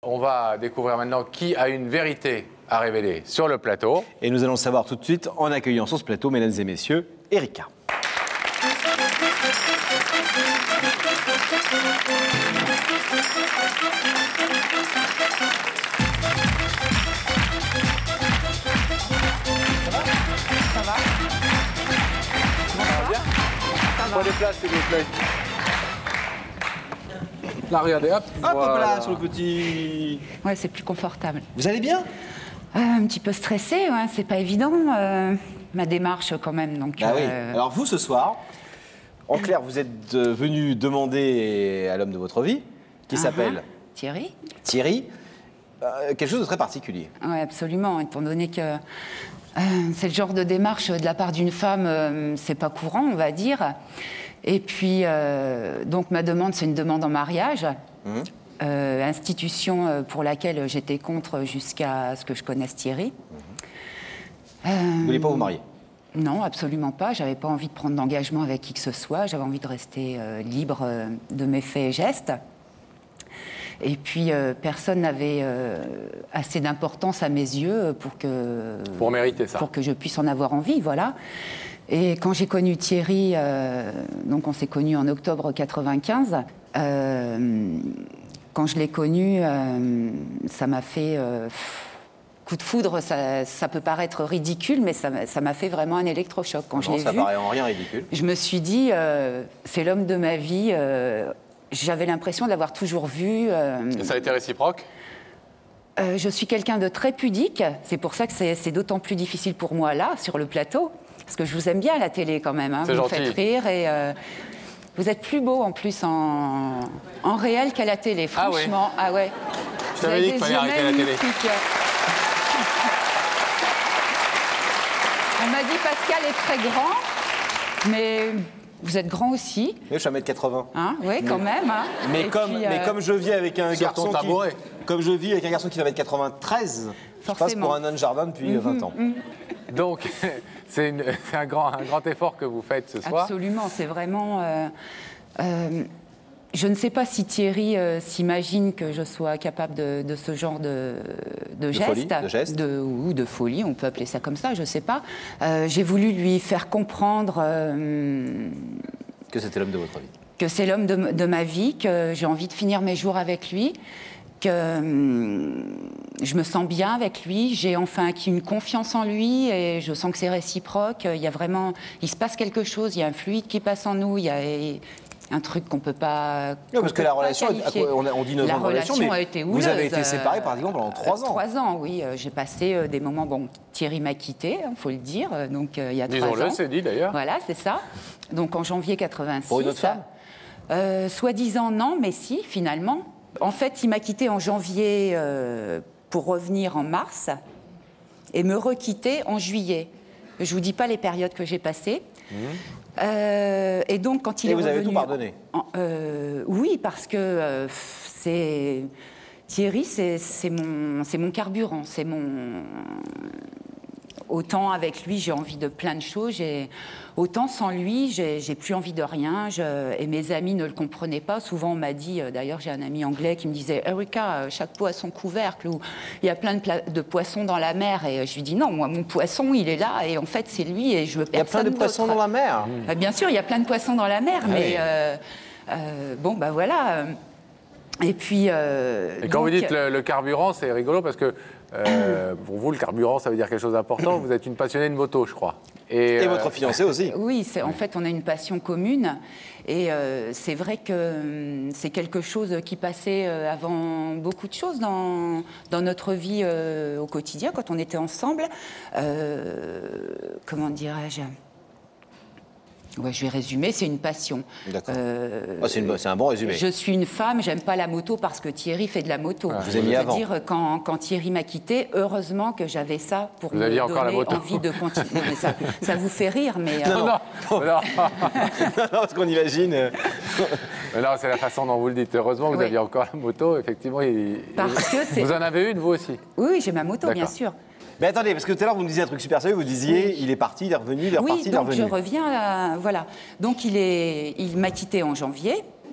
On va découvrir maintenant qui a une vérité à révéler sur le plateau. Et nous allons le savoir tout de suite en accueillant sur ce plateau, mesdames et messieurs, Erika. Prenez place, s'il vous plaît. Là, regardez, hop. Hop, voilà. hop là, sur le petit... Ouais, c'est plus confortable. Vous allez bien? Un petit peu stressée, ouais, c'est pas évident, ma démarche quand même. Donc, Ah oui. Alors vous, ce soir, en clair, vous êtes venu demander à l'homme de votre vie, qui s'appelle Thierry. Thierry, quelque chose de très particulier. Oui, absolument, étant donné que c'est le genre de démarche de la part d'une femme, c'est pas courant, on va dire. Et puis, donc ma demande, c'est une demande en mariage. Institution pour laquelle j'étais contre jusqu'à ce que je connaisse Thierry. Vous voulez pas vous marier? Non, absolument pas. J'avais pas envie de prendre d'engagement avec qui que ce soit. J'avais envie de rester libre de mes faits et gestes. Et puis, personne n'avait assez d'importance à mes yeux pour mériter ça. Pour que je puisse en avoir envie, voilà. Et quand j'ai connu Thierry, donc on s'est connus en octobre 95, quand je l'ai connu, ça m'a fait... coup de foudre, ça peut paraître ridicule, mais ça m'a fait vraiment un électrochoc. Quand je l'ai vu, ça paraît en rien ridicule. Je me suis dit, c'est l'homme de ma vie. J'avais l'impression de l'avoir toujours vu. Et ça a été réciproque? Je suis quelqu'un de très pudique. C'est pour ça que c'est d'autant plus difficile pour moi, là, sur le plateau. Parce que je vous aime bien à la télé, quand même. Hein. Vous me faites rire et... vous êtes plus beau, en plus, en réel qu'à la télé, franchement. Ah ouais. Je t'avais dit qu'il fallait arrêter la télé. On m'a dit Pascal est très grand, mais vous êtes grand aussi. Oui, je suis 1m80. Hein, oui, quand même. Hein. Mais comme je vis avec un garçon qui va mettre 93, je passe pour un nain de jardin depuis 20 ans. Donc, c'est un grand effort que vous faites ce soir. Absolument, c'est vraiment... je ne sais pas si Thierry s'imagine que je sois capable de ce genre de geste, ou de folie, on peut appeler ça comme ça, je ne sais pas. J'ai voulu lui faire comprendre... que c'était l'homme de votre vie. Que c'est l'homme de ma vie, que j'ai envie de finir mes jours avec lui, que je me sens bien avec lui, j'ai enfin acquis une confiance en lui et je sens que c'est réciproque. Il se passe quelque chose, il y a un fluide qui passe en nous, il y a un truc qu'on peut pas. Non, parce que la relation, on dit 9 ans de relation, mais a été houleuse, vous avez été séparés par exemple pendant 3 ans. 3 ans, oui. J'ai passé des moments. Bon, Thierry m'a quitté, il faut le dire. Donc il y a 3 ans. Disons-le, c'est dit d'ailleurs. Voilà, c'est ça. Donc en janvier 86. Pour une autre femme soi-disant non, mais si, finalement. En fait, il m'a quitté en janvier pour revenir en mars et me requitter en juillet. Je vous dis pas les périodes que j'ai passées. Et donc, quand il est revenu... vous avez tout pardonné? Oui, parce que Thierry, c'est mon carburant, c'est mon... Autant avec lui, j'ai envie de plein de choses, autant sans lui, j'ai plus envie de rien. Et mes amis ne le comprenaient pas. Souvent, on m'a dit, d'ailleurs, j'ai un ami anglais qui me disait « Erika, chaque pot a son couvercle » ou « Il y a plein de poissons dans la mer ». Et je lui dis « Non, moi, mon poisson, il est là. Et en fait, c'est lui et je veux personne d'autre. » Il y a plein de poissons dans la mer Bien sûr, il y a plein de poissons dans la mer, mais bon, bah voilà. Et puis... et quand vous dites le carburant, c'est rigolo parce que pour vous, le carburant, ça veut dire quelque chose d'important. Vous êtes une passionnée de moto, je crois. Et votre fiancé aussi. Oui, en fait, on a une passion commune. Et c'est vrai que c'est quelque chose qui passait avant beaucoup de choses dans notre vie au quotidien, quand on était ensemble. Comment dirais-je ? Ouais, je vais résumer, c'est une passion. D'accord. C'est un bon résumé. Je suis une femme, j'aime pas la moto parce que Thierry fait de la moto. Je vous ai mis avant. Je veux dire, quand Thierry m'a quitté, heureusement que j'avais ça pour me donner envie de continuer. Mais ça vous fait rire, mais... Non, parce qu'on imagine... Non, c'est la façon dont vous le dites. Heureusement que vous aviez encore la moto, effectivement. Vous en avez une, vous aussi? Oui, j'ai ma moto, bien sûr. Mais attendez, parce que tout à l'heure, vous me disiez un truc super sérieux, vous disiez, il est parti, il est revenu, il est reparti, il est revenu. Oui, donc je reviens, voilà. Donc il m'a quitté en janvier,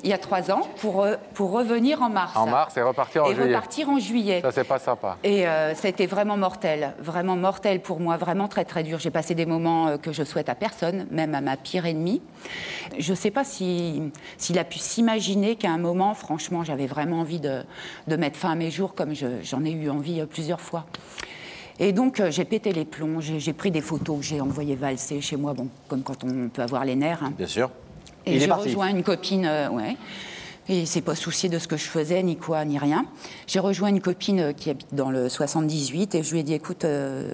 il y a 3 ans, pour revenir en mars. En mars et repartir en juillet. Et repartir en juillet. Ça, c'est pas sympa. Et ça a été vraiment mortel pour moi, vraiment très très dur. J'ai passé des moments que je souhaite à personne, même à ma pire ennemie. Je ne sais pas s'il a pu s'imaginer qu'à un moment, franchement, j'avais vraiment envie de mettre fin à mes jours, comme j'en ai eu envie plusieurs fois. Et donc, j'ai pété les plombs, j'ai pris des photos que j'ai envoyées valser chez moi, bon, comme quand on peut avoir les nerfs. Hein. Bien sûr. Et j'ai rejoint une copine, ouais. Et il ne s'est pas soucié de ce que je faisais, ni quoi, ni rien. J'ai rejoint une copine qui habite dans le 78 et je lui ai dit, écoute,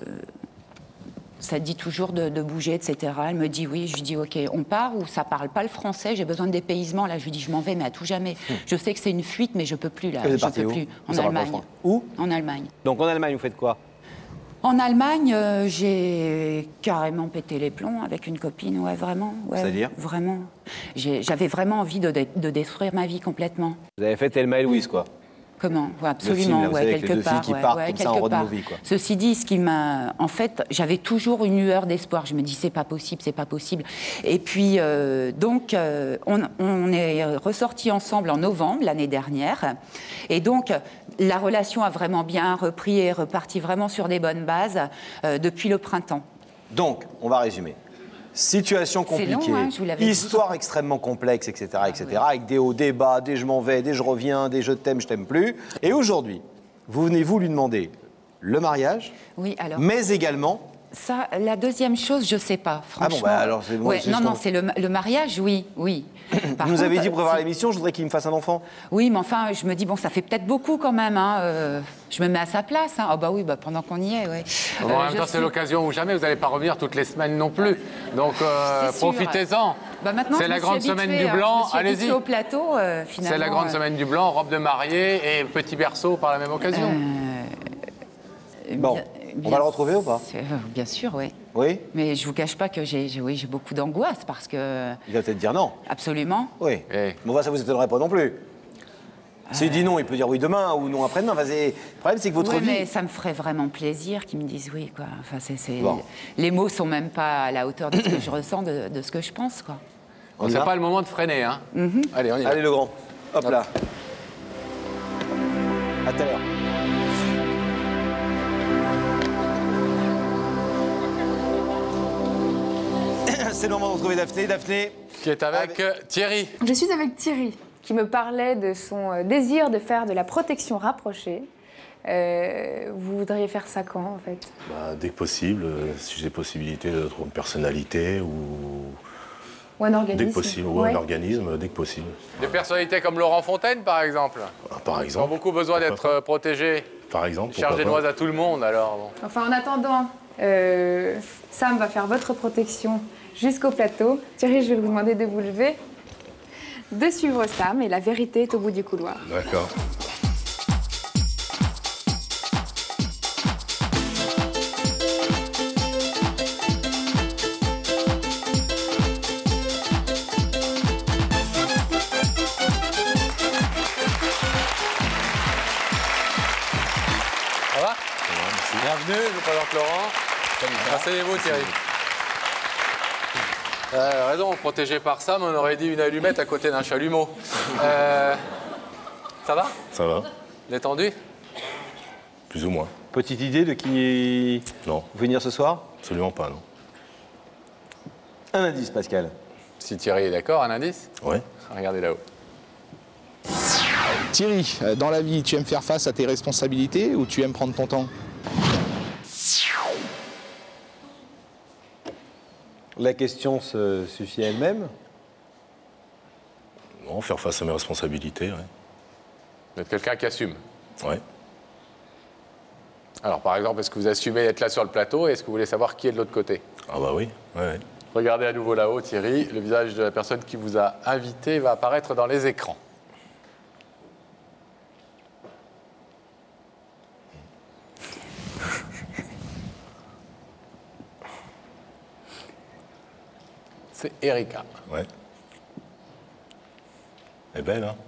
ça te dit toujours de bouger, etc. Elle me dit oui. Je lui dis, OK, on part ou ça ne parle pas le français, j'ai besoin de dépaysement. Là, je lui dis, je m'en vais, mais à tout jamais. Je sais que c'est une fuite, mais je ne peux plus, là. Je peux plus. En Allemagne. Où? En Allemagne. Donc en Allemagne, vous faites quoi? En Allemagne, j'ai carrément pété les plombs avec une copine, ouais, vraiment. Ouais, c'est-à-dire? Vraiment. J'avais vraiment envie de détruire ma vie complètement. Vous avez fait Thelma et Louise, quoi? Comment? Ouais, absolument, film, là, ouais, quelque part. Qui partent comme ça en road movie, quoi. Ceci dit, ce qui m'a... En fait, j'avais toujours une lueur d'espoir. Je me dis, c'est pas possible, c'est pas possible. Et puis, donc, on est ressortis ensemble en novembre, l'année dernière. Et donc, la relation a vraiment bien repris et est repartie vraiment sur des bonnes bases depuis le printemps. Donc, on va résumer. Situation compliquée, long, hein, je vous l'avais histoire extrêmement complexe, etc., etc., avec des hauts, des bas, des je m'en vais, des je reviens, des je t'aime plus. Et aujourd'hui, vous venez lui demander le mariage, oui, alors, mais également... Ça, la deuxième chose, je ne sais pas, franchement. Ah bon, bah alors c'est bon. Ouais, non, c'est le mariage, oui, oui. Vous nous avez dit pour préparer l'émission, je voudrais qu'il me fasse un enfant. Oui, mais enfin, je me dis, bon, ça fait peut-être beaucoup quand même. Hein, je me mets à sa place. Hein. Oh bah oui, bah, pendant qu'on y est, oui. Bon, en même temps, c'est l'occasion ou jamais. Vous n'allez pas revenir toutes les semaines non plus. Donc, profitez-en. Bah c'est la grande semaine du blanc. Allez-y. Au plateau, finalement. C'est la grande semaine du blanc, robe de mariée et petit berceau par la même occasion. Bon. On va le retrouver ou pas? Bien sûr, oui. Oui. Mais je ne vous cache pas que j'ai beaucoup d'angoisse parce que... Il va peut-être dire non. Absolument. Oui. Mais ça ne vous étonnerait pas non plus. S'il dit non, il peut dire oui demain ou non après-demain. Enfin, le problème, c'est que votre vie... mais ça me ferait vraiment plaisir qu'ils me disent oui, quoi. Enfin, bon. Les mots ne sont même pas à la hauteur de ce que je ressens, de ce que je pense, quoi. C'est pas le moment de freiner, hein. Allez, on y va. Allez, le grand. Hop là. À tout à l'heure. C'est le moment de retrouver Daphné. Daphné. Qui est avec Thierry. Je suis avec Thierry, qui me parlait de son désir de faire de la protection rapprochée. Vous voudriez faire ça quand, en fait? Dès que possible, si j'ai possibilité de trouver une personnalité ou un organisme. Dès que possible, ou un organisme, dès que possible. Des personnalités comme Laurent Fontaine, par exemple. Par exemple. Ils ont beaucoup besoin d'être protégés. Par exemple. Chargez noise à tout le monde, alors. Bon. Enfin, en attendant, Sam va faire votre protection jusqu'au plateau. Thierry, je vais vous demander de vous lever, de suivre Sam, et la vérité est au bout du couloir. D'accord. Ça va? Bienvenue, je vous présente Laurent. Asseyez-vous, Thierry. Raison, protégé par Sam, on aurait dit une allumette à côté d'un chalumeau. Ça va? Ça va. Détendu? Plus ou moins. Petite idée de qui non. Venir ce soir? Absolument pas, non. Un indice, Pascal. Si Thierry est d'accord, un indice? Oui. Regardez là-haut. Thierry, dans la vie, tu aimes faire face à tes responsabilités ou tu aimes prendre ton temps? La question se suffit à elle-même. Non, faire face à mes responsabilités, oui. Vous êtes quelqu'un qui assume? Oui. Alors, par exemple, est-ce que vous assumez d'être là sur le plateau et est-ce que vous voulez savoir qui est de l'autre côté? Ah bah oui, oui. Regardez à nouveau là-haut, Thierry. Le visage de la personne qui vous a invité va apparaître dans les écrans. C'est Erika. Ouais. Elle est belle, hein?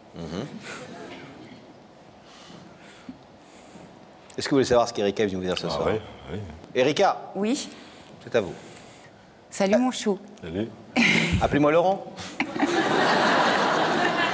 Est-ce que vous voulez savoir ce qu'Erika vient vous dire ce soir? Oui, oui. Erika, Oui. c'est à vous. Salut mon chou. Salut. Appelez-moi Laurent.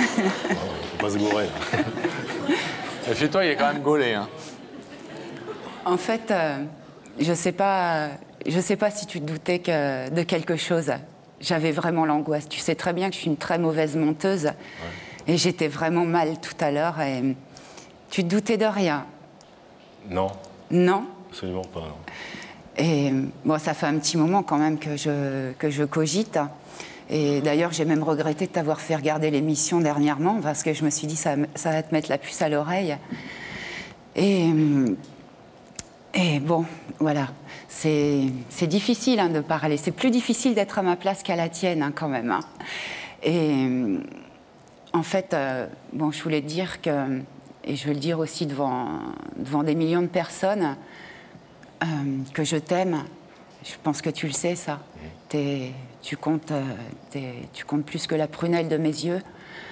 Faut pas se gourer. Là. Et chez toi, il est quand même gaulé. Hein. En fait, je sais pas si tu te doutais de quelque chose. J'avais vraiment l'angoisse. Tu sais très bien que je suis une très mauvaise monteuse. Ouais. Et j'étais vraiment mal tout à l'heure. Et tu te doutais de rien? Non. Non? Absolument pas, non. Et bon, ça fait un petit moment quand même que je cogite. Et d'ailleurs, j'ai même regretté de t'avoir fait regarder l'émission dernièrement parce que je me suis dit, ça va te mettre la puce à l'oreille. Et bon, voilà. C'est difficile de parler. C'est plus difficile d'être à ma place qu'à la tienne, quand même. Hein. Et en fait, bon, je voulais te dire que, et je veux le dire aussi devant des millions de personnes, que je t'aime. Je pense que tu le sais, ça. Tu comptes plus que la prunelle de mes yeux.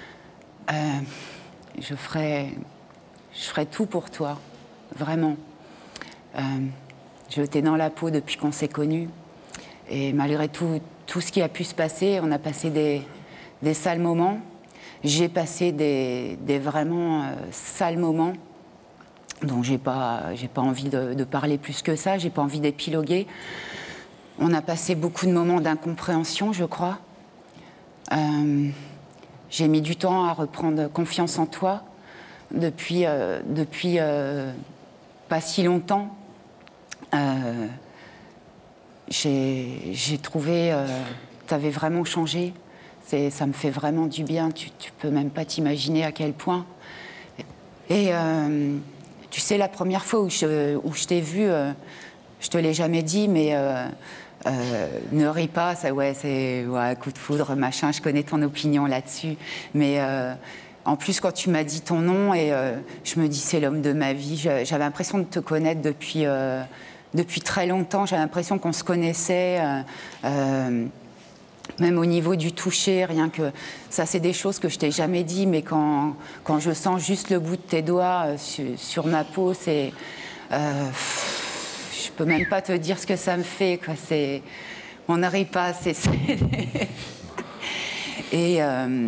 Je ferai tout pour toi, vraiment. Je t'ai dans la peau depuis qu'on s'est connus. Et malgré tout ce qui a pu se passer, on a passé des sales moments. J'ai passé des vraiment sales moments dont j'ai pas envie de parler plus que ça. J'ai pas envie d'épiloguer. On a passé beaucoup de moments d'incompréhension, je crois. J'ai mis du temps à reprendre confiance en toi depuis pas si longtemps. J'ai trouvé tu avais vraiment changé. Ça me fait vraiment du bien. Tu peux même pas t'imaginer à quel point. Et tu sais, la première fois où je t'ai vue, je te l'ai jamais dit, mais ne ris pas, ça, ouais, c'est coup de foudre, machin. Je connais ton opinion là-dessus, mais en plus, quand tu m'as dit ton nom, et je me dis c'est l'homme de ma vie. J'avais l'impression de te connaître depuis très longtemps. J'avais l'impression qu'on se connaissait. Même au niveau du toucher, rien que... Ça, c'est des choses que je t'ai jamais dit, mais quand je sens juste le bout de tes doigts sur ma peau, c'est... je peux même pas te dire ce que ça me fait, quoi. C'est... On n'arrive pas, Et...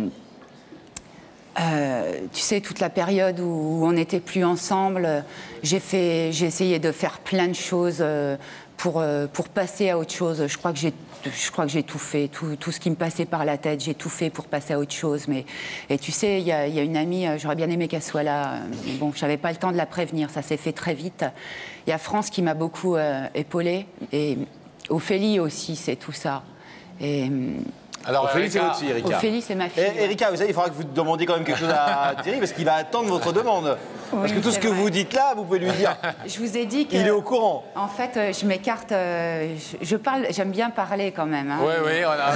tu sais, toute la période où on n'était plus ensemble, j'ai essayé de faire plein de choses pour passer à autre chose. Je crois que j'ai tout fait, tout ce qui me passait par la tête, j'ai tout fait pour passer à autre chose. Et tu sais, il y a une amie, j'aurais bien aimé qu'elle soit là, mais bon, j'avais pas le temps de la prévenir, ça s'est fait très vite. Il y a France qui m'a beaucoup épaulée, et Ophélie aussi, c'est tout ça. Et... Alors, Ophélie, c'est votre fille, Erika. Ophélie, c'est ma fille. Erika, vous savez, il faudra que vous demandiez quand même quelque chose à Thierry, parce qu'il va attendre votre demande. Parce que tout ce que vous dites là, vous pouvez lui dire. Je vous ai dit que... Il est au courant. En fait, je m'écarte... je parle... J'aime bien parler quand même. Hein. Oui, on a...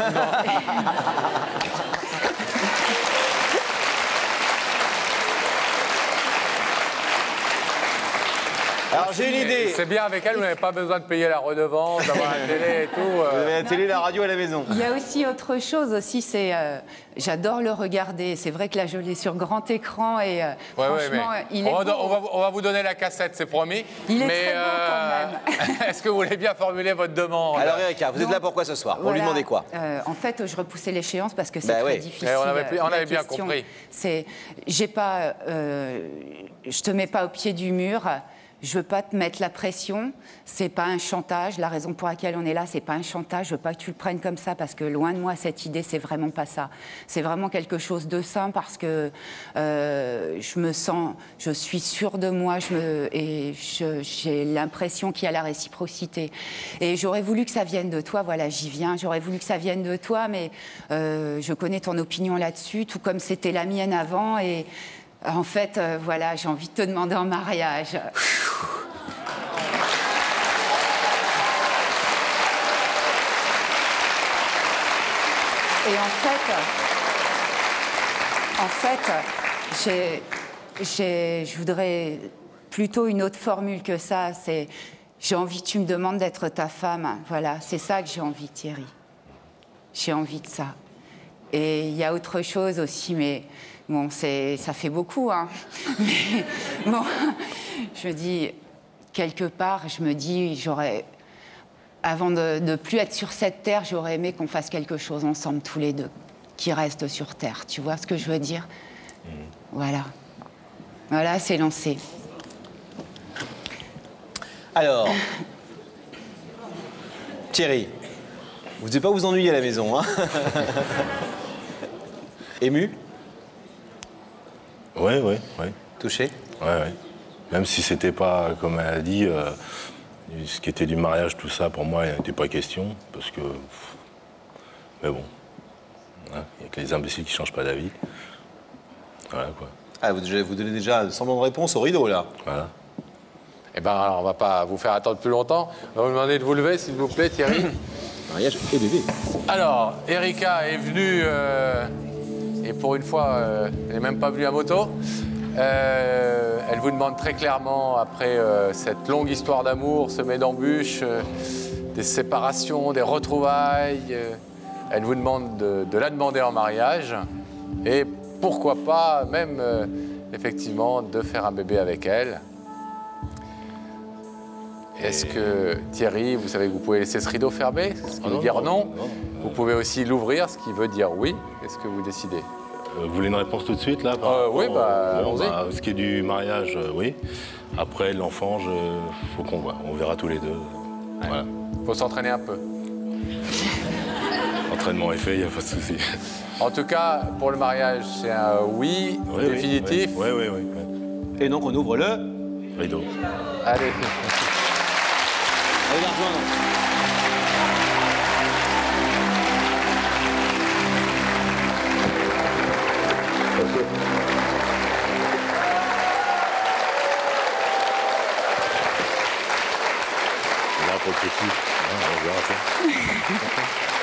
Alors j'ai une idée. C'est bien avec elle, vous n'avez pas besoin de payer la redevance, d'avoir la télé et tout. Vous avez la télé, la radio à la maison. Il y a aussi autre chose aussi, c'est j'adore le regarder. C'est vrai que là je l'ai sur grand écran et franchement il est beau. On va vous donner la cassette, c'est promis. Il est très beau quand même. Est-ce que vous voulez bien formuler votre demande? Alors Erika, vous êtes là pourquoi ce soir? Pour lui demander quoi? En fait, je repoussais l'échéance parce que c'est très difficile. On avait bien compris. Je te mets pas au pied du mur. Je veux pas te mettre la pression, c'est pas un chantage. La raison pour laquelle on est là, c'est pas un chantage. Je veux pas que tu le prennes comme ça parce que loin de moi cette idée, c'est vraiment pas ça. C'est vraiment quelque chose de sain parce que je suis sûre de moi j'ai l'impression qu'il y a la réciprocité. Et j'aurais voulu que ça vienne de toi. Voilà, j'y viens. J'aurais voulu que ça vienne de toi, mais je connais ton opinion là-dessus, tout comme c'était la mienne avant et en fait, voilà, j'ai envie de te demander en mariage. Et en fait, je voudrais plutôt une autre formule que ça. C'est, j'ai envie que tu me demandes d'être ta femme. Voilà, c'est ça que j'ai envie, Thierry. J'ai envie de ça. Et il y a autre chose aussi, mais... Bon, ça fait beaucoup, hein. Mais bon, je me dis, quelque part, avant de plus être sur cette terre, j'aurais aimé qu'on fasse quelque chose ensemble, tous les deux. qui reste sur Terre. Tu vois ce que je veux dire? Voilà. Voilà, c'est lancé. Alors, Thierry, vous ne devez pas vous ennuyer à la maison, hein? Ému? Ouais. Touché? Ouais. Même si c'était pas, comme elle a dit, ce qui était du mariage, tout ça, pour moi, il n'était pas question. Parce que. Mais bon. Il n'y a que les imbéciles qui ne changent pas d'avis. Voilà, quoi. Ah, vous donnez déjà un semblant de réponse au rideau, là. Voilà. Eh bien, alors, on ne va pas vous faire attendre plus longtemps. On va vous demander de vous lever, s'il vous plaît, Thierry. Mariage et bébé. Alors, Erika est venue, et pour une fois, elle n'est même pas venue à moto. Elle vous demande très clairement, après cette longue histoire d'amour, semée d'embûches, des séparations, des retrouvailles, elle vous demande de la demander en mariage. Et pourquoi pas, même, effectivement, de faire un bébé avec elle. Est-ce que, Thierry, vous savez que vous pouvez laisser ce rideau fermé, ce qui veut dire non. Vous pouvez aussi l'ouvrir, ce qui veut dire oui. Est-ce que vous décidez? Vous voulez une réponse tout de suite, là? Oui, allons-y. Ce qui est du mariage, oui. Après, l'enfant, faut qu'on voit. On verra tous les deux. Ouais. Voilà. Faut s'entraîner un peu. L'entraînement est fait, il n'y a pas de souci. En tout cas, pour le mariage, c'est un oui, définitif. Oui. Et donc, on ouvre le Rideau. Allez. Allez la rejoindre. Là, pour le petit. On verra ça.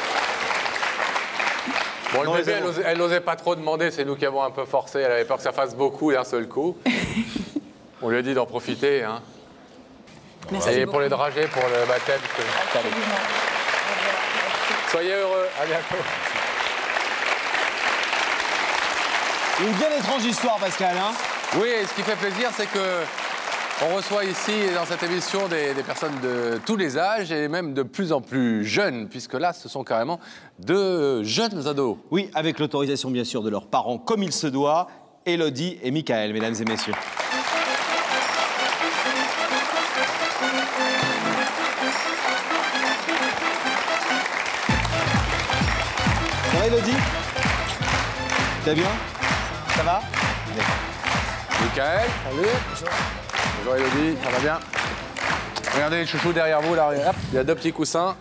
Bon, Non, le bébé, elle n'osait pas trop demander, c'est nous qui avons un peu forcé. Elle avait peur que ça fasse beaucoup d'un seul coup. On lui a dit d'en profiter. Hein. Merci Et beaucoup. pour les dragées, pour le baptême. Soyez heureux. À bientôt. Une bien étrange histoire, Pascal, hein? Oui, et ce qui fait plaisir, c'est que on reçoit ici, dans cette émission, des personnes de tous les âges et même de plus en plus jeunes, puisque là, ce sont carrément de jeunes ados. Oui, avec l'autorisation, bien sûr, de leurs parents, comme il se doit, Élodie et Michael, mesdames et messieurs. Ça va, Élodie? T'as bien? Ça va? Michael, salut. Bonjour Élodie, ça va bien? Regardez les chouchous derrière vous, là, hop, il y a deux petits coussins.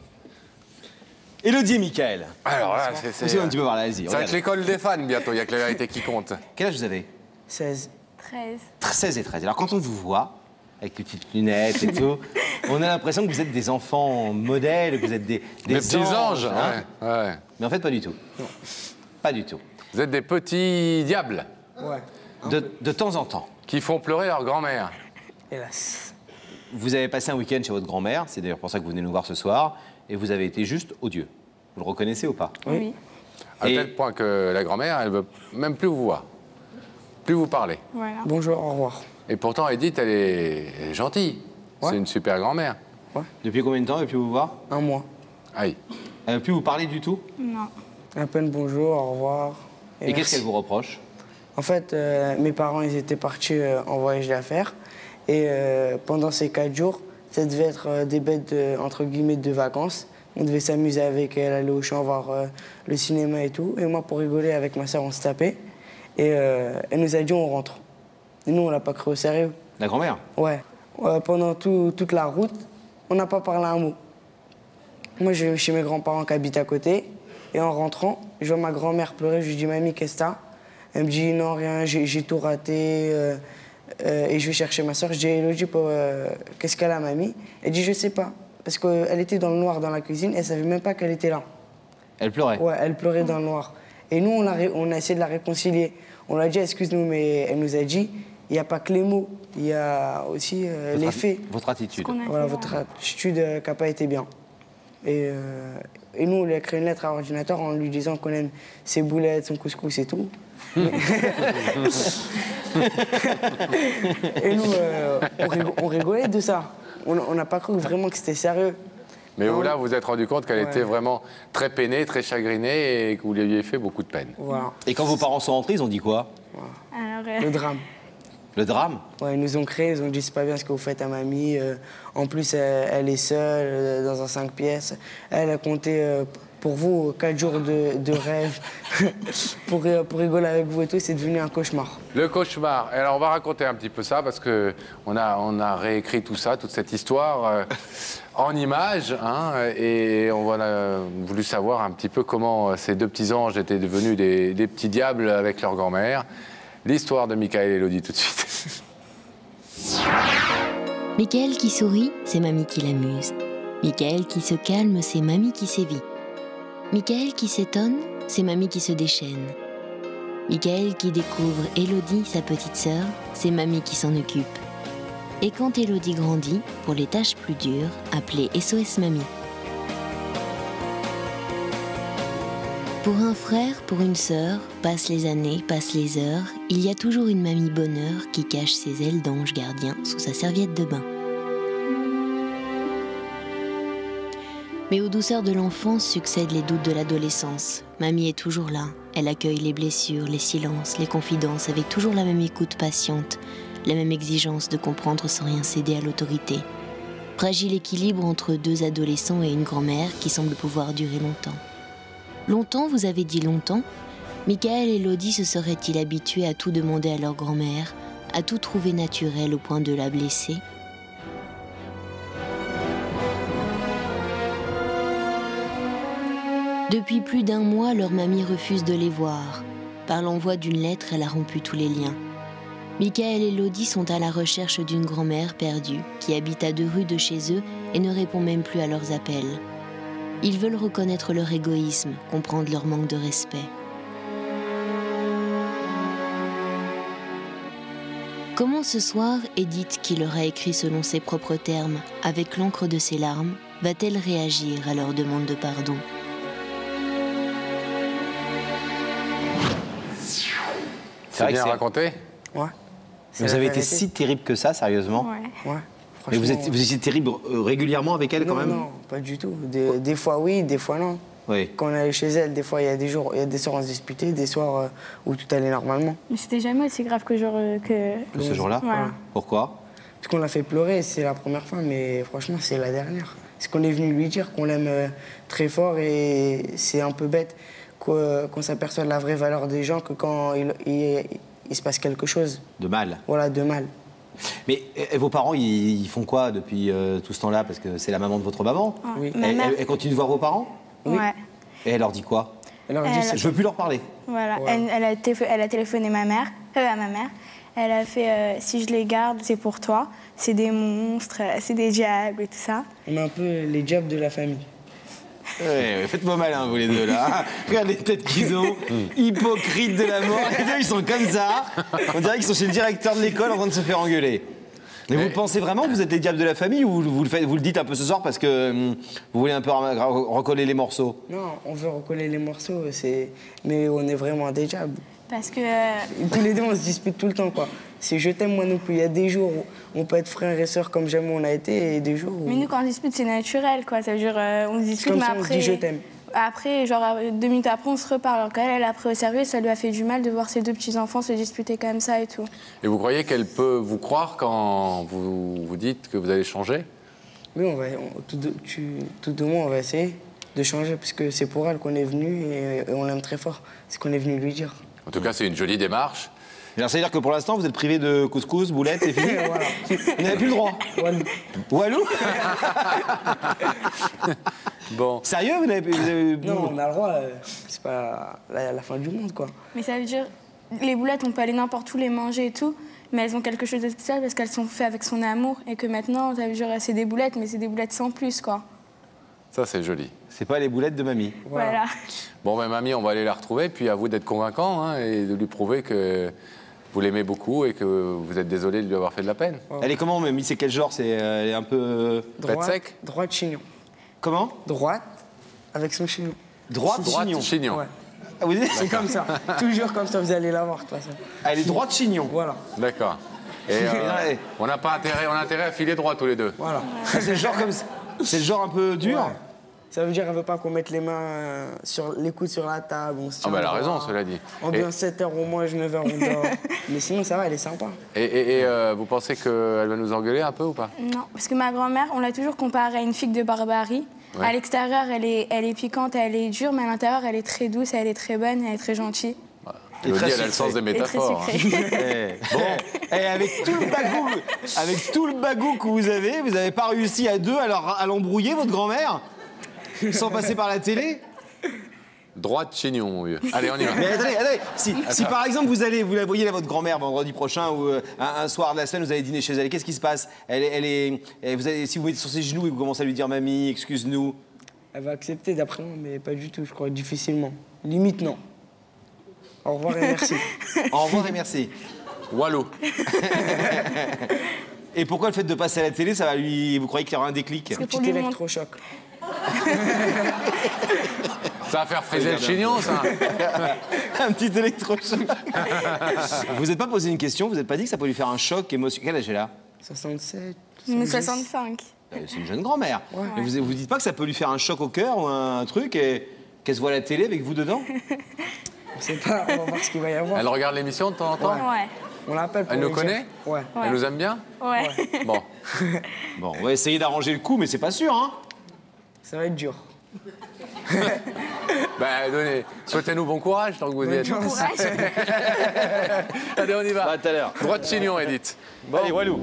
Élodie et Michael. Alors là, C'est un petit peu voir là, allez-y. ça va être l'école des fans bientôt, il n'y a que la vérité qui compte. Quel âge vous avez? 16. 13. 16 et 13. Alors, quand on vous voit, avec les petites lunettes et tout, on a l'impression que vous êtes des enfants modèles, que vous êtes des petits anges, hein. ouais. Mais en fait, pas du tout. Non. Pas du tout. Vous êtes des petits diables Ouais. De temps en temps. qui font pleurer leur grand-mère. Hélas. Vous avez passé un week-end chez votre grand-mère, c'est d'ailleurs pour ça que vous venez nous voir ce soir, et vous avez été juste odieux. Vous le reconnaissez ou pas? Oui. À Et- tel point que la grand-mère, elle veut même plus vous voir, plus vous parler. Voilà. Bonjour, au revoir. Et pourtant, Edith, elle est gentille. Ouais. C'est une super grand-mère. Depuis combien de temps elle ne veut plus vous voir? Un mois. Aïe. Elle ne veut plus vous parler du tout? Non. À peine bonjour, au revoir. Et qu'est-ce merci. qu'elle vous reproche? En fait, mes parents, ils étaient partis en voyage d'affaires. Et pendant ces 4 jours, ça devait être des bêtes, entre guillemets, de vacances. On devait s'amuser avec elle, aller au champ, voir le cinéma et tout. Et moi, pour rigoler, avec ma soeur, on se tapait. Et elle nous a dit, on rentre. Et nous, on l'a pas cru au sérieux. La grand-mère? Ouais. Pendant toute la route, on n'a pas parlé un mot. Moi, je vais chez mes grands-parents qui habitent à côté. Et en rentrant, je vois ma grand-mère pleurer. Je lui dis, mamie, qu'est-ce que t'as? Elle me dit, non, rien, j'ai tout raté. Et je vais chercher ma soeur. Je dis, Élodie, qu'est-ce qu'elle a, mamie? Elle dit, je sais pas. Parce qu'elle était dans le noir dans la cuisine. Elle savait même pas qu'elle était là. Elle pleurait? Ouais, elle pleurait dans le noir. Et nous, on a essayé de la réconcilier. On l'a dit, excuse-nous, mais elle nous a dit, il n'y a pas que les mots, il y a aussi les faits. Votre attitude. Qu'on a Voilà, fait, votre attitude qui n'a pas été bien. Et nous, on lui a écrit une lettre à l'ordinateur en lui disant qu'on aime ses boulettes, son couscous et tout. Et nous, on rigolait de ça. On n'a pas cru vraiment que c'était sérieux. Mais Non. vous, là, vous vous êtes rendu compte qu'elle Ouais. était vraiment très peinée, très chagrinée et que vous lui aviez fait beaucoup de peine. Voilà, Et quand vos parents sont rentrés, ils ont dit quoi? Alors, le drame. Le drame? Ouais, ils nous ont créé, ils ont dit c'est pas bien ce que vous faites à mamie. En plus, elle est seule dans un 5 pièces. Elle a compté pour vous 4 jours de rêve pour rigoler avec vous et tout. C'est devenu un cauchemar. Le cauchemar. Et alors, on va raconter un petit peu ça parce qu'on a réécrit tout ça, toute cette histoire en images. Hein, et on a voulu savoir un petit peu comment ces deux petits anges étaient devenus des petits diables avec leur grand-mère. L'histoire de Michael et Elodie tout de suite. Michael qui sourit, c'est mamie qui l'amuse. Michael qui se calme, c'est mamie qui sévit. Michael qui s'étonne, c'est mamie qui se déchaîne. Michael qui découvre Elodie, sa petite sœur, c'est mamie qui s'en occupe. Et quand Elodie grandit, pour les tâches plus dures, appelez SOS Mamie. Pour un frère, pour une sœur, passent les années, passent les heures, il y a toujours une mamie bonheur qui cache ses ailes d'ange gardien sous sa serviette de bain. Mais aux douceurs de l'enfance succèdent les doutes de l'adolescence. Mamie est toujours là, elle accueille les blessures, les silences, les confidences avec toujours la même écoute patiente, la même exigence de comprendre sans rien céder à l'autorité. Fragile équilibre entre deux adolescents et une grand-mère qui semble pouvoir durer longtemps. Longtemps, vous avez dit longtemps? Michael et Elodie se seraient-ils habitués à tout demander à leur grand-mère, à tout trouver naturel au point de la blesser? Depuis plus d'un mois, leur mamie refuse de les voir. Par l'envoi d'une lettre, elle a rompu tous les liens. Michael et Elodie sont à la recherche d'une grand-mère perdue, qui habite à 2 rues de chez eux et ne répond même plus à leurs appels. Ils veulent reconnaître leur égoïsme, comprendre leur manque de respect. Comment ce soir, Edith, qui leur a écrit selon ses propres termes, avec l'encre de ses larmes, va-t-elle réagir à leur demande de pardon? C'est bien raconté? Ouais. Vous avez été si terrible que ça, sérieusement? ouais. Ouais. Mais vous Franchement, étiez terrible régulièrement avec elle, quand même? Non, pas du tout. Des fois oui, des fois non. Oui. Quand on allait chez elle, des fois il y a des jours, il y a des soirs on se disputait, des soirs où tout allait normalement. Mais c'était jamais aussi grave que Ce jour-là? Voilà. Pourquoi? Parce qu'on l'a fait pleurer, c'est la première fois, mais franchement c'est la dernière. C'est qu'on est venu lui dire qu'on l'aime très fort et c'est un peu bête qu'on s'aperçoit de la vraie valeur des gens que quand il se passe quelque chose. De mal. Voilà, de mal. Mais vos parents, ils font quoi depuis tout ce temps-là? Parce que c'est la maman de votre maman. Oui. Ma mère. Elle continue de voir vos parents? Oui. Ouais. Et elle leur dit quoi? Elle leur dit, Je veux plus leur parler. Voilà. Ouais. Elle a téléphoné à ma mère. Elle a fait si je les garde, c'est pour toi. C'est des monstres, c'est des diables et tout ça. on est un peu les diables de la famille. Ouais, faites-moi malin, vous les deux, là. Regarde les têtes qu'ils ont. Hypocrites de la mort. Les deux, ils sont comme ça. On dirait qu'ils sont chez le directeur de l'école en train de se faire engueuler. Mais vous pensez vraiment que vous êtes les diables de la famille ou vous le dites un peu ce soir parce que vous voulez un peu recoller les morceaux? Non, on veut recoller les morceaux, mais on est vraiment des diables. Parce que Tous les deux, on se dispute tout le temps, quoi. C'est je t'aime, moi non plus. Il y a des jours où on peut être frères et sœurs comme jamais on a été, et des jours où... mais nous quand on dispute c'est naturel quoi. Ça veut dire on se c'est dispute comme mais ça, on se après. dit je t'aime. Après genre 2 minutes après on se reparle. Alors qu'elle a pris au sérieux, ça lui a fait du mal de voir ses 2 petits enfants se disputer comme ça et tout. Et vous croyez qu'elle peut vous croire quand vous vous dites que vous allez changer? Oui, tout de moins, on va essayer de changer, parce que c'est pour elle qu'on est venu et on l'aime très fort. C'est qu'on est venu lui dire. En tout cas, c'est une jolie démarche. Alors, ça veut dire que pour l'instant, vous êtes privé de couscous, boulettes, c'est fini? Voilà. Vous n'avez plus le droit? Walou. Walou? Bon. Sérieux? Vous n'avez... Non, on a le droit, c'est pas la fin du monde, quoi. Mais ça veut dire les boulettes on peut aller n'importe où les manger et tout. Mais elles ont quelque chose de spécial parce qu'elles sont faites avec son amour et que maintenant, ça veut dire c'est des boulettes, mais c'est des boulettes sans plus quoi. Ça, c'est joli. C'est pas les boulettes de mamie. Voilà. Bon, ben, mamie, on va aller la retrouver, puis à vous d'être convaincant hein, et de lui prouver que vous l'aimez beaucoup et que vous êtes désolé de lui avoir fait de la peine. Elle est comment, mamie? C'est quel genre? Elle est un peu... Pète sec? Droite chignon. Comment? Droite, avec son chignon. Droite chignon. chignon. Ouais. Ah, vous dites... C'est comme ça. Toujours comme ça, vous allez la voir, de toute façon. Elle est droite chignon. Voilà. D'accord. Et on n'a pas intérêt, on a intérêt à filer droit tous les deux. Voilà. C'est le genre comme c'est le genre un peu dur. Ouais. Ça veut dire qu'elle veut pas qu'on mette les mains sur les coudes sur la table. Ah bah elle a raison, cela dit. On vient 7h au moins, 9h on dort. Mais sinon ça va, elle est sympa. Et vous pensez qu'elle va nous engueuler un peu ou pas? Non, parce que ma grand-mère, on l'a toujours comparée à une figue de Barbarie. Ouais. À l'extérieur, elle est piquante, elle est dure, mais à l'intérieur, elle est très douce, elle est très bonne, elle est très gentille. Elodie, elle a le sens des métaphores. Et très sucrée. Bon, et avec tout le bagou que vous avez pas réussi à deux à l'embrouiller, votre grand-mère, sans passer par la télé? Droit de chignon, mon vieux. Allez, on y va. Mais attendez, si par exemple vous la voyez là, votre grand-mère vendredi prochain ou un soir de la semaine, vous allez dîner chez elle, qu'est-ce qui se passe? Si vous mettez sur ses genoux et vous commencez à lui dire mamie, excuse-nous. Elle va accepter d'après moi, mais pas du tout, je crois, difficilement. Limite non. Au revoir et merci. Au revoir et merci. Wallo. Et pourquoi le fait de passer à la télé, ça va lui... Vous croyez qu'il y aura un déclic? Parce que Petit électrochoc. Ça va faire friser le chignon, ça. Un petit électrochoc. Vous n'êtes pas posé une question, vous n'êtes pas dit que ça peut lui faire un choc émotionnel? Quel âge elle a? 67. 65. C'est une jeune grand-mère. Ouais. Et vous dites pas que ça peut lui faire un choc au cœur ou un truc et qu'elle se voit à la télé avec vous dedans? On sait pas, on va voir ce qu'il va y avoir. Elle regarde l'émission de temps en temps? Ouais. On l'appelle pour Elle lui nous dire. connaît? Ouais. Elle nous aime bien? Ouais. Bon. Bon, on va essayer d'arranger le coup, mais c'est pas sûr, hein? Ça va être dur. Bah, souhaitez-nous bon courage tant que vous y êtes. Courage. Allez, on y va. À tout à l'heure. Droit de chignon, Edith. Bon. Allez, Walou.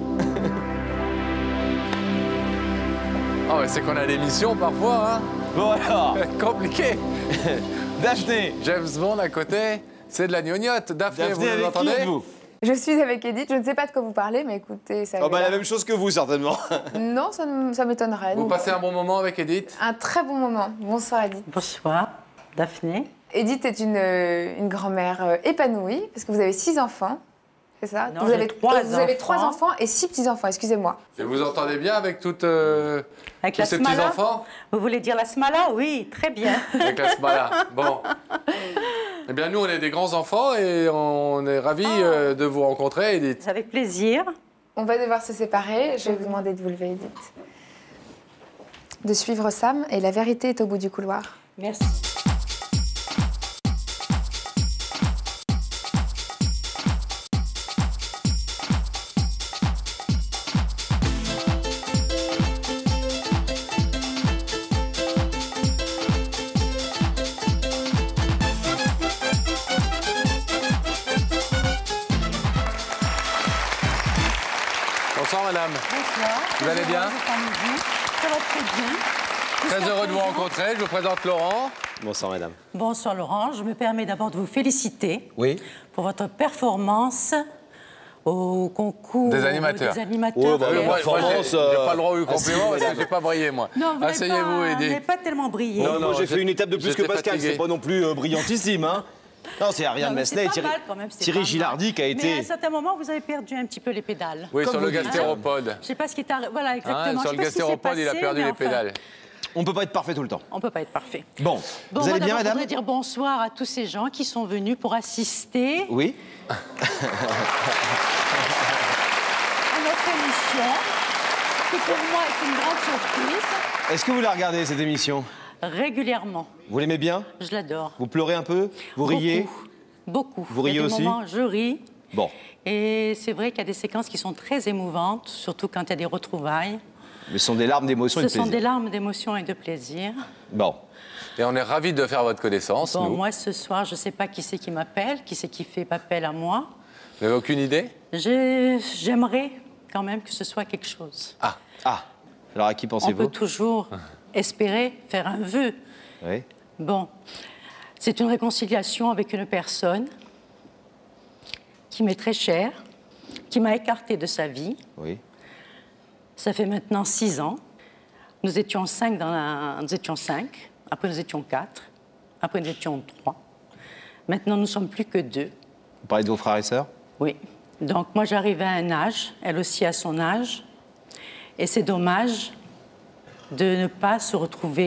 Oh, bah, c'est qu'on a l'émission parfois, hein. Bon alors, Compliqué. Daphné. James Bond à côté, c'est de la gnognotte. Daphné, vous nous avec entendez? qui êtes-vous? Je suis avec Edith, je ne sais pas de quoi vous parlez, mais écoutez, ça. Oh bah la même chose que vous, certainement. Non, ça m'étonnerait. Vous Donc, passez un bon moment avec Edith? un très bon moment. Bonsoir Edith. Bonsoir, Daphné. Edith est une grand-mère épanouie, parce que vous avez 6 enfants, c'est ça? Non, Vous j'ai avez 3 enfants et 6 petits-enfants, excusez-moi. Et vous entendez bien avec toutes, Avec tous la ces Smala. petits-enfants? Vous voulez dire la Smala? Oui, très bien. Avec la Smala. Bon. Eh bien, nous, on est des grands-enfants et on est ravis de vous rencontrer, Edith. Avec plaisir. On va devoir se séparer, je vais vous demander de vous lever Edith. De suivre Sam et la vérité est au bout du couloir. Merci. Bonsoir, madame. Bonsoir. Vous allez bien? Ça va très bien. Très heureux de vous rencontrer. Je vous présente Laurent. Bonsoir, madame. Bonsoir, Laurent. Je me permets d'abord de vous féliciter Oui. pour votre performance au concours Des animateurs. des animateurs. Ouais, bah, Moi, performance, j'ai pas le droit au compliment parce que j'ai pas brillé, moi. Non, vous Asseyez-vous, n'avez Edith. pas tellement brillé. Non, j'ai fait une étape de plus que j'étais Pascal, fatigué. c'est pas non plus brillantissime, hein? Non, c'est Ariane Non, mais Messelet c'est et pas mal quand même, c'est pas Thierry mal. Gilardi qui a Mais à été... un certain moment, vous avez perdu un petit peu les pédales. Oui, Comme sur le vous dites. gastéropode. Je sais pas ce qui est arrivé. Voilà, Hein, exactement. sur Je le sais pas ce qui s'est gastéropode, il a passé, perdu mais les enfin, pédales. On peut pas être parfait tout le temps. On peut pas être parfait. Bon, Bon, vous allez moi, bien, d'abord, madame? Je voudrais dire bonsoir à tous ces gens qui sont venus pour assister Oui. à notre émission, qui pour moi est une grande surprise, Est-ce que vous la regardez, cette émission? régulièrement. Vous l'aimez bien? Je l'adore. Vous pleurez un peu? Vous riez? Beaucoup. Vous riez Il y a des aussi? moments, je ris. Bon. Et c'est vrai qu'il y a des séquences qui sont très émouvantes, surtout quand il y a des retrouvailles. Mais ce sont des larmes d'émotion et Ce de sont plaisir. des larmes d'émotion et de plaisir. Bon. Et on est ravis de faire votre connaissance, Bon, nous. moi, ce soir, je ne sais pas qui c'est qui m'appelle, qui c'est qui fait appel à moi. Vous n'avez aucune idée? J'aimerais quand même que ce soit quelque chose. Ah. Alors à qui On pensez-vous? peut toujours espérer faire un vœu. Oui. Bon, c'est une réconciliation avec une personne qui m'est très chère, qui m'a écartée de sa vie. Oui. Ça fait maintenant 6 ans. Nous étions 5 nous étions 5, après nous étions 4, après nous étions 3. Maintenant, nous sommes plus que 2. Vous parlez de vos frères et sœurs? Oui. Donc, moi, j'arrive à un âge, elle aussi à son âge, et c'est dommage de ne pas se retrouver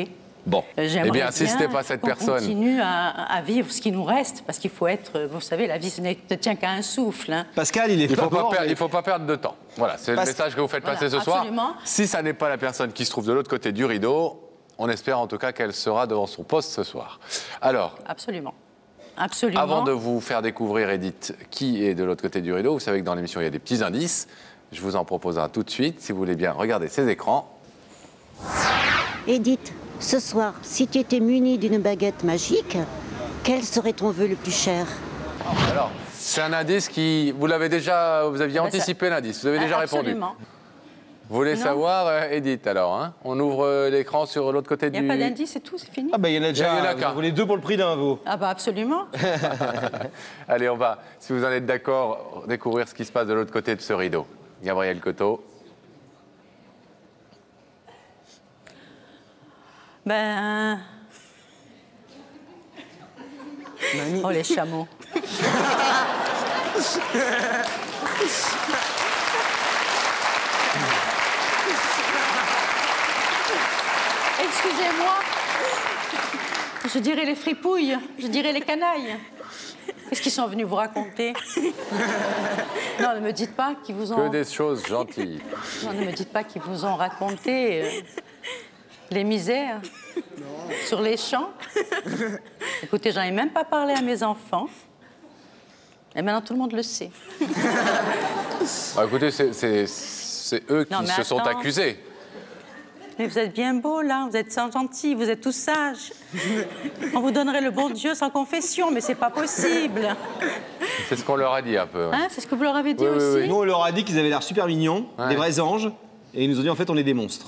Bon. Eh bien, si ce n'est pas cette personne. On continue à vivre ce qui nous reste, parce qu'il faut être, vous savez, la vie ne tient qu'à un souffle. Hein. Pascal, il ne faut pas perdre de temps. Voilà, c'est le message que vous faites passer ce soir. Absolument. Si ça n'est pas la personne qui se trouve de l'autre côté du rideau, on espère en tout cas qu'elle sera devant son poste ce soir. Alors. Absolument. Absolument. Avant de vous faire découvrir, Edith, qui est de l'autre côté du rideau, vous savez que dans l'émission, il y a des petits indices. Je vous en propose un tout de suite, si vous voulez bien regarder ces écrans. Edith, ce soir, si tu étais munie d'une baguette magique, quel serait ton vœu le plus cher? Alors, c'est un indice qui... Vous aviez anticipé l'indice, vous avez déjà répondu. Absolument. Vous voulez savoir, Edith, alors, hein? On ouvre l'écran sur l'autre côté du... Il n'y a pas d'indice, c'est tout, c'est fini. Ah bah il y en a déjà, vous voulez 2 pour le prix d'un, vous. Ah bah absolument. Allez, on va, si vous en êtes d'accord, découvrir ce qui se passe de l'autre côté de ce rideau. Gabriel Coteau. Ben... Oh, les chameaux. Excusez-moi. Je dirais les fripouilles, je dirais les canailles. Qu'est-ce qu'ils sont venus vous raconter? Non, ne me dites pas qu'ils vous ont... Que des choses gentilles. Non, ne me dites pas qu'ils vous ont raconté les misères sur les champs. Écoutez, j'en ai même pas parlé à mes enfants. Et maintenant, tout le monde le sait. Bah, écoutez, c'est eux qui se sont accusés. Mais vous êtes bien beaux, là. Vous êtes gentils, vous êtes tous sages. On vous donnerait le bon Dieu sans confession, mais c'est pas possible. C'est ce qu'on leur a dit un peu. Ouais. Hein, c'est ce que vous leur avez dit aussi. Oui. Nous, on leur a dit qu'ils avaient l'air super mignons, des vrais anges, et ils nous ont dit, en fait, on est des monstres.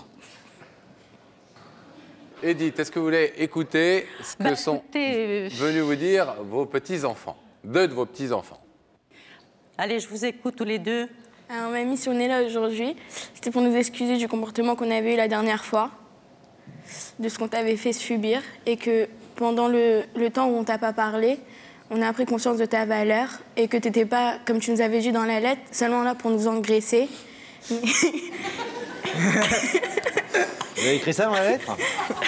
Edith, est-ce que vous voulez écouter ce que sont venus vous dire vos petits-enfants? 2 de vos petits-enfants. Allez, je vous écoute tous les 2. Alors, mamie, si on est là aujourd'hui, c'était pour nous excuser du comportement qu'on avait eu la dernière fois, de ce qu'on t'avait fait subir, et que pendant le temps où on t'a pas parlé, on a pris conscience de ta valeur, et que t'étais pas, comme tu nous avais dit dans la lettre, seulement là pour nous engraisser. Vous avez écrit ça dans la lettre?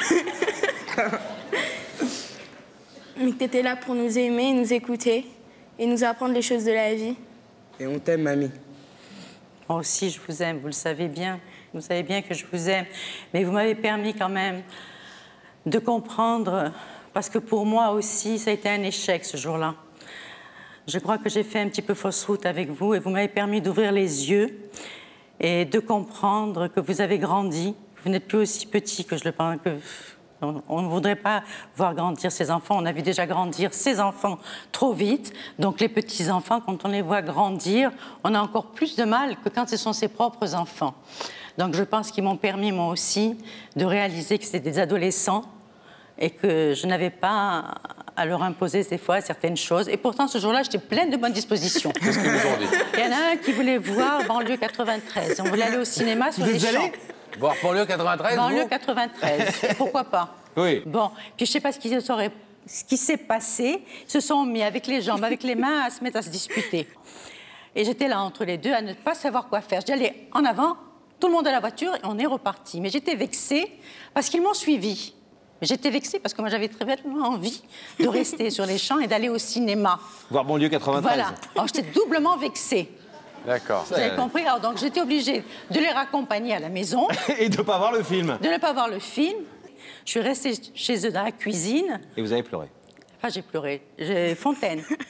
Mais que t'étais là pour nous aimer, nous écouter, et nous apprendre les choses de la vie. Et on t'aime, mamie. Moi aussi, je vous aime, vous le savez bien. Vous savez bien que je vous aime. Mais vous m'avez permis quand même de comprendre, parce que pour moi aussi, ça a été un échec ce jour-là. Je crois que j'ai fait un petit peu fausse route avec vous et vous m'avez permis d'ouvrir les yeux et de comprendre que vous avez grandi, que vous n'êtes plus aussi petit que je le pense. On ne voudrait pas voir grandir ses enfants. On a vu déjà grandir ses enfants trop vite. Donc les petits-enfants, quand on les voit grandir, on a encore plus de mal que quand ce sont ses propres enfants. Donc je pense qu'ils m'ont permis, moi aussi, de réaliser que c'était des adolescents et que je n'avais pas à leur imposer des fois certaines choses. Et pourtant, ce jour-là, j'étais pleine de bonnes dispositions. Qu'est-ce qu'ils vous ont dit? Il y en a un qui voulait voir Banlieue 93. On voulait aller au cinéma sur les champs. Voir Banlieue 93, Banlieue 93, pourquoi pas? Oui. Bon, puis je ne sais pas ce qui s'est passé. Ils se sont mis avec les jambes, avec les mains, à se mettre à se disputer. Et j'étais là entre les deux à ne pas savoir quoi faire. Je dis, allez, en avant, tout le monde à la voiture, et on est reparti. Mais j'étais vexée parce qu'ils m'ont suivie. J'étais vexée parce que moi, j'avais très vraiment envie de rester sur les champs et d'aller au cinéma. Voir Banlieue 93. Voilà. Alors, j'étais doublement vexée. D'accord. Vous avez compris? Alors, donc, j'étais obligée de les raccompagner à la maison. Et de ne pas voir le film. De ne pas voir le film. Je suis restée chez eux dans la cuisine. Et vous avez pleuré? Ah, j'ai pleuré. J'ai Fontaine. Comme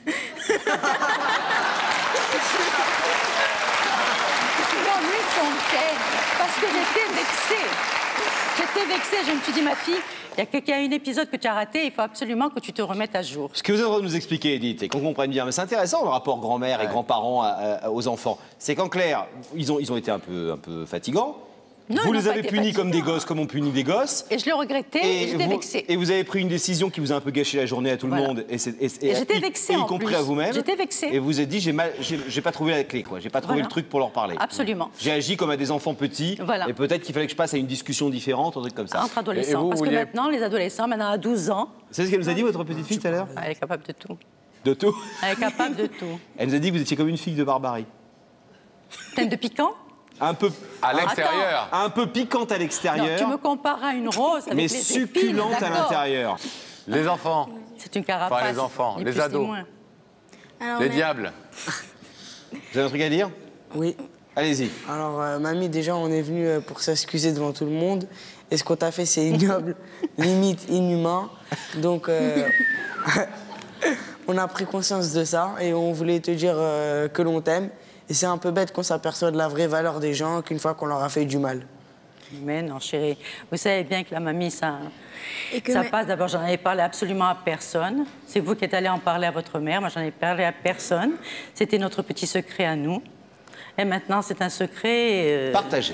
une fontaine. Parce que j'étais vexée. J'étais vexée. Je me suis dit, ma fille, il y a un épisode que tu as raté, il faut absolument que tu te remettes à jour. Ce que vous êtes en train de nous expliquer, Edith, et qu'on comprenne bien, mais c'est intéressant le rapport grand-mère et grands-parents aux enfants, c'est qu'en clair, ils ont été un peu fatigants. Non, vous les avez punis comme des gosses, comme on punit des gosses. Et je le regrettais et j'étais vexée. Et vous avez pris une décision qui vous a un peu gâché la journée à tout le monde. Et j'étais vexée y compris à vous-même. J'étais vexée. Et vous vous êtes dit, j'ai pas trouvé la clé, quoi. J'ai pas trouvé le truc pour leur parler. Absolument. J'ai agi comme à des enfants petits. Voilà. Et peut-être qu'il fallait que je passe à une discussion différente, un truc comme ça. Entre adolescents. Parce que maintenant, les adolescents, maintenant à 12 ans... C'est ce qu'elle nous a dit, votre petite fille, tout à l'heure? Elle est capable de tout. De tout? Elle est capable de tout. Elle nous a dit que vous étiez comme une fille de barbarie. Pleine de piquant? Un peu à l'extérieur. Un peu piquante à l'extérieur. Non, tu me compares à une rose avec mais les succulente épines, à d'accord. l'intérieur. Les enfants. C'est une carapace. Enfin, les enfants, ni les plus ni ados. moins. Alors, Les mais- diables. Vous avez un truc à dire? Oui. Allez-y. Alors, mamie, déjà, on est venu pour s'excuser devant tout le monde. Et ce qu'on t'a fait, c'est ignoble, limite inhumain. Donc, on a pris conscience de ça et on voulait te dire que l'on t'aime. Et c'est un peu bête qu'on s'aperçoit de la vraie valeur des gens qu'une fois qu'on leur a fait du mal. Mais non, chérie, vous savez bien que la mamie, ça que passe. D'abord, j'en avais parlé absolument à personne. C'est vous qui êtes allé en parler à votre mère. Moi, j'en ai parlé à personne. C'était notre petit secret à nous. Et maintenant, c'est un secret... Partagé.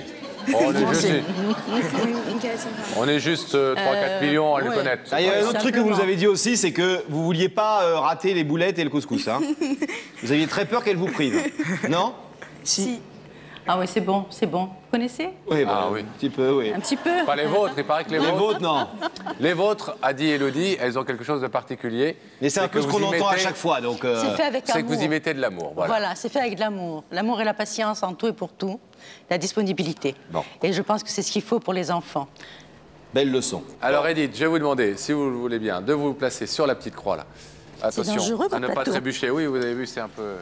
On est juste 3-4 millions à le connaître. Ah, il y a un autre truc que vous nous avez dit aussi, c'est que vous vouliez pas rater les boulettes et le couscous. Hein. Vous aviez très peur qu'elles vous privent. Non? Si. Ah oui, c'est bon, c'est bon. Vous connaissez? Oui, bah, oui. Un petit peu, oui. Un petit peu. Pas les vôtres, il paraît que les Les vôtres. vôtres, non. Les vôtres, a dit Élodie, elles ont quelque chose de particulier. Mais c'est un peu ce qu'on entend à chaque fois, donc... C'est fait avec C'est que amour. vous y mettez de l'amour. Voilà. Voilà, c'est fait avec de l'amour. L'amour et la patience en tout et pour tout. La disponibilité. Bon. Et je pense que c'est ce qu'il faut pour les enfants. Belle leçon. Alors Edith, je vais vous demander, si vous le voulez bien, de vous placer sur la petite croix là. Attention dangereux, à ne votre pas plateau. trébucher. Oui, vous avez vu, c'est un peu...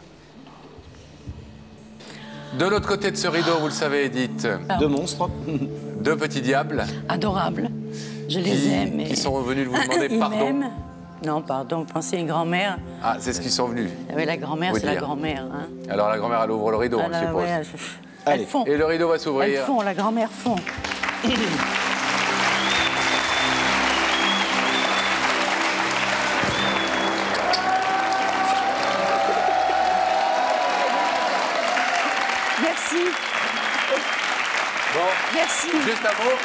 De l'autre côté de ce rideau, vous le savez, Edith, Deux monstres. deux petits diables Adorables. Je les aime. mais- qui sont venus vous demander Ils pardon. m'aiment. Non, pardon, vous pensez à une grand-mère? Ah, c'est ce qu'ils sont venus. Oui, la grand-mère, Vous c'est la dire. grand-mère. Hein. Alors la grand-mère, elle ouvre le rideau, Ah, on là, suppose. ouais, Allez. elles font. Et le rideau va Elles s'ouvrir. font, la grand-mère font. Merci. Bon, Merci. juste un mot.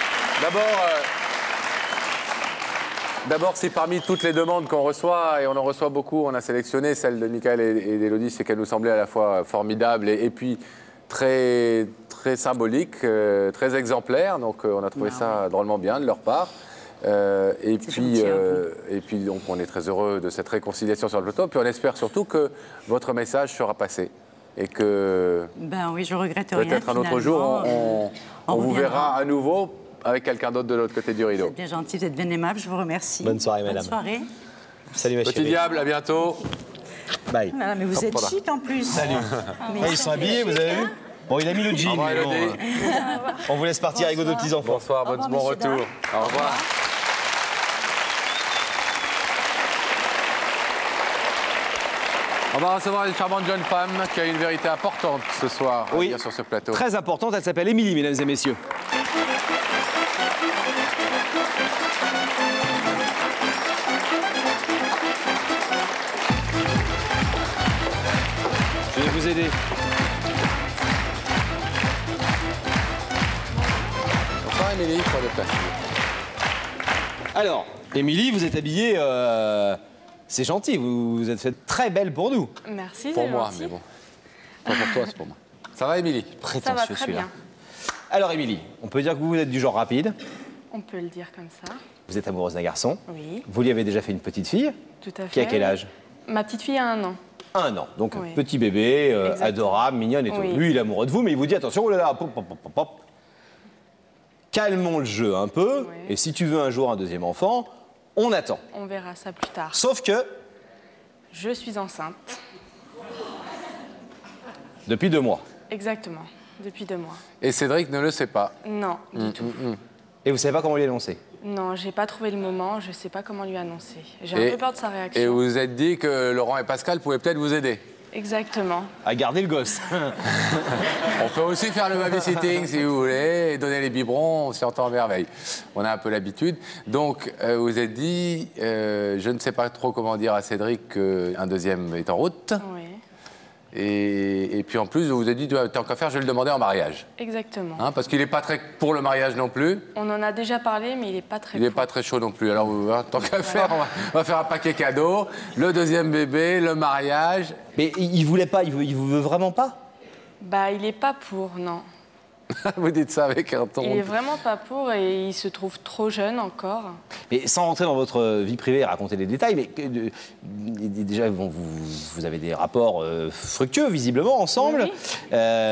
D'abord, c'est parmi toutes les demandes qu'on reçoit, et on en reçoit beaucoup, on a sélectionné celle de Michael et d'Élodie, c'est qu'elle nous semblait à la fois formidable et puis très, très symbolique, très exemplaire. Donc on a trouvé ça drôlement bien de leur part. Et puis donc on est très heureux de cette réconciliation sur le plateau. Puis on espère surtout que votre message sera passé et que Ben oui, je regrette rien. peut-être un autre jour on vous verra à nouveau avec quelqu'un d'autre de l'autre côté du rideau. Vous êtes bien gentil, vous êtes bien aimable, je vous remercie. Bonne soirée, madame. Bonne soirée. Salut, ma Petit chérie. diable, à bientôt. Bye. Ah, mais vous êtes voilà. chic en plus. Salut. Mais Ah, ils sont habillés, vous avez vu? Bon, il a mis le jean, Au revoir, mais bon, Élodie. on vous laisse partir avec vos deux petits-enfants. Bonsoir, bon revoir, monsieur retour. Au revoir. On va recevoir une charmante jeune femme qui a une vérité importante ce soir à Oui. dire sur ce plateau. Très importante, elle s'appelle Émilie, mesdames et messieurs. Je vais vous aider. Bonsoir Émilie, pour le placer. Alors, Émilie, vous êtes habillée, c'est gentil, vous vous êtes faite très belle pour nous. Merci, Pour c'est moi, gentil. mais bon. Pas pour toi, c'est pour moi. Ça va Émilie? Ça va Prétentieux très celui-là. bien. Alors Émilie, on peut dire que vous êtes du genre rapide, On peut le dire comme ça. vous êtes amoureuse d'un garçon, Oui, vous lui avez déjà fait une petite fille, tout à fait. qui a quel âge? Ma petite fille a 1 an. 1 an, donc Oui. petit bébé, Exactement. adorable, mignonne et tout. Oui. Lui, il est amoureux de vous, mais il vous dit attention, oh là là, pop, pop, pop, pop, pop. Calmons le jeu un peu, Oui. et si tu veux un jour un deuxième enfant, on attend. On verra ça plus tard. Sauf que, Je suis enceinte. depuis 2 mois. Exactement, depuis 2 mois. Et Cédric ne le sait pas. Non, du tout. Et vous savez pas comment lui annoncer. Non, j'ai pas trouvé le moment, je sais pas comment lui annoncer. J'ai un peu peur de sa réaction. Et vous vous êtes dit que Laurent et Pascal pouvaient peut-être vous aider. Exactement. À garder le gosse. On peut aussi faire le babysitting si vous voulez, et donner les biberons, on s'y entend à merveille. On a un peu l'habitude. Donc, vous vous êtes dit, je ne sais pas trop comment dire à Cédric qu'un deuxième est en route. Oui, Et puis en plus, vous vous êtes dit, tant qu'à faire, je vais le demander en mariage. exactement. Hein, parce qu'il n'est pas très pour le mariage non plus. On en a déjà parlé, mais il est pas très Il n'est pour. pas très chaud non plus. Alors, tant qu'à faire, on va faire un paquet cadeau. Le deuxième bébé, le mariage. Mais il voulait pas, il vous veut vraiment pas. Bah, il est pas pour, non. Vous dites ça avec un ton. Il est vraiment pas pour et il se trouve trop jeune encore. Mais sans rentrer dans votre vie privée et raconter les détails, mais déjà, bon, vous avez des rapports fructueux, visiblement, ensemble. Oui.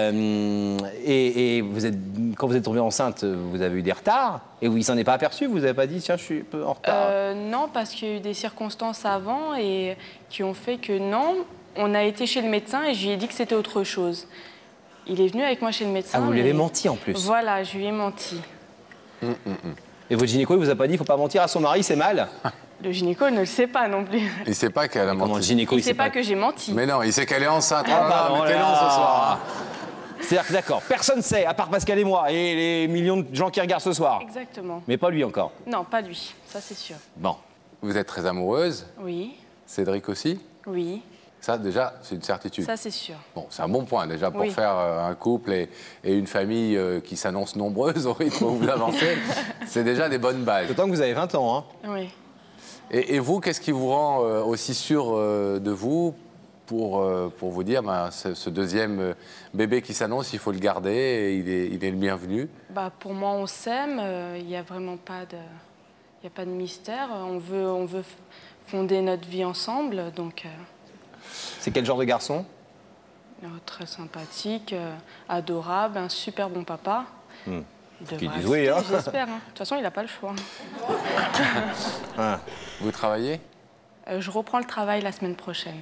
Et quand vous êtes tombée enceinte, vous avez eu des retards. Et il s'en est pas aperçu, vous n'avez pas dit, tiens, je suis un peu en retard. Non, parce qu'il y a eu des circonstances avant et qui ont fait que non. On a été chez le médecin et je lui ai dit que c'était autre chose. Il est venu avec moi chez le médecin. Ah, vous lui avez menti en plus. Voilà, je lui ai menti. Et votre gynéco, il vous a pas dit, il faut pas mentir à son mari, c'est mal? Le gynéco ne le sait pas non plus. Il sait pas qu'elle a menti. Comment le gynéco, Il sait pas que j'ai menti. Mais non, il sait qu'elle est enceinte. Ah, mais t'es lent ce soir. C'est-à-dire que d'accord, personne ne sait, à part Pascal et moi, et les millions de gens qui regardent ce soir. Exactement. Mais pas lui encore. Non, pas lui, ça c'est sûr. Bon. Vous êtes très amoureuse. Oui. Cédric aussi. Oui. Ça, déjà, c'est une certitude. Ça, c'est sûr. Bon, c'est un bon point, déjà, pour Oui. faire un couple et une famille qui s'annonce nombreuse au rythme où vous avancez. C'est déjà des bonnes bases. D'autant que vous avez 20 ans, hein. Oui. Et vous, qu'est-ce qui vous rend aussi sûr de vous pour vous dire, ce deuxième bébé qui s'annonce, il faut le garder, et il est le bienvenu? Bah, pour moi, on s'aime. Il n'y a vraiment pas de mystère. On veut fonder notre vie ensemble, donc... C'est quel genre de garçon? Très sympathique, adorable, un super bon papa. Il Qu'il devrait dise oui, rester, hein. j'espère. De toute façon, il n'a pas le choix. Vous travaillez? Je reprends le travail la semaine prochaine.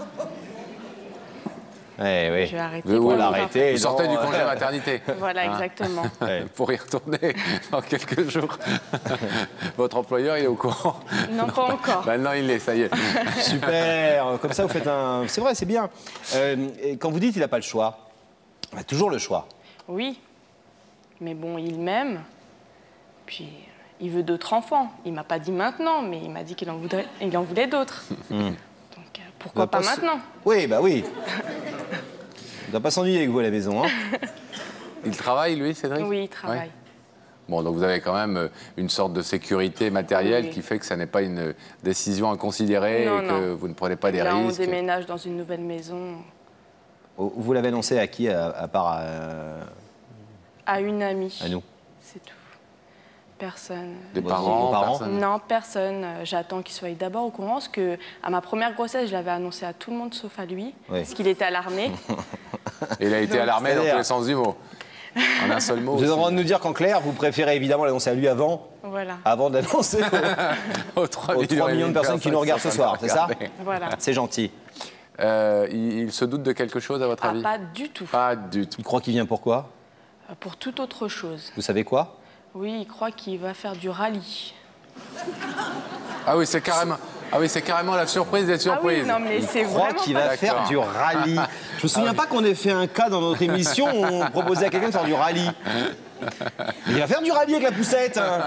Oui. Je vais arrêter. Vous l'arrêter. Vous sortez du congé maternité. Voilà, exactement. Pour y retourner dans quelques jours. Votre employeur, il est au courant? Non, pas encore. Maintenant, il l'est, ça y est. Super. Comme ça, vous faites un... C'est vrai, c'est bien. Et quand vous dites qu'il n'a pas le choix, il a toujours le choix. Oui. Mais bon, il m'aime. Puis, il veut d'autres enfants. Il m'a pas dit maintenant, mais il m'a dit qu'il en voulait d'autres. Donc, pourquoi pas maintenant? Oui, bah oui. Il ne doit pas s'ennuyer avec vous à la maison, hein. Il travaille, lui, Cédric? Oui, il travaille. Ouais. Bon, donc vous avez quand même une sorte de sécurité matérielle qui fait que ça n'est pas une décision inconsidérée Non, et que vous ne prenez pas des Là, risques. on déménage dans une nouvelle maison. Vous l'avez annoncé à qui, à part À une amie. à nous? C'est tout. Personne. Des parents, personne. Non, personne. J'attends qu'il soit d'abord au courant, parce que à ma première grossesse, je l'avais annoncé à tout le monde sauf à lui, parce qu'il était alarmé. Et il a été alarmé dans tous les sens du mot. En un seul mot. Vous êtes en train de nous dire qu'en clair, vous préférez évidemment l'annoncer à lui avant, Voilà. avant de l'annoncer aux 3 millions de personnes qui nous regardent ce soir, c'est ça? Voilà. C'est gentil. Il se doute de quelque chose, à votre avis? Pas du tout. Pas du tout. Il croit qu'il vient pourquoi? Pour toute autre chose. Vous savez quoi? Oui, il croit qu'il va faire du rallye. Ah oui, c'est carrément la surprise des surprises. Ah oui, non, mais c'est Il croit vraiment qu'il pas va faire d'accord. du rallye. Je me souviens pas qu'on ait fait un cas dans notre émission où on proposait à quelqu'un de faire du rallye. Mais il va faire du rallye avec la poussette. Hein.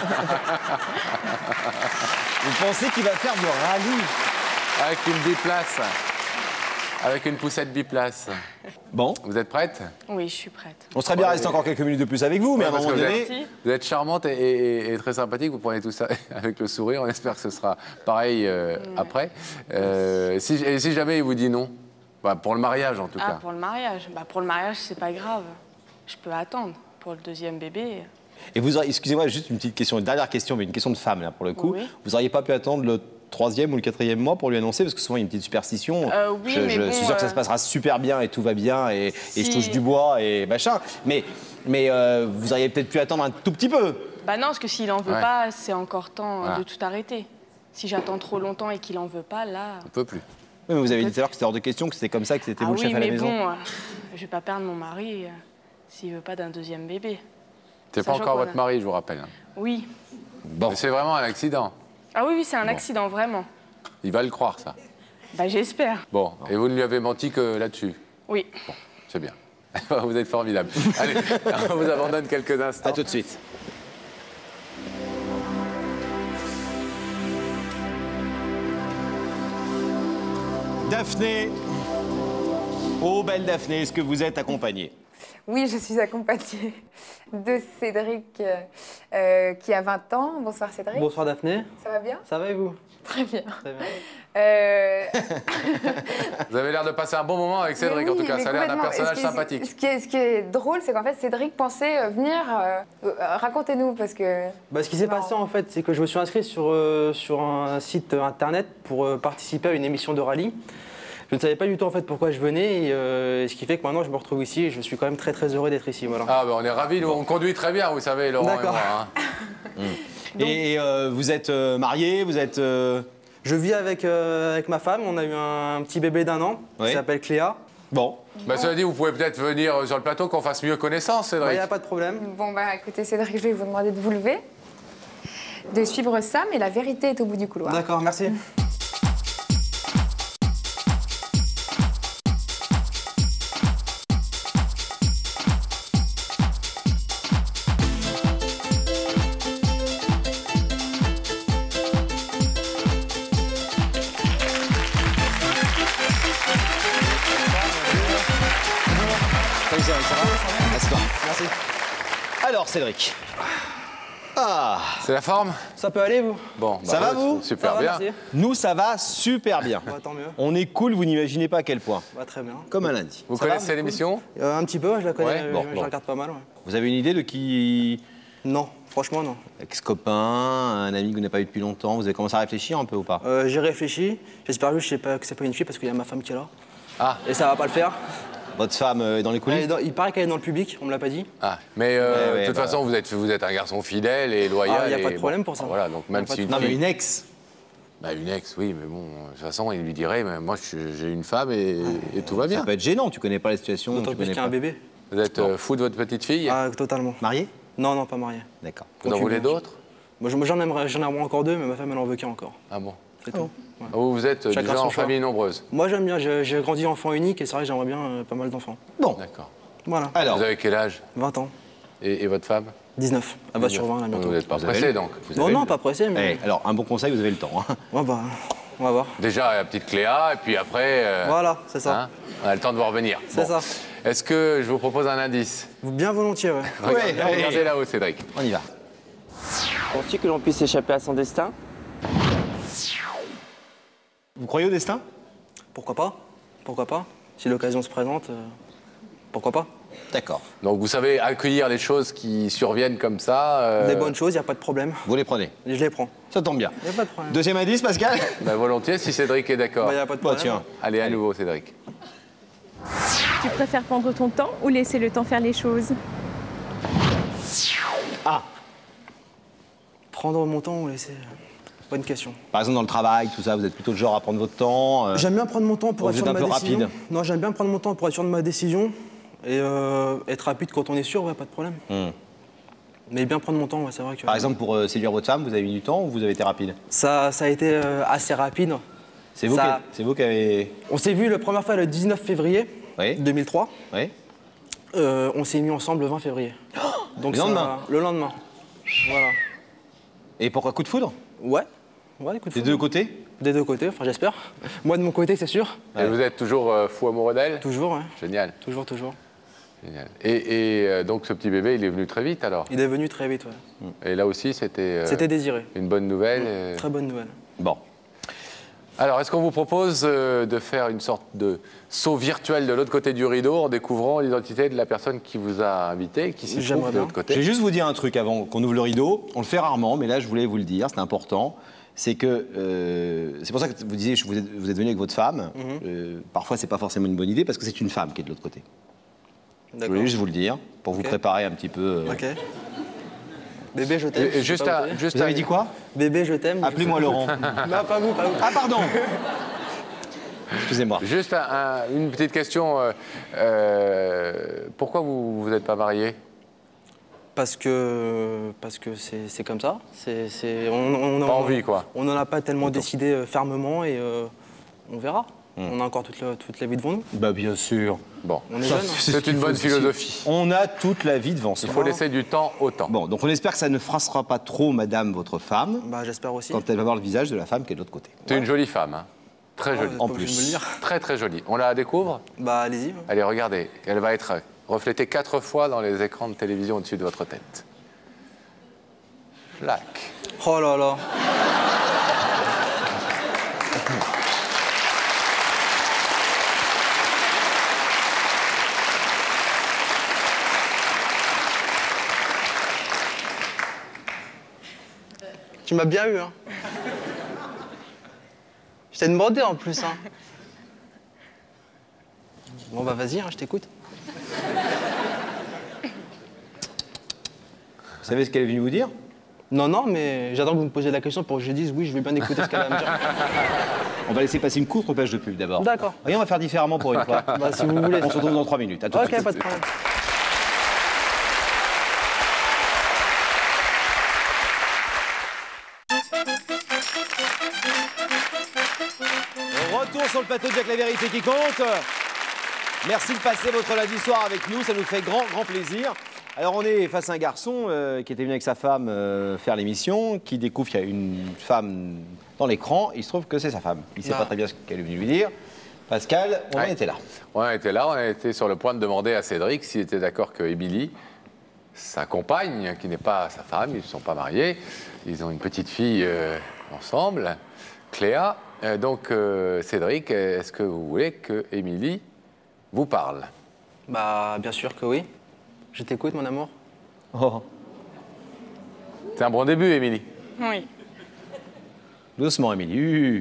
Vous pensez qu'il va faire du rallye? Avec une biplace. Avec une poussette biplace. Bon. Vous êtes prête? Oui, je suis prête. On serait bien resté encore quelques minutes de plus avec vous, mais à un Parce moment que donné... vous êtes charmante et très sympathique. Vous prenez tout ça avec le sourire. On espère que ce sera pareil après. Si jamais il vous dit non, pour le mariage en tout cas. Pour le mariage. Pour le mariage, c'est pas grave. Je peux attendre. Pour le deuxième bébé... Et vous auriez, excusez-moi, juste une petite question, une dernière question, mais une question de femme là pour le coup. Oui. Vous n'auriez pas pu attendre le 3e ou le 4e mois pour lui annoncer, parce que souvent il y a une petite superstition. Oui, je mais bon, suis sûr que ça se passera super bien et tout va bien et je touche du bois et machin. Mais vous auriez peut-être pu attendre un tout petit peu. Non, parce que s'il en veut pas, c'est encore temps de tout arrêter. Si j'attends trop longtemps et qu'il en veut pas, là... On peut plus. Oui, mais vous avez dit tout à l'heure que c'était hors de question, que c'était comme ça, que c'était vous le chef à la maison. Oui, mais bon, je vais pas perdre mon mari s'il veut pas d'un deuxième bébé. C'est pas encore votre mari, je vous rappelle. Oui. Bon. C'est vraiment un accident. Ah oui, c'est un accident, vraiment. Il va le croire, ça. J'espère. Bon, et vous ne lui avez menti que là-dessus? Oui. Bon, c'est bien. Vous êtes formidable. Allez, on vous abandonne quelques instants. À tout de suite. Daphné. Oh, belle Daphné, est-ce que vous êtes accompagnée? Oui, je suis accompagnée de Cédric qui a 20 ans. Bonsoir Cédric. Bonsoir Daphné. Ça va bien? Ça va et vous? Très bien. Très bien. Vous avez l'air de passer un bon moment avec Cédric, Oui, en tout cas. mais Ça a l'air d'un complètement. personnage sympathique. Ce qui est drôle, c'est qu'en fait, Cédric pensait venir... racontez-nous, parce que... Bah, ce qui s'est passé, en fait, c'est que je me suis inscrit sur un site internet pour participer à une émission de rallye. Je ne savais pas du tout en fait pourquoi je venais et ce qui fait que maintenant je me retrouve ici et je suis quand même très très heureux d'être ici. Voilà. Ah ben on est ravis, nous on conduit très bien, vous savez, Laurent et moi. Hein. Et vous êtes marié, vous êtes... Je vis avec ma femme, on a eu un petit bébé d'1 an qui s'appelle Cléa. Bon. Bah, cela dit, vous pouvez peut-être venir sur le plateau qu'on fasse mieux connaissance, Cédric. Il n'y a pas de problème. Bon, bah écoutez, Cédric, je vais vous demander de vous lever, de suivre Sam, et la vérité est au bout du couloir. D'accord, merci. Merci. Alors, Cédric. Ah. C'est la forme? Ça peut aller, vous? Bon, ça va, vous? Super ça va, bien. merci. Nous, ça va super bien. Bah, tant mieux. On est cool, vous n'imaginez pas à quel point. Bah, très bien. Comme un lundi. Vous Ça va, connaissez l'émission? Un petit peu, je la connais, Ouais, bon, je bon. la regarde pas mal. Ouais. Vous avez une idée de qui... Non, franchement, non. Ex-copain, un ami que vous n'avez pas eu depuis longtemps, vous avez commencé à réfléchir un peu ou pas? J'ai réfléchi. J'espère juste que c'est pas une fille parce qu'il y a ma femme qui est là. Ah. Et ça va pas le faire. Votre femme est dans les coulisses? Il paraît qu'elle est dans le public, on me l'a pas dit. Ah, mais de toute façon, vous êtes un garçon fidèle et loyal. Il n'y a pas de et problème pour ça. Voilà, donc même si Non, mais une ex. Bah, une ex, oui, mais bon, de toute façon, il lui dirait, mais moi, j'ai une femme et tout va bien. Ça peut être gênant, tu connais pas la situation. D'autant plus qu'il y a un bébé. Vous êtes fou de votre petite fille? Ah, totalement. Marié? Non, non, pas marié. D'accord. Vous en voulez d'autres? Moi, j'en aimerais encore 2, mais ma femme, elle en veut qu'un encore. Ah bon? C'est tout. Ouais. Vous êtes Chacun déjà son en choix. famille nombreuse? Moi, j'aime bien. J'ai grandi enfant unique et c'est vrai que j'aimerais bien pas mal d'enfants. Bon. D'accord. Voilà. Alors. Vous avez quel âge? 20 ans. Et votre femme? 19. Elle va sur 20 là bientôt. Vous n'êtes pas pressé donc? Non, non, pas pressé, mais. Alors, un bon conseil, vous avez le temps. Hein. Ouais, bah, on va voir. Déjà, la petite Cléa, et puis après... Voilà, c'est ça. Hein, on a le temps de voir venir. C'est ça. Est-ce que je vous propose un indice? Bien volontiers, ouais. Regardez là-haut, Cédric. On y va. Penses-tu que l'on puisse échapper à son destin? Vous croyez au destin? Pourquoi pas? Pourquoi pas? Si l'occasion se présente, pourquoi pas? D'accord. Donc vous savez accueillir les choses qui surviennent comme ça. Des bonnes choses, il n'y a pas de problème. Vous les prenez? Je les prends. Ça tombe bien. Il n'y a pas de problème. Deuxième indice, Pascal? Bah, volontiers, si Cédric est d'accord. Bah, y a pas de problème. Tiens. Allez, à nouveau, Cédric. Tu préfères prendre ton temps ou laisser le temps faire les choses? Ah. Prendre mon temps ou laisser... Bonne question. Par exemple, dans le travail, tout ça, vous êtes plutôt le genre à prendre votre temps J'aime bien prendre mon temps pour être sûr de ma décision. Vous êtes un peu rapide? Non, j'aime bien prendre mon temps pour être sûr de ma décision. Et être rapide quand on est sûr, ouais, pas de problème. Mais bien prendre mon temps, ouais, c'est vrai que... Par exemple, pour séduire votre femme, vous avez mis du temps ou vous avez été rapide? Ça a été assez rapide. C'est vous qui avez... On s'est vu la première fois le 19 février 2003. Oui. On s'est mis ensemble le 20 février. Donc le lendemain? Le lendemain. Voilà. Et pourquoi coup de foudre? Ouais. Ouais, coup de foudre. Des deux côtés? Des deux côtés, enfin j'espère. Moi de mon côté, c'est sûr. Et vous êtes toujours fou amoureux d'elle? Toujours, ouais. Génial. Toujours, toujours. Génial. Et donc ce petit bébé, il est venu très vite alors? Il est venu très vite, ouais. Et là aussi, c'était... C'était désiré. Une bonne nouvelle. Très bonne nouvelle. Bon. Alors, est-ce qu'on vous propose de faire une sorte de saut virtuel de l'autre côté du rideau en découvrant l'identité de la personne qui vous a invité, qui s'y trouve de l'autre côté? Je vais juste vous dire un truc avant qu'on ouvre le rideau. On le fait rarement, mais là, je voulais vous le dire, c'est important. C'est que c'est pour ça que vous disiez vous êtes venu avec votre femme. Parfois, c'est pas forcément une bonne idée parce que c'est une femme qui est de l'autre côté. Je voulais juste vous le dire pour vous préparer un petit peu. Ok. Bébé, je t'aime. Vous avez dit quoi? Bébé, je t'aime. Appelez-moi Laurent. Non, pas vous, pas vous. Ah, pardon. Excusez-moi. Juste une petite question. Pourquoi vous n'êtes pas marié? Parce que c'est comme ça. Pas envie, quoi. On n'en a pas tellement décidé fermement et on verra. On a encore toute la vie devant nous. Bah bien sûr. Bon, on est jeune. C'est une bonne philosophie. On a toute la vie devant soi. Il faut laisser du temps au temps. Bon, donc on espère que ça ne froissera pas trop madame, votre femme. Bah j'espère aussi. Quand elle va voir le visage de la femme qui est de l'autre côté. C'est une jolie femme, hein. Très jolie. En plus. Très très jolie. On la découvre? Bah allez-y. Allez, regardez. Elle va être reflété 4 fois dans les écrans de télévision au-dessus de votre tête. Flac. Oh là là. Tu m'as bien eu, hein. Je t'ai demandé en plus, hein. Bon bah vas-y, hein, je t'écoute. Vous savez ce qu'elle est venue vous dire? Non, non, mais j'attends que vous me posiez la question pour que je dise oui, je vais bien écouter ce qu'elle a à me dire. On va laisser passer une courte page de pub d'abord. D'accord. Et on va faire différemment pour une fois. Bah, si vous voulez. On se retrouve dans 3 minutes. À tout de Ok, suite. pas de problème. Retour sur le plateau de Jack la vérité qui compte. Merci de passer votre lundi soir avec nous, ça nous fait grand plaisir. Alors on est face à un garçon qui était venu avec sa femme faire l'émission, qui découvre qu'il y a une femme dans l'écran, il se trouve que c'est sa femme. Il ne sait pas très bien ce qu'elle est venue lui dire. Pascal, on en était là. On était là, on était sur le point de demander à Cédric s'il était d'accord que Émilie, sa compagne, qui n'est pas sa femme, ils ne sont pas mariés, ils ont une petite fille ensemble, Cléa. Donc Cédric, est-ce que vous voulez que Émilie vous parle? Bah bien sûr que oui. Je t'écoute, mon amour. Oh. C'est un bon début, Émilie. Oui. Doucement, Émilie.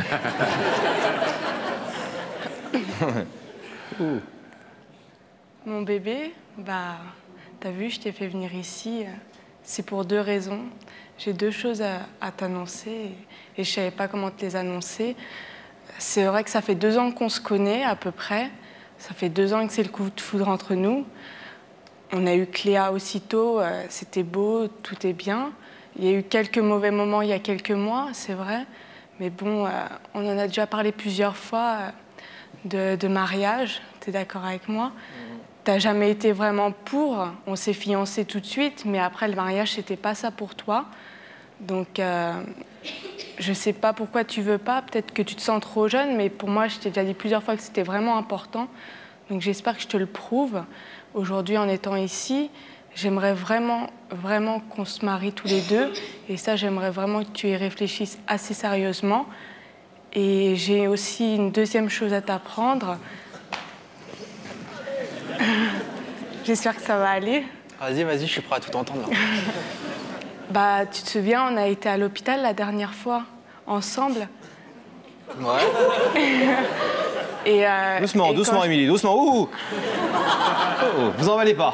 Mon bébé, bah, t'as vu, je t'ai fait venir ici. C'est pour 2 raisons. J'ai 2 choses à t'annoncer et je savais pas comment te les annoncer. C'est vrai que ça fait 2 ans qu'on se connaît à peu près. Ça fait 2 ans que c'est le coup de foudre entre nous. On a eu Cléa aussitôt, c'était beau, tout est bien. Il y a eu quelques mauvais moments il y a quelques mois, c'est vrai. Mais bon, on en a déjà parlé plusieurs fois de mariage. T'es d'accord avec moi? T'as jamais été vraiment pour. On s'est fiancés tout de suite, mais après le mariage, c'était pas ça pour toi. Donc, je sais pas pourquoi tu veux pas. Peut-être que tu te sens trop jeune, mais pour moi, je t'ai déjà dit plusieurs fois que c'était vraiment important. Donc, j'espère que je te le prouve. Aujourd'hui, en étant ici, j'aimerais vraiment qu'on se marie tous les 2. Et ça, j'aimerais vraiment que tu y réfléchisses assez sérieusement. Et j'ai aussi une 2e chose à t'apprendre. J'espère que ça va aller. Vas-y, je suis prêt à tout entendre. Là. Bah, tu te souviens, on a été à l'hôpital la dernière fois, ensemble. Ouais. Doucement, Émilie, doucement. Ouh. Oh, vous emballez pas.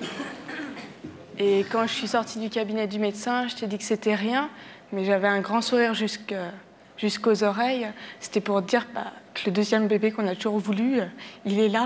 Et quand je suis sortie du cabinet du médecin, je t'ai dit que c'était rien, mais j'avais un grand sourire jusqu'aux oreilles. C'était pour dire que le 2e bébé qu'on a toujours voulu, il est là.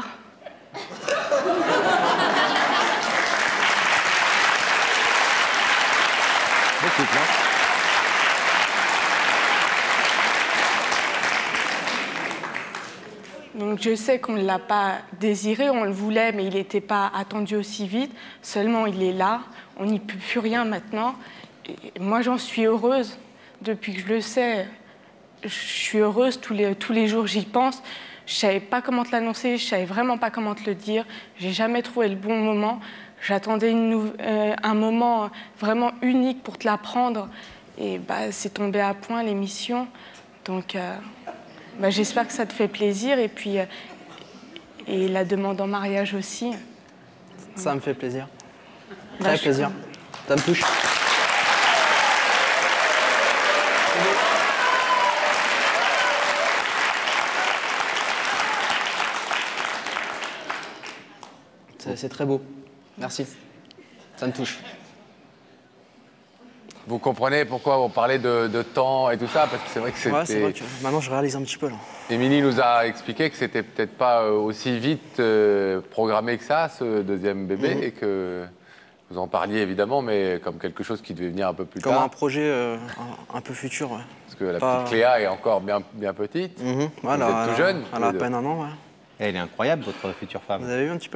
Donc je sais qu'on ne l'a pas désiré, on le voulait, mais il n'était pas attendu aussi vite. Seulement, il est là, on n'y peut plus rien maintenant. Et moi, j'en suis heureuse. Depuis que je le sais, je suis heureuse, tous les jours, j'y pense. Je ne savais pas comment te l'annoncer, je ne savais vraiment pas comment te le dire. Je n'ai jamais trouvé le bon moment. J'attendais un moment vraiment unique pour te l'apprendre. Et c'est tombé à point, l'émission. Donc, j'espère que ça te fait plaisir. Et puis, et la demande en mariage aussi. Ça me fait plaisir. Très plaisir. Ça me touche. C'est très beau. Merci. Ça me touche. Vous comprenez pourquoi on parlait de temps et tout ça? Parce que c'est vrai que c'était... Ouais, c'est vrai que maintenant je réalise un petit peu là. Émilie nous a expliqué que c'était peut-être pas aussi vite programmé que ça, ce 2e bébé, et que vous en parliez évidemment, mais comme quelque chose qui devait venir un peu plus tard. Comme un projet un peu futur, ouais. Parce que la petite Cléa est encore bien petite. Voilà, vous êtes tout jeune. Elle a à peine 1 an, ouais. Elle est incroyable, votre future femme. Vous avez vu un petit peu?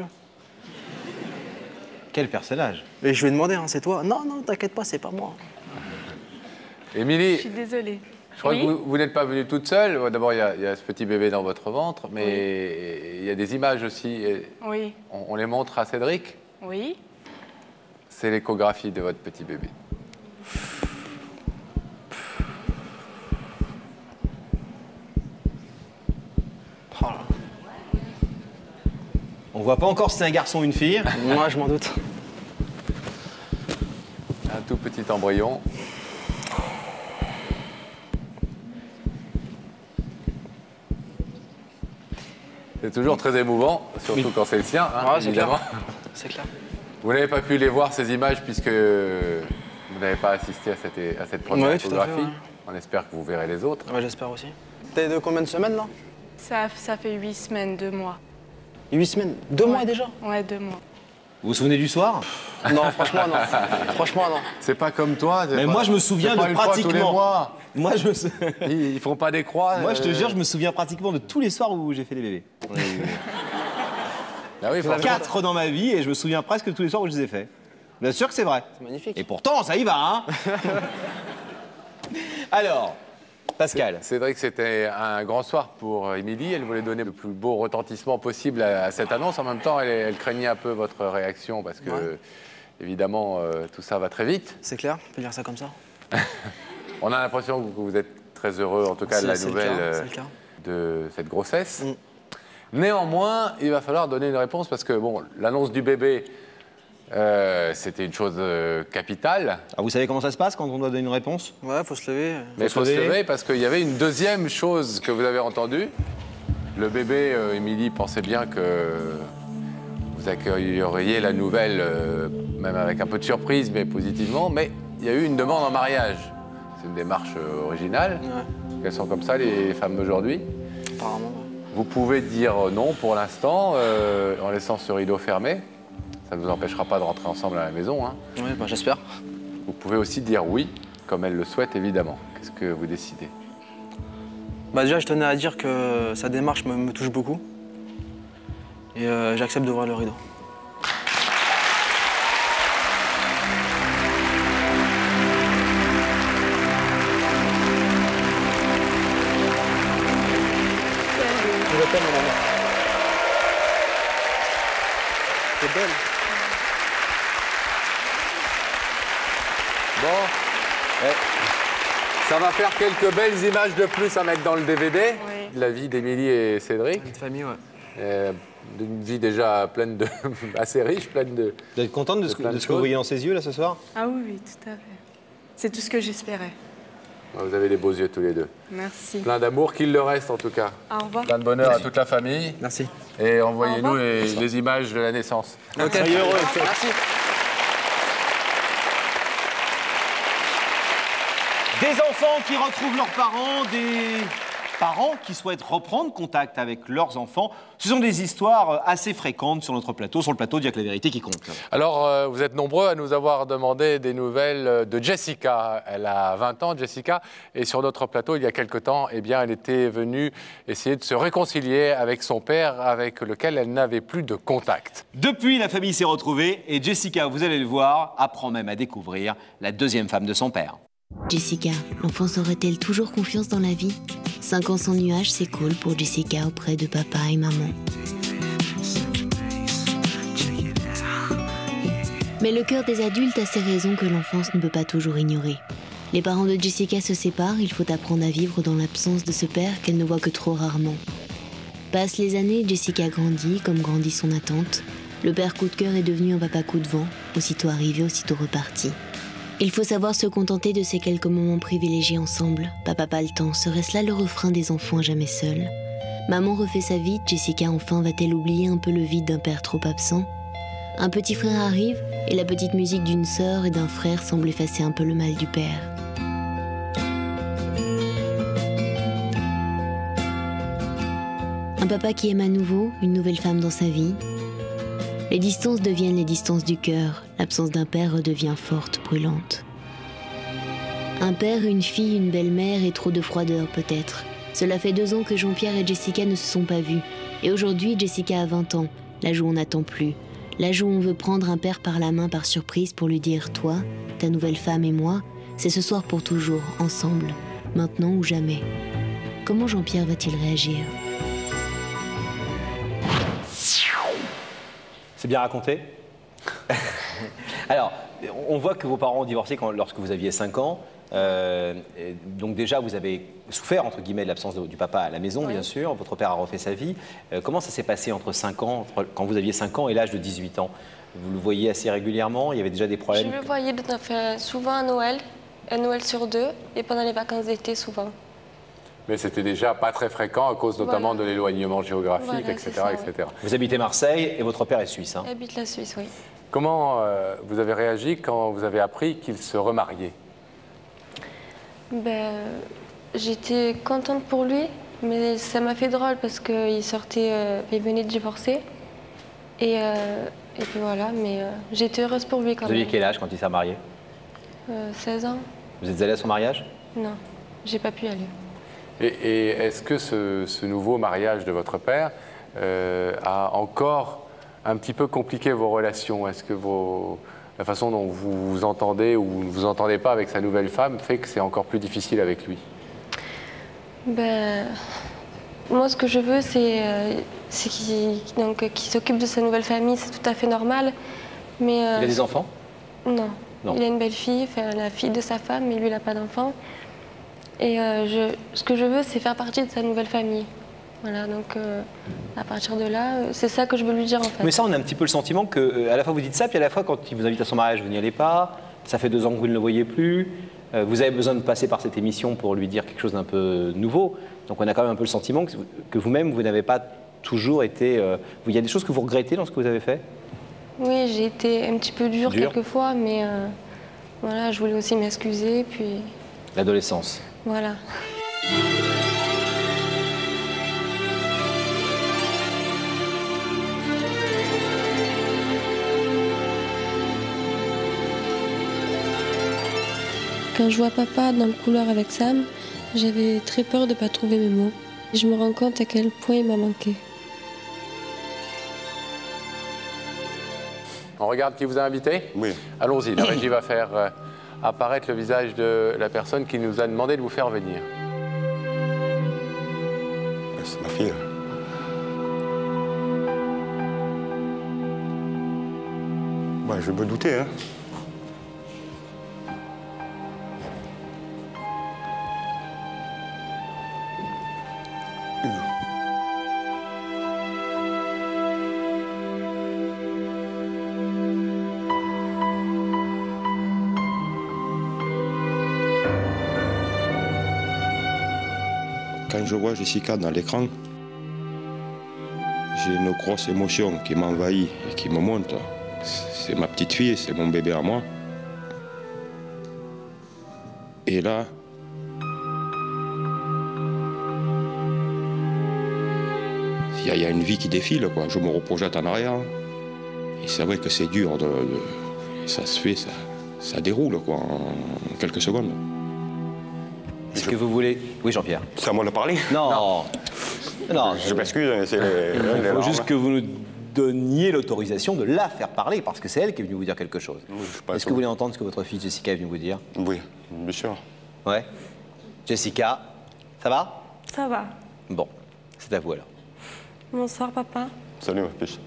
Quel personnage? Et je lui ai demandé, hein, c'est toi? Non, t'inquiète pas, c'est pas moi. Émilie. Je suis désolée. Je crois que vous n'êtes pas venue toute seule. D'abord, il y a ce petit bébé dans votre ventre, mais il y a des images aussi. Oui. On les montre à Cédric? Oui. C'est l'échographie de votre petit bébé. Oh là. On voit pas encore si c'est un garçon ou une fille. Moi, je m'en doute. Un tout petit embryon. C'est toujours très émouvant, surtout quand c'est le sien, hein, ouais, évidemment. C'est clair. Vous n'avez pas pu les voir, ces images, puisque vous n'avez pas assisté à cette première photographie. On espère que vous verrez les autres. Ouais, j'espère aussi. T'es de combien de semaines, là? Ça fait 8 semaines, 2 mois. 8 semaines? 2 mois déjà? Ouais, 2 mois. Vous vous souvenez du soir? Non, franchement, non. Franchement, non. C'est pas comme toi. Mais moi, je me souviens de pratiquement. Tous les mois. Moi, Ils font pas des croix. Moi, je te jure, je me souviens pratiquement de tous les soirs où j'ai fait des bébés. Ah oui, 4 dans ma vie et je me souviens presque de tous les soirs où je les ai faits. Bien sûr que c'est vrai. C'est magnifique. Et pourtant, ça y va, hein. Alors, Pascal. Cédric, c'était un grand soir pour Émilie. Elle voulait donner le plus beau retentissement possible à cette annonce. En même temps, elle craignait un peu votre réaction parce que, évidemment, tout ça va très vite. C'est clair, on peut dire ça comme ça. On a l'impression que vous êtes très heureux, en tout cas, de la nouvelle de cette grossesse. Néanmoins, il va falloir donner une réponse parce que, bon, l'annonce du bébé, c'était une chose capitale. Ah, vous savez comment ça se passe quand on doit donner une réponse? Ouais, faut se lever. Mais il faut se lever parce qu'il y avait une deuxième chose que vous avez entendue. Le bébé, Émilie, pensait bien que vous accueilleriez la nouvelle, même avec un peu de surprise, mais positivement. Mais il y a eu une demande en mariage. C'est une démarche originale. Ouais. Elles sont comme ça, les femmes d'aujourd'hui. Apparemment, Vous pouvez dire non pour l'instant, en laissant ce rideau fermé. Ça ne vous empêchera pas de rentrer ensemble à la maison. Hein. Oui, bah, j'espère. Vous pouvez aussi dire oui, comme elle le souhaite, évidemment. Qu'est-ce que vous décidez? Bah, déjà, je tenais à dire que sa démarche me touche beaucoup. Et j'accepte d'ouvrir le rideau. C'est belle. Bon, ça va faire quelques belles images de plus à mettre dans le DVD. Oui. De la vie d'Émilie et Cédric. Une famille, ouais. D'une vie déjà pleine de... assez riche, pleine de... Vous êtes contente de ce que vous voyez dans ses yeux, là, ce soir? Ah oui, oui, tout à fait. C'est tout ce que j'espérais. Vous avez des beaux yeux tous les deux. Merci. Plein d'amour, qu'il le reste en tout cas. Au revoir. Plein de bonheur à toute la famille. Merci. Et envoyez-nous les images de la naissance. Ok. Soyez heureux. Merci. Des enfants qui retrouvent leurs parents, des parents qui souhaitent reprendre contact avec leurs enfants. Ce sont des histoires assez fréquentes sur notre plateau, sur le plateau d'Il y a que la vérité qui compte. Alors, vous êtes nombreux à nous avoir demandé des nouvelles de Jessica. Elle a 20 ans, Jessica, et sur notre plateau, il y a quelque temps, eh bien, elle était venue essayer de se réconcilier avec son père, avec lequel elle n'avait plus de contact. Depuis, la famille s'est retrouvée, et Jessica, vous allez le voir, apprend même à découvrir la deuxième femme de son père. Jessica, l'enfance aurait-elle toujours confiance dans la vie? 5 ans sans nuages s'écoulent pour Jessica auprès de papa et maman. Mais le cœur des adultes a ses raisons que l'enfance ne peut pas toujours ignorer. Les parents de Jessica se séparent, il faut apprendre à vivre dans l'absence de ce père qu'elle ne voit que trop rarement. Passent les années, Jessica grandit comme grandit son attente. Le père coup de cœur est devenu un papa coup de vent, aussitôt arrivé, aussitôt reparti. Il faut savoir se contenter de ces quelques moments privilégiés ensemble. Papa pas le temps, serait-ce là le refrain des enfants à jamais seuls? Maman refait sa vie, Jessica enfin va-t-elle oublier un peu le vide d'un père trop absent? Un petit frère arrive, et la petite musique d'une sœur et d'un frère semble effacer un peu le mal du père. Un papa qui aime à nouveau, une nouvelle femme dans sa vie. Les distances deviennent les distances du cœur. L'absence d'un père redevient forte, brûlante. Un père, une fille, une belle-mère et trop de froideur peut-être. Cela fait 2 ans que Jean-Pierre et Jessica ne se sont pas vus. Et aujourd'hui, Jessica a 20 ans, l'âge où on n'attend plus. L'âge où on veut prendre un père par la main par surprise pour lui dire « Toi, ta nouvelle femme et moi, c'est ce soir pour toujours, ensemble. maintenant ou jamais. Comment Jean-Pierre va-t-il réagir? C'est bien raconté. Alors, on voit que vos parents ont divorcé lorsque vous aviez 5 ans. Donc déjà, vous avez souffert, entre guillemets, de l'absence du papa à la maison, bien sûr. Votre père a refait sa vie. Comment ça s'est passé entre 5 ans, quand vous aviez 5 ans et l'âge de 18 ans? Vous le voyiez assez régulièrement? Il y avait déjà des problèmes? Je le voyais souvent à Noël, un Noël sur 2, et pendant les vacances d'été, souvent. Mais c'était déjà pas très fréquent à cause notamment de l'éloignement géographique, etc., etc. Vous habitez Marseille et votre père est suisse. Hein. Il habite la Suisse, oui. Comment vous avez réagi quand vous avez appris qu'il se remariait? J'étais contente pour lui, mais ça m'a fait drôle parce qu'il il venait de divorcer. Et puis voilà, mais j'étais heureuse pour lui quand même. Vous aviez quel âge quand il s'est marié? 16 ans. Vous êtes allée à son mariage? Non, j'ai pas pu y aller. Et est-ce que ce nouveau mariage de votre père a encore un petit peu compliqué vos relations? Est-ce que la façon dont vous vous entendez ou vous ne vous entendez pas avec sa nouvelle femme fait que c'est encore plus difficile avec lui? Moi, ce que je veux, c'est qu'il s'occupe de sa nouvelle famille, c'est tout à fait normal. Mais, il a des enfants? Non. Il a une belle-fille, la fille de sa femme, mais lui, il n'a pas d'enfant. Et ce que je veux, c'est faire partie de sa nouvelle famille. Voilà, donc à partir de là, c'est ça que je veux lui dire en fait. Mais ça, on a un petit peu le sentiment que, à la fois vous dites ça, puis à la fois quand il vous invite à son mariage, vous n'y allez pas. Ça fait 2 ans que vous ne le voyez plus. Vous avez besoin de passer par cette émission pour lui dire quelque chose d'un peu nouveau. Donc on a quand même un peu le sentiment que vous-même, vous n'avez pas toujours été... il y a des choses que vous regrettez dans ce que vous avez fait? Oui, j'ai été un petit peu dure quelquefois, mais voilà, je voulais aussi m'excuser, puis... L'adolescence. Voilà. Quand je vois papa dans le couloir avec Sam, j'avais très peur de ne pas trouver mes mots. Et je me rends compte à quel point il m'a manqué. On regarde qui vous a invité? Oui. Allons-y, la régie va faire apparaître le visage de la personne qui nous a demandé de vous faire venir. C'est ma fille. Je me doutais, hein. Quand je vois Jessica dans l'écran, j'ai une grosse émotion qui m'envahit et qui me monte. C'est ma petite fille, c'est mon bébé à moi. Et là, il y a une vie qui défile, quoi. Je me reprojette en arrière. Et c'est vrai que c'est dur, ça se fait, ça déroule, quoi, en quelques secondes. Est-ce que vous voulez... Oui, Jean-Pierre. C'est à moi de parler? Non. Non. Je m'excuse, c'est il faut juste que vous nous donniez l'autorisation de la faire parler, parce que c'est elle qui est venue vous dire quelque chose. Est-ce que vous voulez entendre ce que votre fille Jessica est venue vous dire? Oui, bien sûr. Ouais. Jessica, ça va? Ça va. Bon, c'est à vous alors. Bonsoir, papa. Salut, ma puce.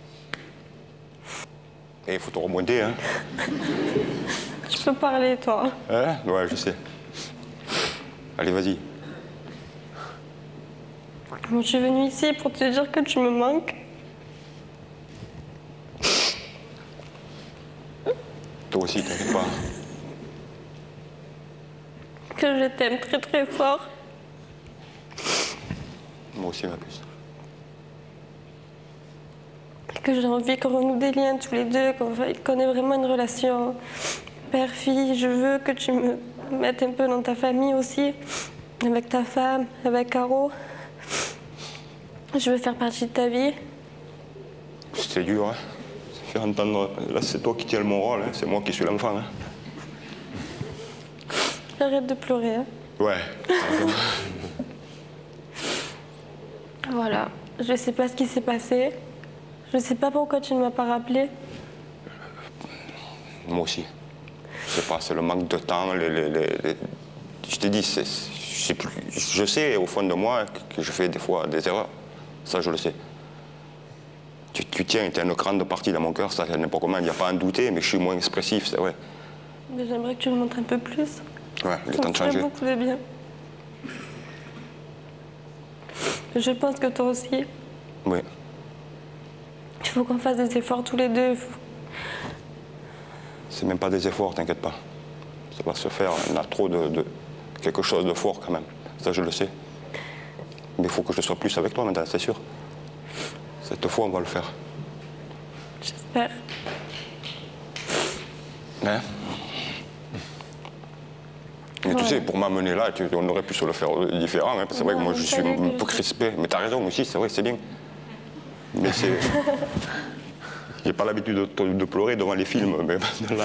Et il faut te remonter, hein. Tu peux parler, toi. Hein? Ouais, je sais. Allez, vas-y. Je suis venue ici pour te dire que tu me manques. Toi aussi, t'inquiète pas. Que je t'aime très très fort. Moi aussi, ma puce. Que j'ai envie qu'on renoue des liens tous les deux, qu'on ait vraiment une relation père-fille. Je veux que tu me mettes un peu dans ta famille aussi, avec ta femme, avec Caro. Je veux faire partie de ta vie. C'est dur, hein. Ça fait entendre... Là, c'est toi qui tiens mon rôle, hein. C'est moi qui suis l'enfant, hein. Arrête de pleurer, hein. Ouais. Voilà. Je sais pas ce qui s'est passé. Je sais pas pourquoi tu ne m'as pas rappelé. Moi aussi. Je sais pas, c'est le manque de temps, je t'ai dit, je sais au fond de moi que je fais des fois des erreurs. Ça, je le sais. Tu tiens, tu as une grande partie dans mon cœur, ça, n'importe comment, il n'y a pas à en douter, mais je suis moins expressif, c'est vrai. Mais j'aimerais que tu me montres un peu plus. Ouais, il est Ça temps me de ferait changer. beaucoup de bien. Je pense que toi aussi. Oui. Il faut qu'on fasse des efforts tous les deux. C'est même pas des efforts, t'inquiète pas. Ça va se faire, on a trop de quelque chose de fort quand même. Ça, je le sais. Mais il faut que je sois plus avec toi maintenant, c'est sûr. Cette fois, on va le faire. J'espère. Hein? Mais tu Ouais. sais, pour m'amener là, on aurait pu se le faire différent. Hein, c'est vrai que moi, je suis un peu crispé. Mais t'as raison aussi, c'est vrai, c'est bien. Mais c'est... J'ai pas l'habitude de pleurer devant les films, mais là...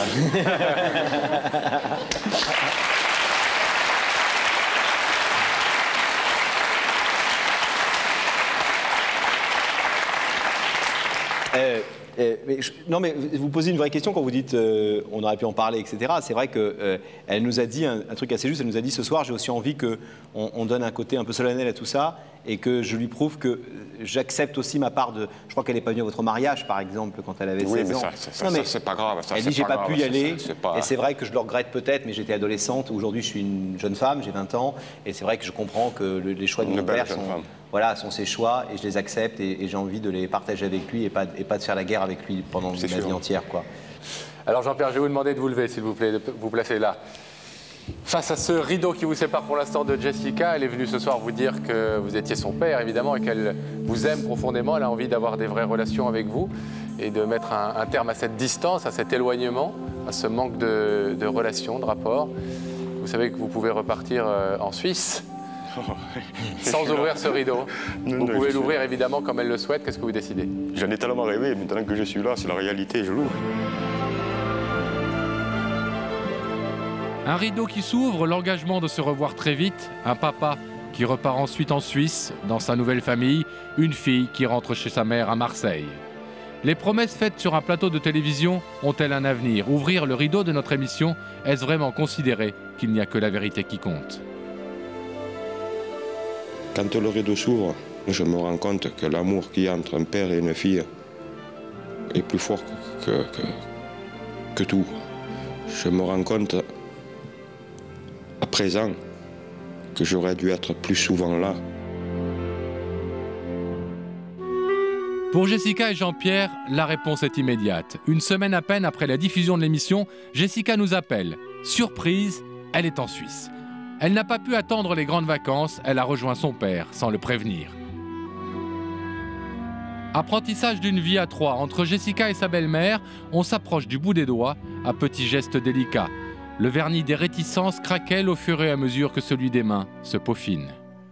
Non, mais vous posez une vraie question quand vous dites on aurait pu en parler, etc. C'est vrai qu'elle nous a dit un truc assez juste. Elle nous a dit ce soir, j'ai aussi envie qu'on donne un côté un peu solennel à tout ça et que je lui prouve que j'accepte aussi ma part de. Je crois qu'elle n'est pas venue à votre mariage, par exemple, quand elle avait 16 ans. Oui, mais ça, c'est pas grave. Ça, elle dit j'ai pas pu y aller. Pas... Et c'est vrai que je le regrette peut-être, mais j'étais adolescente. Aujourd'hui, je suis une jeune femme, j'ai 20 ans. Et c'est vrai que je comprends que les choix de mon père sont ses choix et je les accepte et j'ai envie de les partager avec lui et pas de faire la guerre avec lui pendant ma vie entière, quoi. Alors Jean-Pierre, je vais vous demander de vous lever, s'il vous plaît, de vous placer là. Face à ce rideau qui vous sépare pour l'instant de Jessica, elle est venue ce soir vous dire que vous étiez son père, évidemment, et qu'elle vous aime profondément. Elle a envie d'avoir des vraies relations avec vous et de mettre un terme à cette distance, à cet éloignement, à ce manque de relations, de rapports. Vous savez que vous pouvez repartir en Suisse sans ouvrir ce rideau. Vous pouvez l'ouvrir évidemment comme elle le souhaite. Qu'est-ce que vous décidez? J'en ai tellement rêvé, maintenant que je suis là, c'est la réalité, je l'ouvre. Un rideau qui s'ouvre, l'engagement de se revoir très vite, un papa qui repart ensuite en Suisse, dans sa nouvelle famille, une fille qui rentre chez sa mère à Marseille. Les promesses faites sur un plateau de télévision ont-elles un avenir? Ouvrir le rideau de notre émission, est-ce vraiment considérer qu'il n'y a que la vérité qui compte? Quand le rideau s'ouvre, je me rends compte que l'amour qu'il y a entre un père et une fille est plus fort que tout. Je me rends compte à présent que j'aurais dû être plus souvent là. Pour Jessica et Jean-Pierre, la réponse est immédiate. Une semaine à peine après la diffusion de l'émission, Jessica nous appelle. Surprise, elle est en Suisse. Elle n'a pas pu attendre les grandes vacances, elle a rejoint son père sans le prévenir. Apprentissage d'une vie à trois. Entre Jessica et sa belle-mère, on s'approche du bout des doigts, à petits gestes délicats. Le vernis des réticences craquelle au fur et à mesure que celui des mains se peaufine.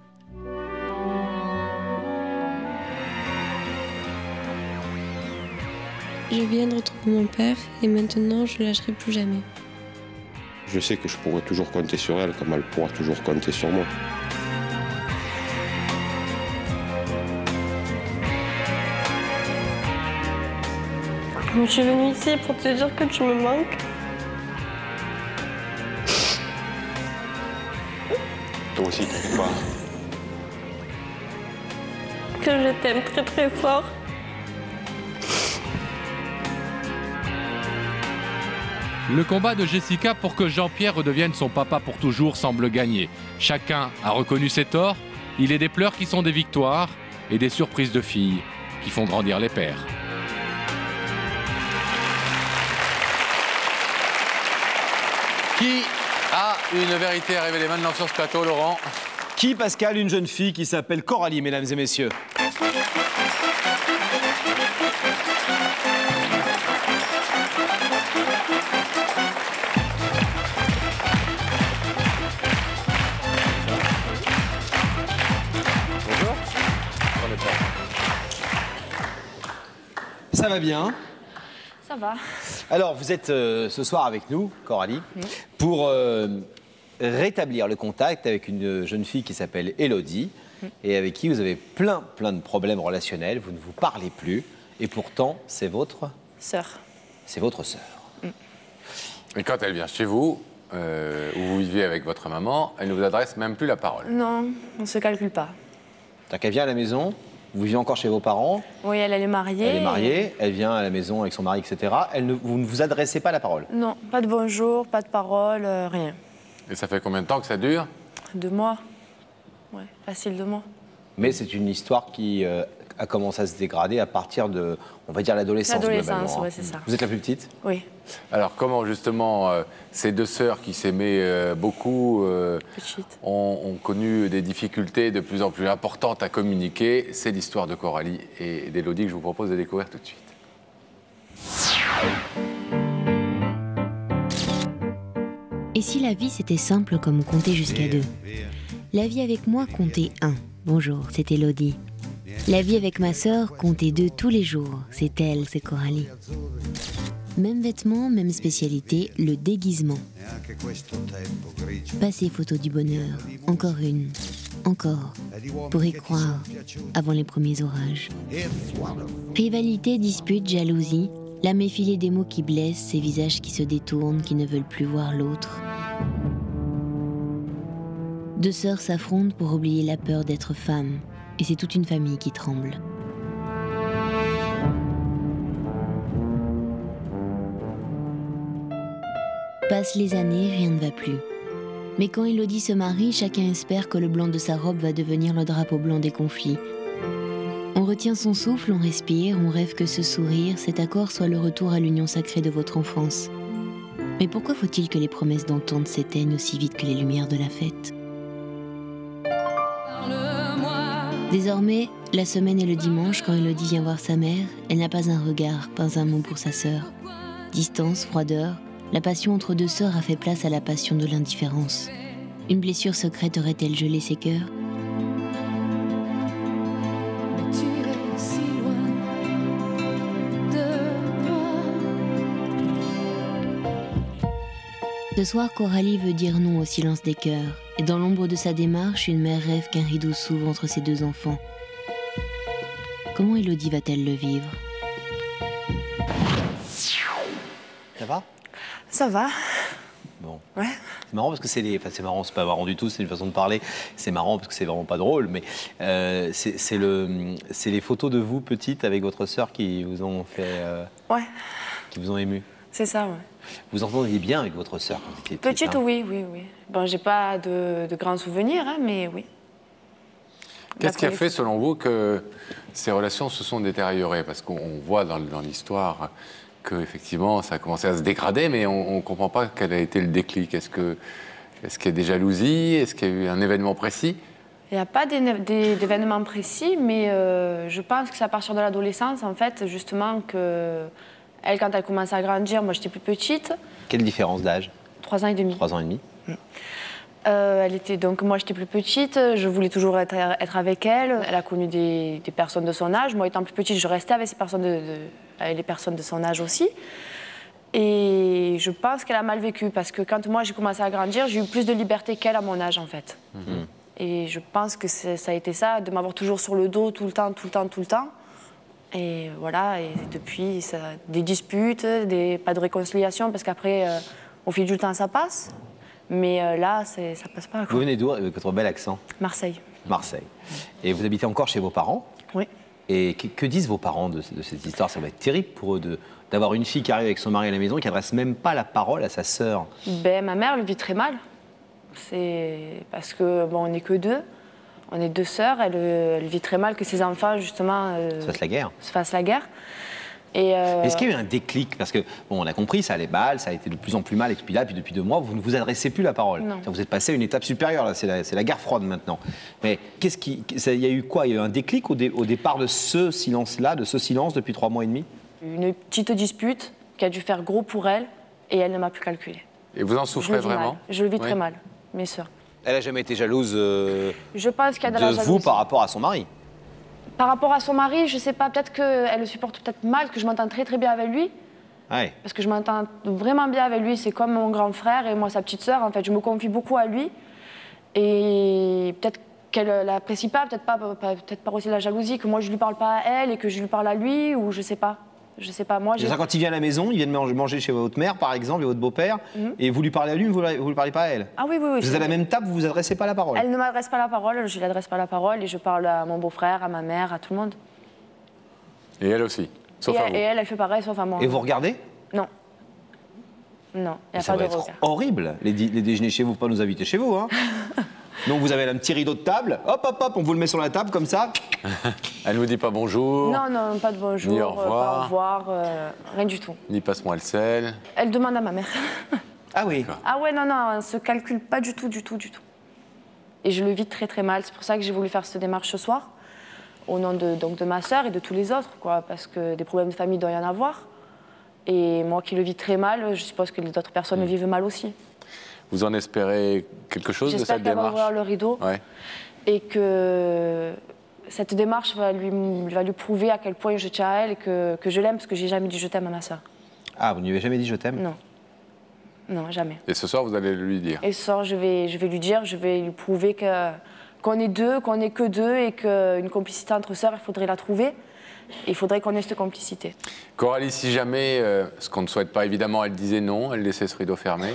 Je viens de retrouver mon père et maintenant je ne lâcherai plus jamais. Je sais que je pourrai toujours compter sur elle comme elle pourra toujours compter sur moi. Je suis venue ici pour te dire que tu me manques. Toi aussi, t'inquiète pas. Que je t'aime très très fort. Le combat de Jessica pour que Jean-Pierre redevienne son papa pour toujours semble gagner. Chacun a reconnu ses torts, il est des pleurs qui sont des victoires et des surprises de filles qui font grandir les pères. Qui a une vérité à révéler maintenant sur ce plateau, Laurent? Qui, Pascal? Une jeune fille qui s'appelle Coralie, mesdames et messieurs. Bonjour. Ça va bien? Ça va. Alors, vous êtes ce soir avec nous, Coralie, pour rétablir le contact avec une jeune fille qui s'appelle Élodie et avec qui vous avez plein de problèmes relationnels, vous ne vous parlez plus, et pourtant, c'est votre... Sœur. C'est votre sœur. Et quand elle vient chez vous, où vous vivez avec votre maman, elle ne vous adresse même plus la parole. Non, on ne se calcule pas. Donc elle vient à la maison, vous vivez encore chez vos parents. Oui, elle est mariée. Elle est mariée, elle vient à la maison avec son mari, etc. Vous ne vous adressez pas la parole? Non, pas de bonjour, pas de parole, rien. Et ça fait combien de temps que ça dure? 2 mois. Ouais, facile 2 mois. Mais c'est une histoire qui a commencé à se dégrader à partir de, on va dire, l'adolescence. L'adolescence, oui, c'est ça. Vous êtes la plus petite? Oui. Alors comment justement ces deux sœurs qui s'aimaient beaucoup ont connu des difficultés de plus en plus importantes à communiquer? C'est l'histoire de Coralie et d'Élodie que je vous propose de découvrir tout de suite. Et si la vie c'était simple comme compter jusqu'à 2? La vie avec moi comptait 1. Bonjour, c'est Élodie. La vie avec ma sœur comptait 2 tous les jours. C'est elle, c'est Coralie. Même vêtements, même spécialité, le déguisement. Passer photo du bonheur, encore une, encore, pour y croire, avant les premiers orages. Rivalité, dispute, jalousie, là m'effilée des mots qui blessent, ces visages qui se détournent, qui ne veulent plus voir l'autre. 2 sœurs s'affrontent pour oublier la peur d'être femme, et c'est toute une famille qui tremble. Passent les années, rien ne va plus. Mais quand Élodie se marie, chacun espère que le blanc de sa robe va devenir le drapeau blanc des conflits. On retient son souffle, on respire, on rêve que ce sourire, cet accord soit le retour à l'union sacrée de votre enfance. Mais pourquoi faut-il que les promesses d'entente s'éteignent aussi vite que les lumières de la fête ? Désormais, la semaine et le dimanche, quand Élodie vient voir sa mère, elle n'a pas un regard, pas un mot pour sa sœur. Distance, froideur, la passion entre 2 sœurs a fait place à la passion de l'indifférence. Une blessure secrète aurait-elle gelé ses cœurs ? Ce soir, Coralie veut dire non au silence des cœurs. Et dans l'ombre de sa démarche, une mère rêve qu'un rideau s'ouvre entre ses 2 enfants. Comment Élodie va-t-elle le vivre ? Ça va? Ça va. Bon. Ouais. C'est marrant parce que c'est marrant, c'est pas marrant du tout, c'est une façon de parler. C'est marrant parce que c'est vraiment pas drôle, mais c'est les photos de vous petite avec votre sœur qui vous ont fait, qui vous ont ému. C'est ça, ouais. Vous entendiez bien avec votre sœur quand vous étiez petite? Petite, oui. Bon, j'ai pas de grands souvenirs, hein, mais oui. Qu'est-ce qui a fait, selon vous, que ces relations se sont détériorées? Parce qu'on voit dans l'histoire qu'effectivement, ça a commencé à se dégrader, mais on ne comprend pas quel a été le déclic. Est-ce qu'il y a des jalousies? Est-ce qu'il y a eu un événement précis? Il n'y a pas d'événement précis, mais je pense que c'est à partir de l'adolescence, en fait, justement, que elle, quand elle commence à grandir, moi j'étais plus petite. Quelle différence d'âge? 3 ans et demi. 3 ans et demi. Donc moi j'étais plus petite, je voulais toujours être avec elle. Elle a connu des personnes de son âge. Moi étant plus petite, je restais avec avec les personnes de son âge aussi. Et je pense qu'elle a mal vécu parce que quand moi j'ai commencé à grandir, j'ai eu plus de liberté qu'elle à mon âge en fait. Et je pense que ça a été ça, de m'avoir toujours sur le dos tout le temps. Et voilà, et depuis, des disputes, pas de réconciliation, parce qu'après, au fil du temps, ça passe. Mais là, ça passe pas. Vous venez d'où avec votre bel accent? Marseille. Marseille. Et vous habitez encore chez vos parents? Oui. Et que disent vos parents de cette histoire? Ça va être terrible pour eux d'avoir une fille qui arrive avec son mari à la maison et qui n'adresse même pas la parole à sa sœur. Ma mère le vit très mal. C'est parce que, bon, on n'est que 2. On est 2 sœurs, elle vit très mal que ses enfants, justement, se fassent la guerre. Est-ce qu'il y a eu un déclic? Parce que, bon, on a compris, ça allait mal, ça a été de plus en plus mal, et puis là, depuis 2 mois, vous ne vous adressez plus la parole. Non. Vous êtes passé à une étape supérieure, là, c'est la guerre froide maintenant. Mais il y a eu quoi? Il y a eu un déclic au départ de ce silence-là, de ce silence depuis 3 mois et demi? Une petite dispute qui a dû faire gros pour elle, et elle ne m'a plus calculé. Et vous en souffrez vraiment? Je le vis très mal, mes sœurs. Elle n'a jamais été jalouse je pense qu'il y a de la jalousie. vous par rapport à son mari? Par rapport à son mari, je sais pas, peut-être qu'elle le supporte peut-être mal, que je m'entends très très bien avec lui. Ouais. Parce que je m'entends vraiment bien avec lui, c'est comme mon grand frère et moi sa petite sœur, en fait, je me confie beaucoup à lui. Et peut-être qu'elle l'apprécie pas, peut-être pas aussi la jalousie, que moi je lui parle pas à elle et que je lui parle à lui, ou je sais pas. Je sais pas, moi... C'est-à-dire quand il vient à la maison, il vient de manger chez votre mère, par exemple, et votre beau-père, et vous lui parlez à lui, vous ne lui parlez pas à elle. Ah oui, oui, oui. Vous êtes à la même table, vous vous adressez pas la parole. Elle ne m'adresse pas la parole, je lui adresse pas la parole, et je parle à mon beau-frère, à ma mère, à tout le monde. Et elle aussi, sauf à vous. Et elle fait pareil, sauf à moi. Et vous regardez? Non. Non, il n'y a ça pas va de être regard. horrible, les déjeuners chez vous, pas nous inviter chez vous. Hein. Donc vous avez un petit rideau de table, hop, hop, hop, on vous le met sur la table comme ça. Elle ne vous dit pas bonjour. Non, non, pas de bonjour, Ni au revoir. pas au revoir, rien du tout. Ni passe-moi le sel. Elle demande à ma mère. Ah oui. Ah ouais, non, non, on ne se calcule pas du tout, du tout, du tout. Et je le vis très, très mal. C'est pour ça que j'ai voulu faire cette démarche ce soir, au nom de ma sœur et de tous les autres, quoi, parce que des problèmes de famille, il doit y en avoir. Et moi qui le vis très mal, je suppose que d'autres personnes le vivent mal aussi. Vous en espérez quelque chose de cette J'espère qu'elle va démarche? ouvrir le rideau et que cette démarche va lui prouver à quel point je tiens à elle et que je l'aime, parce que j'ai jamais dit je t'aime à ma sœur. Ah, vous ne lui avez jamais dit je t'aime? Non. Non, jamais. Et ce soir, vous allez lui dire? Et ce soir, je vais lui dire, je vais lui prouver qu'on est deux, qu'on n'est que deux et qu'une complicité entre sœurs, il faudrait la trouver. Et il faudrait qu'on ait cette complicité. Coralie, si jamais, ce qu'on ne souhaite pas évidemment, elle disait non, elle laissait ce rideau fermé?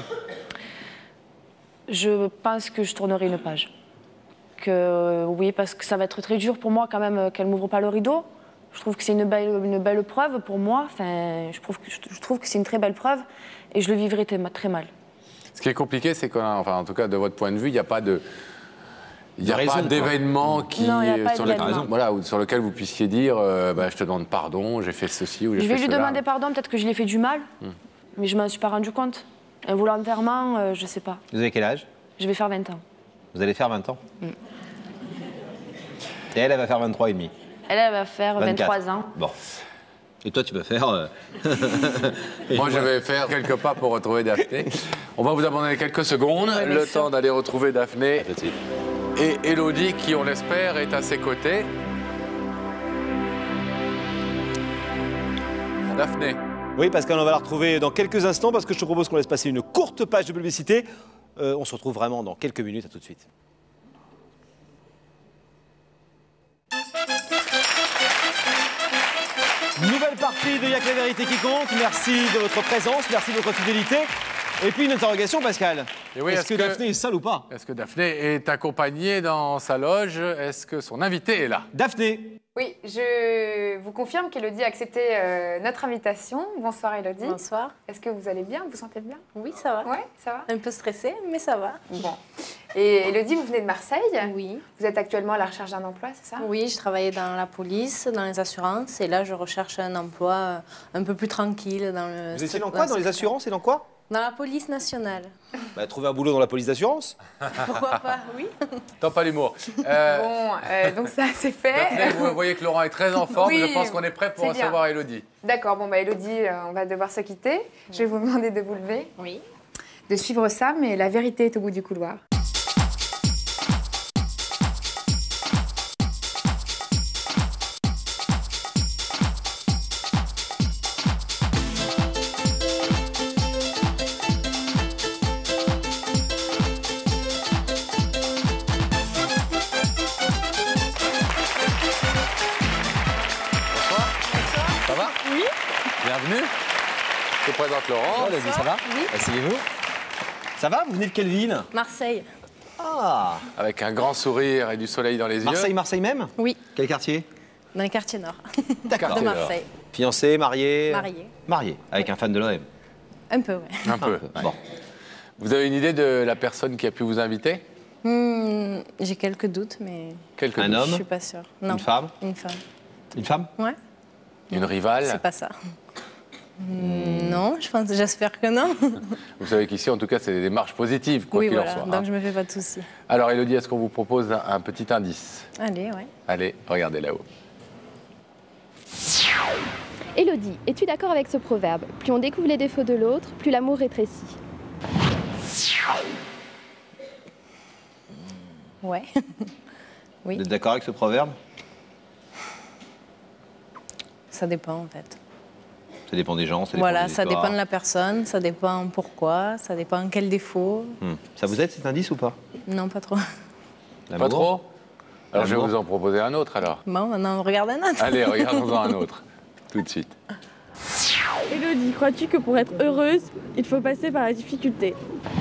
Je pense que je tournerai une page. Oui, parce que ça va être très dur pour moi quand même qu'elle ne m'ouvre pas le rideau. Je trouve que c'est une belle preuve pour moi. Enfin, je trouve que c'est une très belle preuve et je le vivrai très mal. Ce qui est compliqué, c'est qu'en en tout cas, de votre point de vue, il n'y a pas de... Il n'y a pas d'événement sur lequel vous puissiez dire je te demande pardon, j'ai fait ceci ou j'ai fait cela. Je vais cela. lui demander pardon, peut-être que je lui ai fait du mal, mais je ne m'en suis pas rendu compte. Involontairement, je ne sais pas. Vous avez quel âge? Je vais faire 20 ans. Vous allez faire 20 ans? Et elle va faire 23 et demi. Elle va faire 23 ans. Bon. Et toi, tu vas faire... Moi, je vais faire quelques pas pour retrouver Daphné. On va vous abandonner quelques secondes, le temps d'aller retrouver Daphné. Et Élodie, qui, on l'espère, est à ses côtés. Daphné. Oui, Pascal, on va la retrouver dans quelques instants parce que je te propose qu'on laisse passer une courte page de publicité. On se retrouve vraiment dans quelques minutes. À tout de suite. Nouvelle partie de Y'a que la vérité qui compte. Merci de votre présence, merci de votre fidélité. Et puis une interrogation, Pascal. Est-ce que Daphné est seule ou pas? Est-ce que Daphné est accompagnée dans sa loge? Est-ce que son invité est là? Daphné. Oui, je vous confirme qu'Élodie a accepté notre invitation. Bonsoir Élodie. Bonsoir. Est-ce que vous allez bien? Vous vous sentez bien? Oui, ça va. Oui, ça va. Un peu stressée, mais ça va. Bon. Et Élodie, vous venez de Marseille? Oui. Vous êtes actuellement à la recherche d'un emploi, c'est ça? Oui, je travaillais dans la police, dans les assurances, et là je recherche un emploi un peu plus tranquille dans le... Vous étiez dans quoi? Dans les assurances et dans quoi? Dans la police nationale. Trouver un boulot dans la police d'assurance? Pourquoi pas, oui. Tant pas l'humour. Donc ça c'est fait. Daphné, vous voyez que Laurent est très en forme. Oui, je pense qu'on est prêt pour recevoir Élodie. D'accord, Élodie, on va devoir se quitter. Je vais vous demander de vous lever. Oui. De suivre Sam, et la vérité est au bout du couloir. Ça va? Oui. Bienvenue. Je te présente Laurent. Élodie, ça va? Oui. Asseyez-vous. Ça va? Vous venez de quelle ville? Marseille. Ah. Avec un grand sourire et du soleil dans les yeux. Marseille même? Oui. Quel quartier? Dans les quartiers nord. D'accord. De Marseille. Fiancé, marié? Marié. Marié, avec un fan de l'OM. Un peu, oui. Un peu. Bon. Vous avez une idée de la personne qui a pu vous inviter? J'ai quelques doutes, mais... Un homme? Je suis pas sûre. Non. Une femme? Une femme. Une femme? Ouais. Une rivale? C'est pas ça. Non, j'espère que non. Vous savez qu'ici, en tout cas, c'est des démarches positives, quoi qu'il en soit. Donc je me fais pas de soucis. Alors, Élodie, est-ce qu'on vous propose un petit indice? Allez, ouais. Allez, regardez là-haut. Élodie, es-tu d'accord avec ce proverbe? Plus on découvre les défauts de l'autre, plus l'amour rétrécit. Ouais. Oui. Vous êtes d'accord avec ce proverbe? Ça dépend, en fait. Ça dépend des gens, ça dépend Voilà, des ça histoires. dépend de la personne, ça dépend pourquoi, ça dépend quel défaut. Ça vous aide cet indice ou pas? Non, pas trop. Pas trop? Alors, je vais vous en proposer un autre, alors. Bon, maintenant, on regarde un autre. Allez, regardons-en un autre, tout de suite. Élodie, crois-tu que pour être heureuse, il faut passer par la difficulté?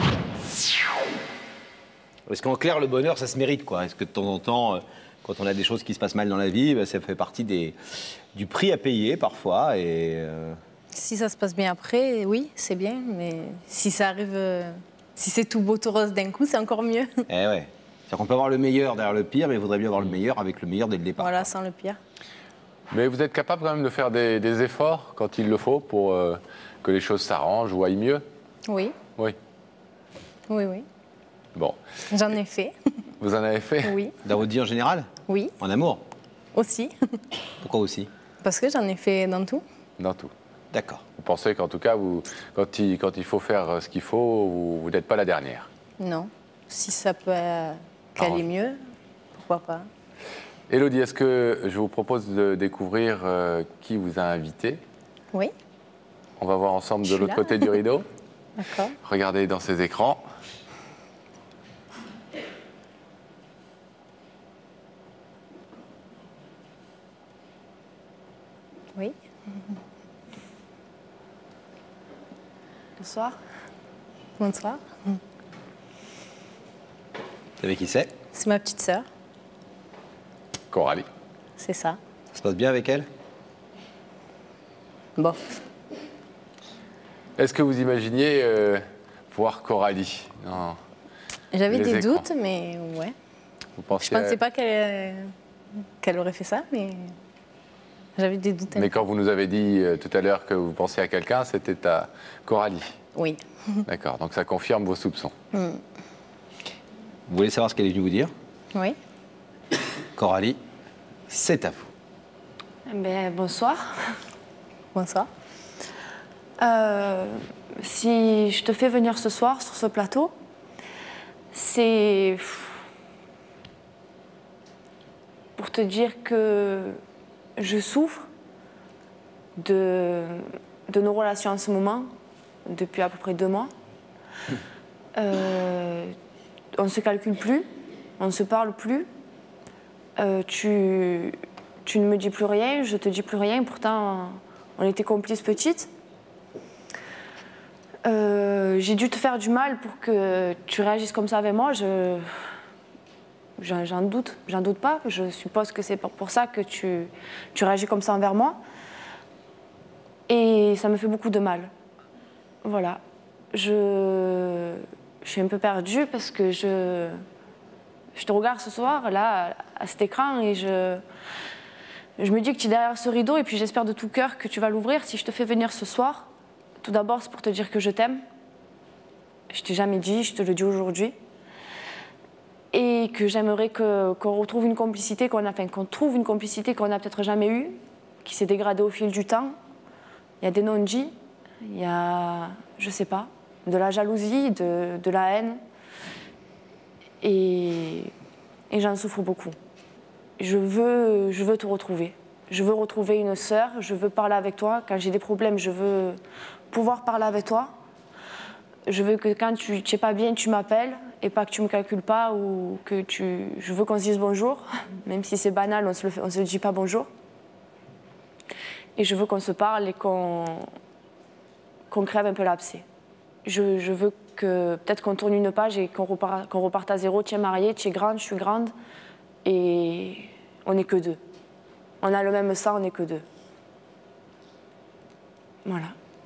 Est-ce qu'en clair, le bonheur, ça se mérite, quoi? Est-ce que de temps en temps, quand on a des choses qui se passent mal dans la vie, bah, ça fait partie du prix à payer parfois et Si ça se passe bien après, oui, c'est bien, mais si ça arrive, si c'est tout beau, tout rose d'un coup, c'est encore mieux. Eh ouais. C'est-à-dire qu'on peut avoir le meilleur derrière le pire, mais il vaudrait bien avoir le meilleur avec le meilleur dès le départ. Voilà, sans le pire. Mais vous êtes capable quand même de faire des efforts quand il le faut pour que les choses s'arrangent ou aillent mieux? Oui. Oui. Oui, oui. Bon. J'en ai fait. Vous en avez fait? Oui. Dans votre vie en général? Oui. En amour? Aussi. Pourquoi aussi? Parce que j'en ai fait dans tout. Dans tout. D'accord. Vous pensez qu'en tout cas, quand il faut faire ce qu'il faut, vous n'êtes pas la dernière? Non. Si ça peut aller mieux, pourquoi pas. Élodie, est-ce que je vous propose de découvrir qui vous a invité? Oui. On va voir ensemble de l'autre côté du rideau. D'accord. Regardez dans ces écrans. Oui. Bonsoir. Bonsoir. Vous savez qui c'est? C'est ma petite sœur. Coralie. C'est ça. Ça se passe bien avec elle? Bon. Est-ce que vous imaginiez voir Coralie dans J'avais les des écrans? doutes, mais ouais. Vous pensiez Je pensais pas qu'elle aurait fait ça, mais j'avais des doutes. Mais quand vous nous avez dit tout à l'heure que vous pensiez à quelqu'un, c'était à Coralie. Oui. D'accord, donc ça confirme vos soupçons. Mm. Vous voulez savoir ce qu'elle est venue vous dire? Oui. Coralie, c'est à vous. Ben, bonsoir. Bonsoir. Si je te fais venir ce soir sur ce plateau, c'est pour te dire que je souffre de nos relations en ce moment, depuis à peu près 2 mois. On ne se calcule plus, on ne se parle plus. Tu ne me dis plus rien, je te dis plus rien, pourtant on était complices petites. J'ai dû te faire du mal pour que tu réagisses comme ça avec moi. J'en doute pas. Je suppose que c'est pour ça que tu réagis comme ça envers moi. Et ça me fait beaucoup de mal. Voilà. Je suis un peu perdue parce que je te regarde ce soir, là, à cet écran, et je me dis que tu es derrière ce rideau, et puis j'espère de tout cœur que tu vas l'ouvrir. Si je te fais venir ce soir, tout d'abord, c'est pour te dire que je t'aime. Je t'ai jamais dit, je te le dis aujourd'hui. Et que j'aimerais qu'on retrouve une complicité qu'on trouve une complicité qu'on n'a peut-être jamais eue, qui s'est dégradée au fil du temps. Il y a des non-dits, il y a, je sais pas, de la jalousie, de la haine. Et j'en souffre beaucoup. Je veux te retrouver. Je veux retrouver une sœur, je veux parler avec toi. Quand j'ai des problèmes, je veux pouvoir parler avec toi. Je veux que quand tu n'es pas bien, tu m'appelles et pas que tu me calcules pas ou que je veux qu'on se dise bonjour, même si c'est banal, on se le dit pas bonjour. Et je veux qu'on se parle et qu'on crève un peu l'abcès. Je veux que peut-être qu'on tourne une page et qu'on reparte à zéro. Tu es mariée, tu es grande, je suis grande et on n'est que 2. On a le même sang, on n'est que 2. Voilà.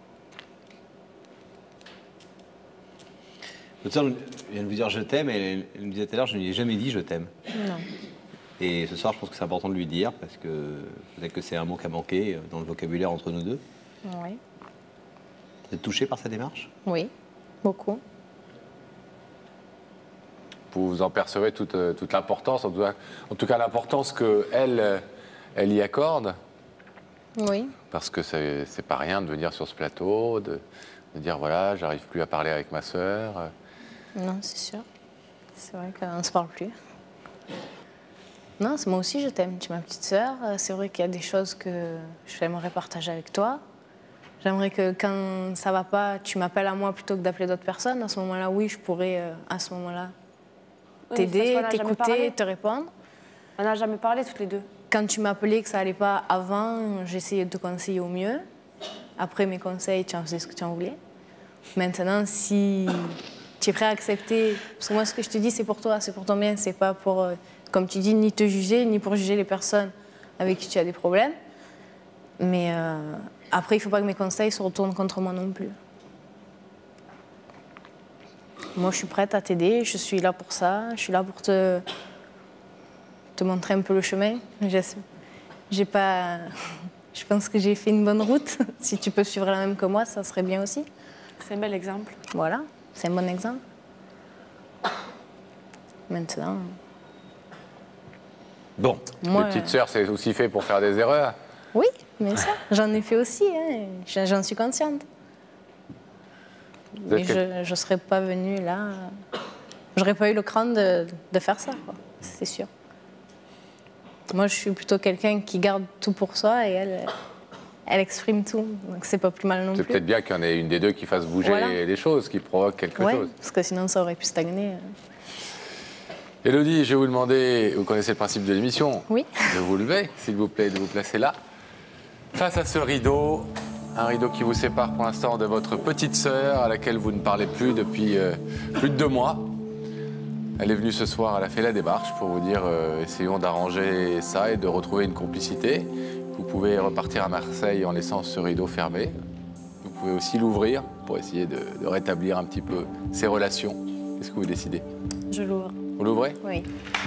Votre sœur vient de vous dire je t'aime, et elle me disait tout à l'heure, je ne lui ai jamais dit je t'aime. Non. Et ce soir, je pense que c'est important de lui dire, parce que peut-être que c'est un mot qui a manqué dans le vocabulaire entre nous deux. Oui. Vous êtes touché par sa démarche? Oui, beaucoup. Vous en percevez toute l'importance, en tout cas l'importance qu'elle y accorde. Oui. Parce que c'est pas rien de venir sur ce plateau, de dire voilà, j'arrive plus à parler avec ma sœur. Non, c'est sûr. C'est vrai qu'on ne se parle plus. Non, moi aussi je t'aime, tu es ma petite sœur. C'est vrai qu'il y a des choses que j'aimerais partager avec toi. J'aimerais que quand ça va pas, tu m'appelles à moi plutôt que d'appeler d'autres personnes. À ce moment-là, oui, je pourrais à ce moment-là t'aider, t'écouter, te répondre. On n'a jamais parlé toutes les deux. Quand tu m'appelais que ça allait pas avant, j'essayais de te conseiller au mieux. Après mes conseils, tu en faisais ce que tu en voulais. Maintenant, si tu es prêt à accepter, parce que moi, ce que je te dis, c'est pour toi, c'est pour ton bien, c'est pas pour, comme tu dis, ni te juger, ni pour juger les personnes avec qui tu as des problèmes. Mais après, il ne faut pas que mes conseils se retournent contre moi non plus. Moi, je suis prête à t'aider, je suis là pour ça, je suis là pour te montrer un peu le chemin. J'ai pas... Je pense que j'ai fait une bonne route. Si tu peux suivre la même que moi, ça serait bien aussi. C'est un bel exemple. Voilà, c'est un bon exemple. Maintenant... Bon, moi, les petites sœurs, c'est aussi fait pour faire des erreurs. Oui, bien sûr. J'en ai fait aussi, hein. J'en suis consciente. Mais je ne serais pas venue là... J'aurais pas eu le crâne de faire ça, c'est sûr. Moi, je suis plutôt quelqu'un qui garde tout pour soi et elle exprime tout. Donc, c'est pas plus mal non plus. C'est peut-être bien qu'il y en ait une des deux qui fasse bouger les choses, qui provoque quelque chose. Parce que sinon, ça aurait pu stagner. Élodie, je vais vous demander, vous connaissez le principe de l'émission, oui. De vous lever, s'il vous plaît, de vous placer là. Face à ce rideau, un rideau qui vous sépare pour l'instant de votre petite sœur, à laquelle vous ne parlez plus depuis plus de 2 mois. Elle est venue ce soir, elle a fait la démarche pour vous dire essayons d'arranger ça et de retrouver une complicité. Vous pouvez repartir à Marseille en laissant ce rideau fermé. Vous pouvez aussi l'ouvrir pour essayer de rétablir un petit peu ces relations. Qu'est-ce que vous décidez? Je l'ouvre. Vous l'ouvrez? Oui.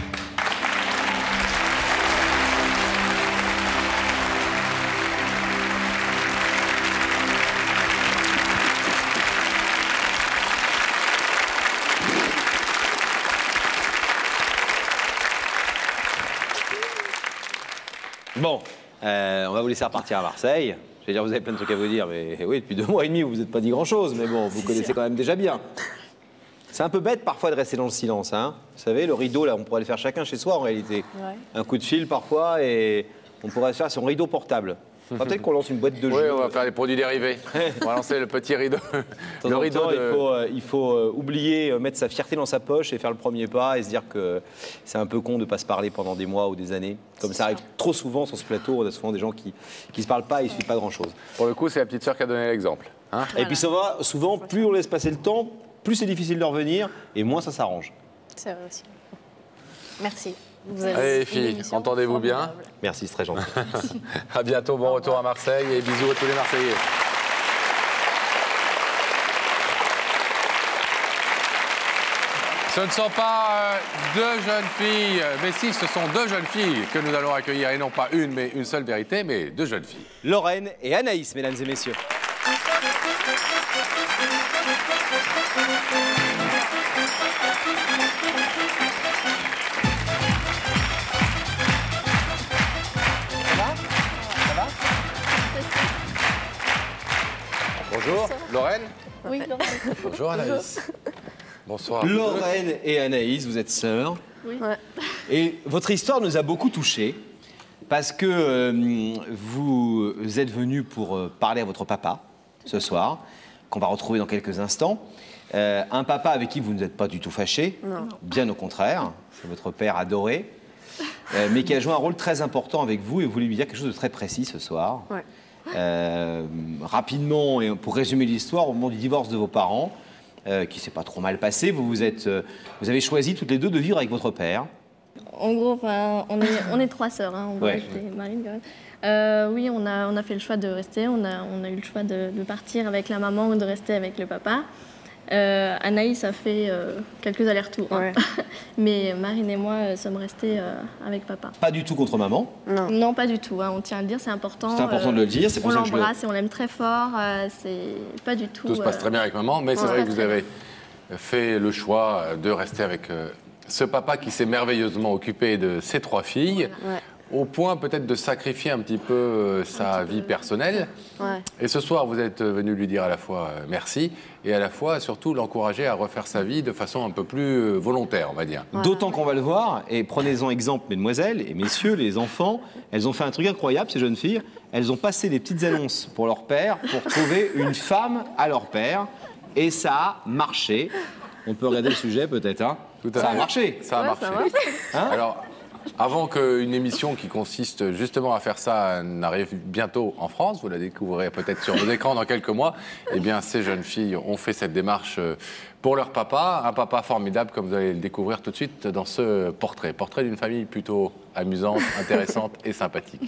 Bon, on va vous laisser repartir à Marseille. Je vais dire, vous avez plein de trucs à vous dire, mais oui, depuis 2 mois et demi, vous n'êtes pas dit grand-chose, mais bon, vous connaissez quand même déjà bien. C'est un peu bête parfois de rester dans le silence, hein. Vous savez, le rideau, là, on pourrait le faire chacun chez soi en réalité. Ouais. Un coup de fil parfois et on pourrait faire son rideau portable. Peut-être qu'on lance une boîte de jeux. Oui, on va faire les produits dérivés. On va lancer le petit rideau. Le rideau, il faut oublier, mettre sa fierté dans sa poche et faire le premier pas et se dire que c'est un peu con de ne pas se parler pendant des mois ou des années. Comme ça arrive trop souvent sur ce plateau, on a souvent des gens qui ne se parlent pas et il ne suit pas grand-chose. Pour le coup, c'est la petite sœur qui a donné l'exemple. Hein, et puis souvent, plus on laisse passer le temps, plus c'est difficile de revenir et moins ça s'arrange. C'est vrai aussi. Merci. Allez les filles, entendez-vous bien? Merci, c'est très gentil. À bientôt, bon retour à Marseille et bisous à tous les Marseillais. Ce ne sont pas 2 jeunes filles, mais si, ce sont 2 jeunes filles que nous allons accueillir, et non pas une, mais une seule vérité, mais 2 jeunes filles. Lorraine et Anaïs, mesdames et messieurs. Bonjour, Lorraine. Oui, Lorraine. Bonjour Anaïs. Bonsoir. Lorraine et Anaïs, vous êtes sœurs. Oui. Et votre histoire nous a beaucoup touchés parce que vous êtes venus pour parler à votre papa ce soir, qu'on va retrouver dans quelques instants. Un papa avec qui vous n'êtes pas du tout fâchés, bien au contraire, c'est votre père adoré, mais qui a joué un rôle très important avec vous et vous voulez lui dire quelque chose de très précis ce soir. Ouais. Rapidement, et pour résumer l'histoire, au moment du divorce de vos parents, qui s'est pas trop mal passé, vous avez choisi toutes les deux de vivre avec votre père. En gros, on est 3 sœurs, hein, en gros, Marine, quand même. Oui, on a fait le choix de rester, on a eu le choix de partir avec la maman ou de rester avec le papa. Anaïs a fait quelques allers-retours, hein. Mais Marine et moi sommes restés avec papa. Pas du tout contre maman? Non, pas du tout, hein, on tient à le dire, c'est important. C'est important de le dire, c'est pour ça que on l'embrasse et on l'aime très fort, c'est pas du tout... Tout se passe très bien avec maman, mais c'est vrai que vous avez fait le choix de rester avec ce papa qui s'est merveilleusement occupé de ses 3 filles. Ouais. Au point peut-être de sacrifier un petit peu sa vie personnelle. Ouais. Et ce soir, vous êtes venu lui dire à la fois merci et à la fois surtout l'encourager à refaire sa vie de façon un peu plus volontaire, on va dire. Ouais. D'autant qu'on va le voir, et prenez-en exemple, mesdemoiselles et messieurs, les enfants, elles ont fait un truc incroyable, ces jeunes filles. Elles ont passé des petites annonces pour leur père pour trouver une femme à leur père. Et ça a marché. On peut regarder le sujet peut-être, hein? Tout à fait. Ça a marché. Ça a marché. Hein? Alors, Avant qu'une émission qui consiste justement à faire ça n'arrive bientôt en France, vous la découvrirez peut-être sur nos écrans dans quelques mois, eh bien ces jeunes filles ont fait cette démarche pour leur papa, un papa formidable comme vous allez le découvrir tout de suite dans ce portrait. Portrait d'une famille plutôt amusante, intéressante et sympathique.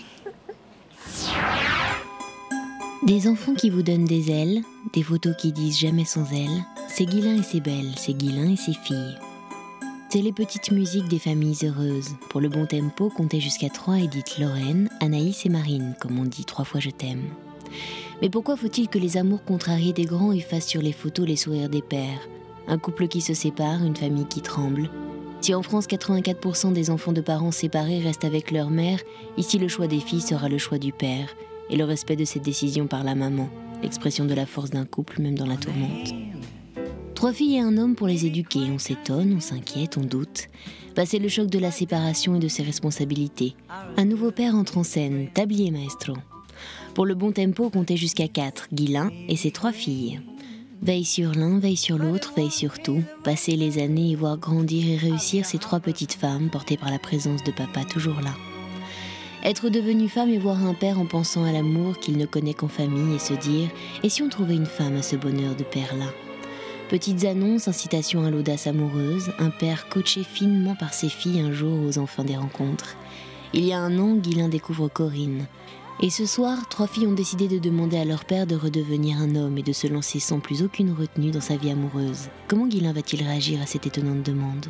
Des enfants qui vous donnent des ailes, des photos qui disent jamais sans elles, c'est Guilain et c'est Belle, c'est Guilain et ses filles. C'est les petites musiques des familles heureuses. Pour le bon tempo, comptez jusqu'à 3 et dites Lorraine, Anaïs et Marine, comme on dit 3 fois je t'aime. Mais pourquoi faut-il que les amours contrariés des grands effacent sur les photos les sourires des pères? Un couple qui se sépare, une famille qui tremble. Si en France 84% des enfants de parents séparés restent avec leur mère, ici le choix des filles sera le choix du père, et le respect de cette décision par la maman, l'expression de la force d'un couple même dans la tourmente. 3 filles et un homme pour les éduquer, on s'étonne, on s'inquiète, on doute. Passer le choc de la séparation et de ses responsabilités. Un nouveau père entre en scène, tablier maestro. Pour le bon tempo, comptez jusqu'à 4, Guilain et ses 3 filles. Veille sur l'un, veille sur l'autre, veille sur tout. Passer les années et voir grandir et réussir ces 3 petites femmes portées par la présence de papa toujours là. Être devenue femme et voir un père en pensant à l'amour qu'il ne connaît qu'en famille et se dire « Et si on trouvait une femme à ce bonheur de père-là » Petites annonces, incitations à l'audace amoureuse, un père coaché finement par ses filles un jour aux enfants des rencontres. Il y a un an, Guilain découvre Corinne. Et ce soir, 3 filles ont décidé de demander à leur père de redevenir un homme et de se lancer sans plus aucune retenue dans sa vie amoureuse. Comment Guilain va-t-il réagir à cette étonnante demande?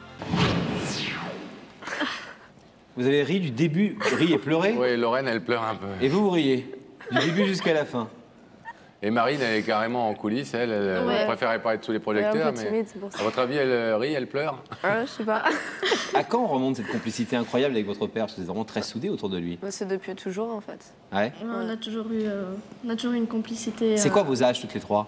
Vous avez ri du début, ri et pleuré? Oui, Lorraine, elle pleure un peu. Et vous riez du début jusqu'à la fin? Et Marine, elle est carrément en coulisses, elle préférait pas être sous les projecteurs, mais timide, c'est pour ça. à votre avis, elle rit, elle pleure? Je sais pas. À quand remonte cette complicité incroyable avec votre père? Parce que vous êtes vraiment très soudés autour de lui. C'est depuis toujours, en fait. Ouais. On a toujours eu une complicité. C'est quoi vos âges, toutes les 3?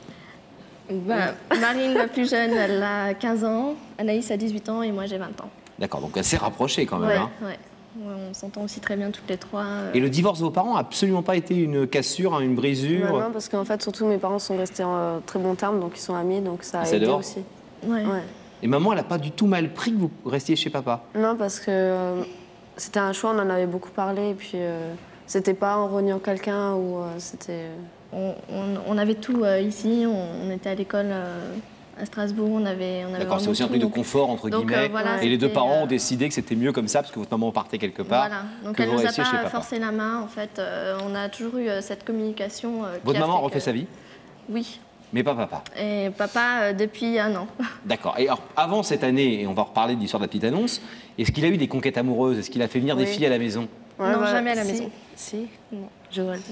Marine, la plus jeune, elle a 15 ans, Anaïs a 18 ans et moi j'ai 20 ans. D'accord, donc assez rapprochés quand même. Ouais, hein. ouais. On s'entend aussi très bien toutes les 3. Et le divorce de vos parents n'a absolument pas été une cassure, une brisure? Non, parce qu'en fait, surtout mes parents sont restés en très bons termes, donc ils sont amis, donc ça a aidé aussi. Ouais. Et maman, elle n'a pas du tout mal pris que vous restiez chez papa? Non, parce que c'était un choix, on en avait beaucoup parlé, et puis c'était pas en reniant quelqu'un ou c'était... On avait tout ici, on était à l'école à Strasbourg, on avait D'accord, c'est aussi un truc de confort, entre guillemets. Voilà, et les 2 parents ont décidé que c'était mieux comme ça, parce que votre maman partait quelque part. Voilà, donc que elle vous nous a restiez chez pas papa. forcé la main, en fait. On a toujours eu cette communication. Votre maman a refait sa vie? Oui. Mais pas papa? Et papa, depuis 1 an. D'accord. Et alors, avant cette année, et on va reparler de l'histoire de la petite annonce, est-ce qu'il a eu des conquêtes amoureuses? Est-ce qu'il a fait venir des filles à la maison? Non, jamais à la maison. Si. Non. Joël.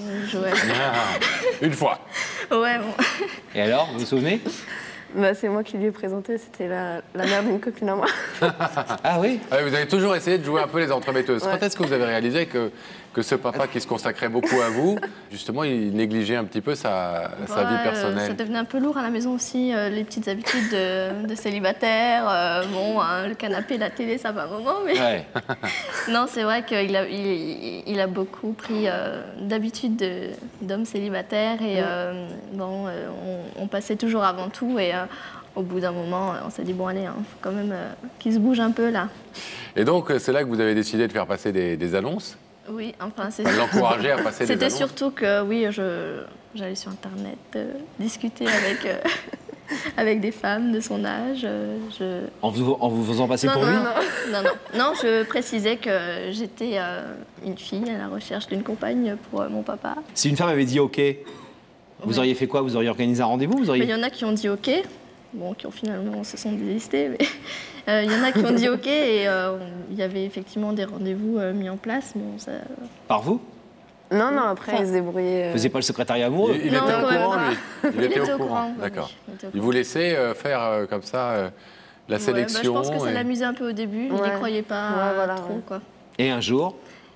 Une fois. Ouais, bon. Et alors, vous vous souvenez? C'est moi qui lui ai présenté, c'était la mère d'une copine à moi. Ah oui? Vous avez toujours essayé de jouer un peu les entremetteuses. Quand est-ce que vous avez réalisé que ce papa qui se consacrait beaucoup à vous, justement, il négligeait un petit peu sa vie personnelle? Ça devenait un peu lourd à la maison aussi, les petites habitudes de célibataire. Le canapé, la télé, ça va un moment, mais... Ouais. Non, c'est vrai qu'il a beaucoup pris d'habitudes d'homme célibataire et on passait toujours avant tout et au bout d'un moment, on s'est dit bon allez, faut quand même qu'il se bouge un peu là. Et donc c'est là que vous avez décidé de faire passer des annonces? Oui, enfin c'est... L'encourager à passer des annonces? C'était surtout que oui, j'allais sur Internet discuter avec des femmes de son âge. En vous faisant passer pour lui? Non, je précisais que j'étais une fille à la recherche d'une compagne pour mon papa. Si une femme avait dit OK, vous auriez fait quoi? Vous auriez organisé un rendez-vous? Il y en a qui ont dit OK, qui ont finalement se sont désistés, mais il y en a qui ont dit OK et il y avait effectivement des rendez-vous mis en place. Par vous? Non, après, il se débrouillait. Vous faisiez pas le secrétariat amoureux? Il était au courant, lui. Il était au courant, d'accord. Il vous laissait faire comme ça la sélection? Je pense que ça l'amusait un peu au début, il n'y croyait pas trop. Quoi. Et un jour?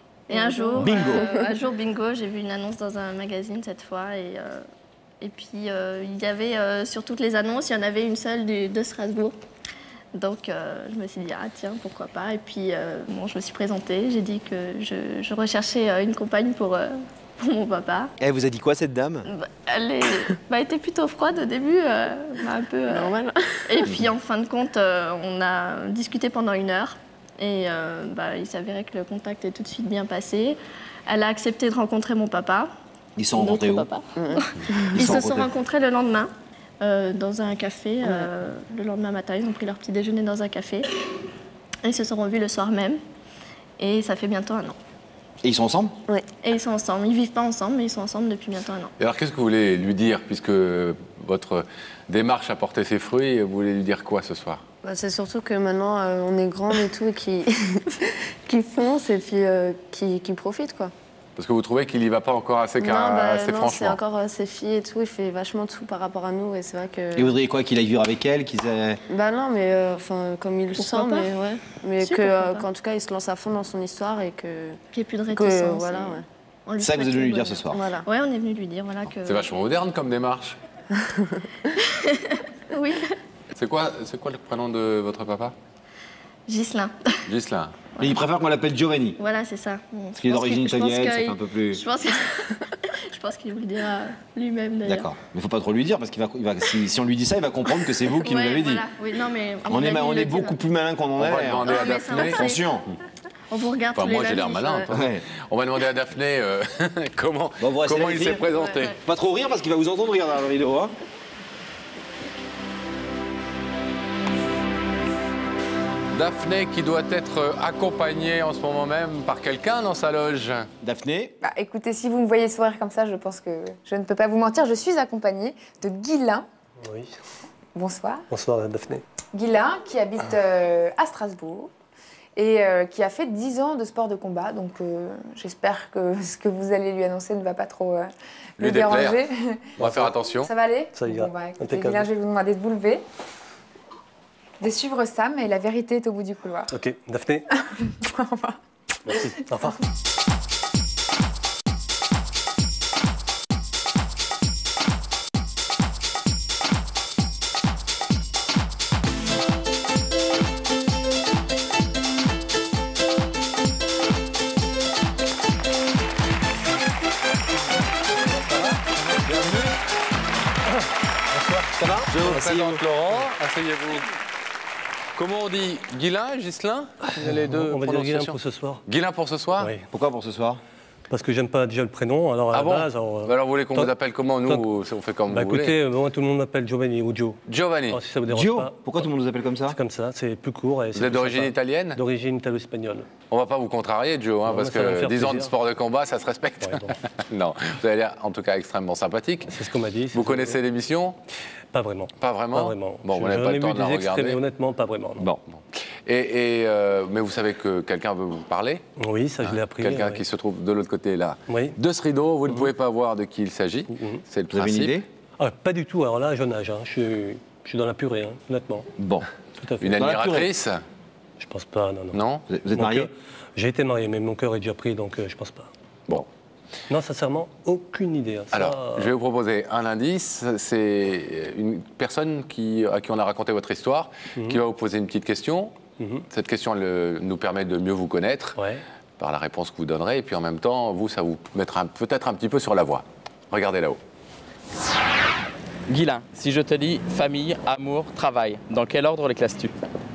Bingo. Bingo, j'ai vu une annonce dans un magazine cette fois. Et puis, il y avait sur toutes les annonces, il y en avait une seule de Strasbourg. Donc, je me suis dit, ah tiens, pourquoi pas. Et puis, je me suis présentée, j'ai dit que je recherchais une compagne pour mon papa. Elle vous a dit quoi, cette dame? Elle était plutôt froide au début, un peu... Normal. Et puis, en fin de compte, on a discuté pendant 1 heure. Et il s'avérait que le contact est tout de suite bien passé. Elle a accepté de rencontrer mon papa. Ils sont rencontrés où? Ils se sont rencontrés le lendemain dans un café. Le lendemain matin, ils ont pris leur petit déjeuner dans un café. Et ils se sont revus le soir même. Et ça fait bientôt 1 an. Et ils sont ensemble? Oui. Et ils sont ensemble. Ils vivent pas ensemble, mais ils sont ensemble depuis bientôt 1 an. Et alors, qu'est-ce que vous voulez lui dire, puisque votre démarche a porté ses fruits? Vous voulez lui dire quoi ce soir? C'est surtout que maintenant, on est grands et tout, et qui foncent et puis qui profitent, quoi. Parce que vous trouvez qu'il n'y va pas encore assez, Non, franchement? c'est encore ses filles et tout, il fait vachement tout par rapport à nous, et c'est vrai que... Et vous voudriez quoi? Qu'il aille vivre avec elle, qu'ils aient... non, mais comme il le sent, pas. mais ouais. Mais Si, qu'en tout cas, il se lance à fond dans son histoire et que... Qu'il n'y ait plus de réticence. Voilà, ouais. C'est ça que vous êtes venu lui dire ce soir? Voilà. Ouais, on est venu lui dire, voilà que... C'est vachement moderne comme démarche. Oui. C'est quoi le prénom de votre papa? Ghislain. Ghislain. Mais il préfère qu'on l'appelle Giovanni. Voilà, c'est ça. Parce qu'il est d'origine italienne, ça fait un peu plus... Je pense qu'il vous le dira lui-même, d'ailleurs. D'accord. Mais il ne faut pas trop lui dire, parce qu'il si on lui dit ça, il va comprendre que c'est vous qui nous l'avez dit. Oui, non, mais On est beaucoup plus malin qu'on en a l'air. On va demander à Daphné. Attention. On vous regarde Enfin, tous les moi, j'ai l'air lundis, malin. On va demander à Daphné comment il s'est présenté. Pas trop rire, parce qu'il va vous entendre rire dans la vidéo. Hein. Daphné qui doit être accompagnée en ce moment même par quelqu'un dans sa loge. Daphné? Écoutez, si vous me voyez sourire comme ça, je pense que je ne peux pas vous mentir. Je suis accompagnée de Ghislain. Oui. Bonsoir. Bonsoir Daphné. Ghislain qui habite à Strasbourg et qui a fait 10 ans de sport de combat. Donc j'espère que ce que vous allez lui annoncer ne va pas trop le déranger. On va faire attention. Ça va aller? Ça ira. Bon, écoutez, Ghislain, je vais vous demander de vous lever, de suivre Sam, et la vérité est au bout du couloir. Ok, Daphné. Au revoir. Merci. Au revoir. Ça va? Je vous présente Laurent. Asseyez-vous. Comment on dit? Ghislain, Ghislain? Les deux on va dire Ghislain pour ce soir. Ghislain pour ce soir? Oui. Pourquoi pour ce soir? Parce que j'aime pas déjà le prénom, alors à la base... Alors vous voulez qu'on vous appelle comment? Nous, on fait comme vous voulez. Écoutez, moi tout le monde m'appelle Giovanni ou Joe. Giovanni. Alors, si ça vous dérange Gio? pas. Pourquoi tout le monde nous appelle comme ça? C'est comme ça, c'est plus court. Et vous êtes d'origine italienne? D'origine italo-espagnole. On va pas vous contrarier, Joe, parce que 10 ans de sport de combat, ça se respecte. Ouais, bon. Non, vous avez l'air en tout cas extrêmement sympathique. C'est ce qu'on m'a dit. Vous connaissez l'émission? Pas vraiment. Pas vraiment? Pas vraiment. Bon, vous n'avez pas le temps de la regarder. Mais honnêtement, pas vraiment. Non. Bon. Mais vous savez que quelqu'un veut vous parler? Oui, ça je l'ai appris. Quelqu'un qui se trouve de l'autre côté là. Oui. De ce rideau, vous ne pouvez pas voir de qui il s'agit. C'est le principe. Vous avez une idée? Pas du tout. Alors là, jeune âge. Je suis dans la purée, honnêtement. Bon. Tout à fait. Une admiratrice? Je pense pas, non. Non? Vous êtes marié? J'ai été marié, mais mon cœur est déjà pris, donc je pense pas. Bon. Non, sincèrement, aucune idée. Ça... Alors, je vais vous proposer un indice. C'est une personne à qui on a raconté votre histoire, qui va vous poser une petite question. Cette question nous permet de mieux vous connaître par la réponse que vous donnerez. Et puis en même temps, ça vous mettra peut-être un petit peu sur la voie. Regardez là-haut. Ghislain, si je te dis famille, amour, travail, dans quel ordre les classes-tu?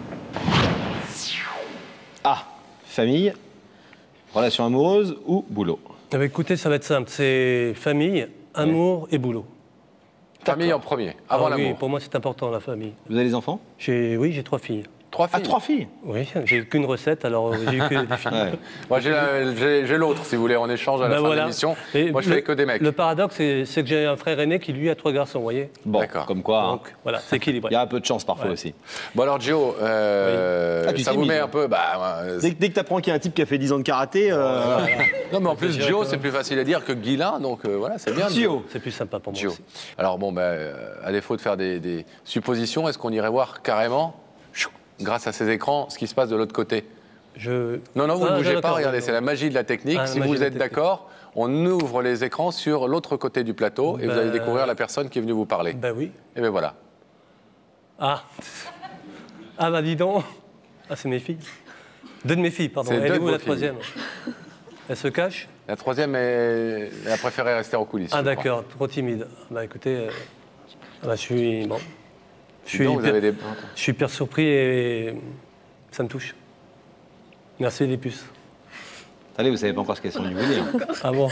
Ah, famille, relation amoureuse ou boulot? Écoutez, ça va être simple. C'est famille, amour et boulot. Famille en premier, avant l'amour. Oui, pour moi, c'est important, la famille. Vous avez des enfants? Oui, j'ai 3 filles. 3 filles? Ah, 3 filles? Oui, j'ai qu'une recette, alors j'ai eu que des filles. Moi, j'ai l'autre, si vous voulez, en échange à la fin de l'émission. Moi, je fais que des mecs. Le paradoxe, c'est que j'ai un frère aîné qui, lui, a 3 garçons, vous voyez? Bon, comme quoi. Donc, voilà, c'est équilibré. Il y a un peu de chance parfois aussi. Bon, alors, Gio, ça vous met un peu... Dès que tu apprends qu'il y a un type qui a fait 10 ans de karaté... Non, mais en plus, Gio, c'est plus facile à dire que Ghislain, donc voilà, c'est bien. Gio. C'est plus sympa pour moi aussi. Alors, bon, à défaut de faire des suppositions, est-ce qu'on irait voir carrément, grâce à ces écrans, ce qui se passe de l'autre côté? Non, vous ne bougez pas, regardez, c'est la magie de la technique. Si vous êtes d'accord, on ouvre les écrans sur l'autre côté du plateau et vous allez découvrir la personne qui est venue vous parler. Ben oui. Et bien voilà. Ah, bah dis donc. Ah, c'est mes filles. 2 de mes filles, pardon. Elle est où la troisième? Elle se cache? La troisième, elle a préféré rester en coulisses. Ah d'accord, trop timide. Bah écoutez, je suis... Bon. Je suis hyper surpris et ça me touche. Merci les puces. Allez, vous savez pas encore ce qu'elles sont venues vous dire. Ah bon?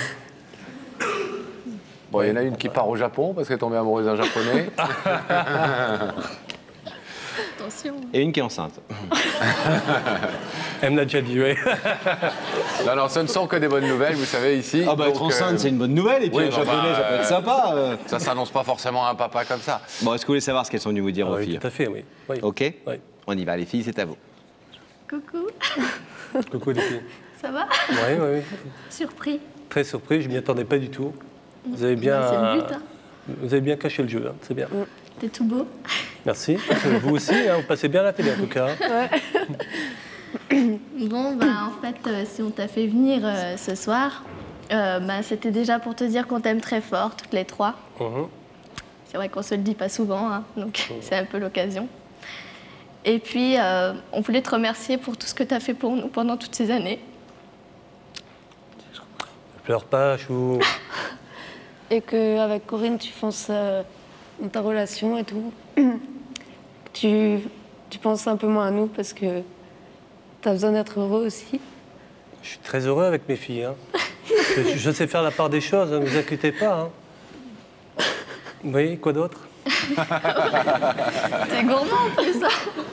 Bon, il y en a une qui part au Japon parce qu'elle est tombée amoureuse d'un Japonais. Attention. Et une qui est enceinte. Elle me l'a déjà dit, oui. Non, non, ce ne sont que des bonnes nouvelles, vous savez, ici. Ah bah être enceinte, c'est une bonne nouvelle. Et puis oui, un Japonais, ça peut être sympa. Ça s'annonce pas forcément à un papa comme ça. Bon, est-ce que vous voulez savoir ce qu'elles sont venues vous dire aux filles? Oui, tout à fait, oui. Ok. Oui. On y va, les filles, c'est à vous. Coucou. Coucou les filles. Ça va? Oui, oui, oui. Surpris. Très surpris, je m'y attendais pas du tout. Vous avez bien, C'est le but, hein. Vous avez bien caché le jeu, hein. C'est bien. T'es tout beau. Merci. Vous aussi, hein, vous passez bien à la télé en tout cas. Bon, bah en fait, si on t'a fait venir ce soir, bah, c'était déjà pour te dire qu'on t'aime très fort, toutes les trois. C'est vrai qu'on se le dit pas souvent, hein, donc c'est un peu l'occasion. Et puis, on voulait te remercier pour tout ce que tu as fait pour nous pendant toutes ces années. Pleure pas, Chou. Et qu'avec Corinne, tu fonces dans ta relation et tout. Tu penses un peu moins à nous parce que tu as besoin d'être heureux aussi. Je suis très heureux avec mes filles. Hein. je sais faire la part des choses, ne vous inquiétez pas. Hein. Vous voyez, quoi d'autre? T'es gourmand en plus.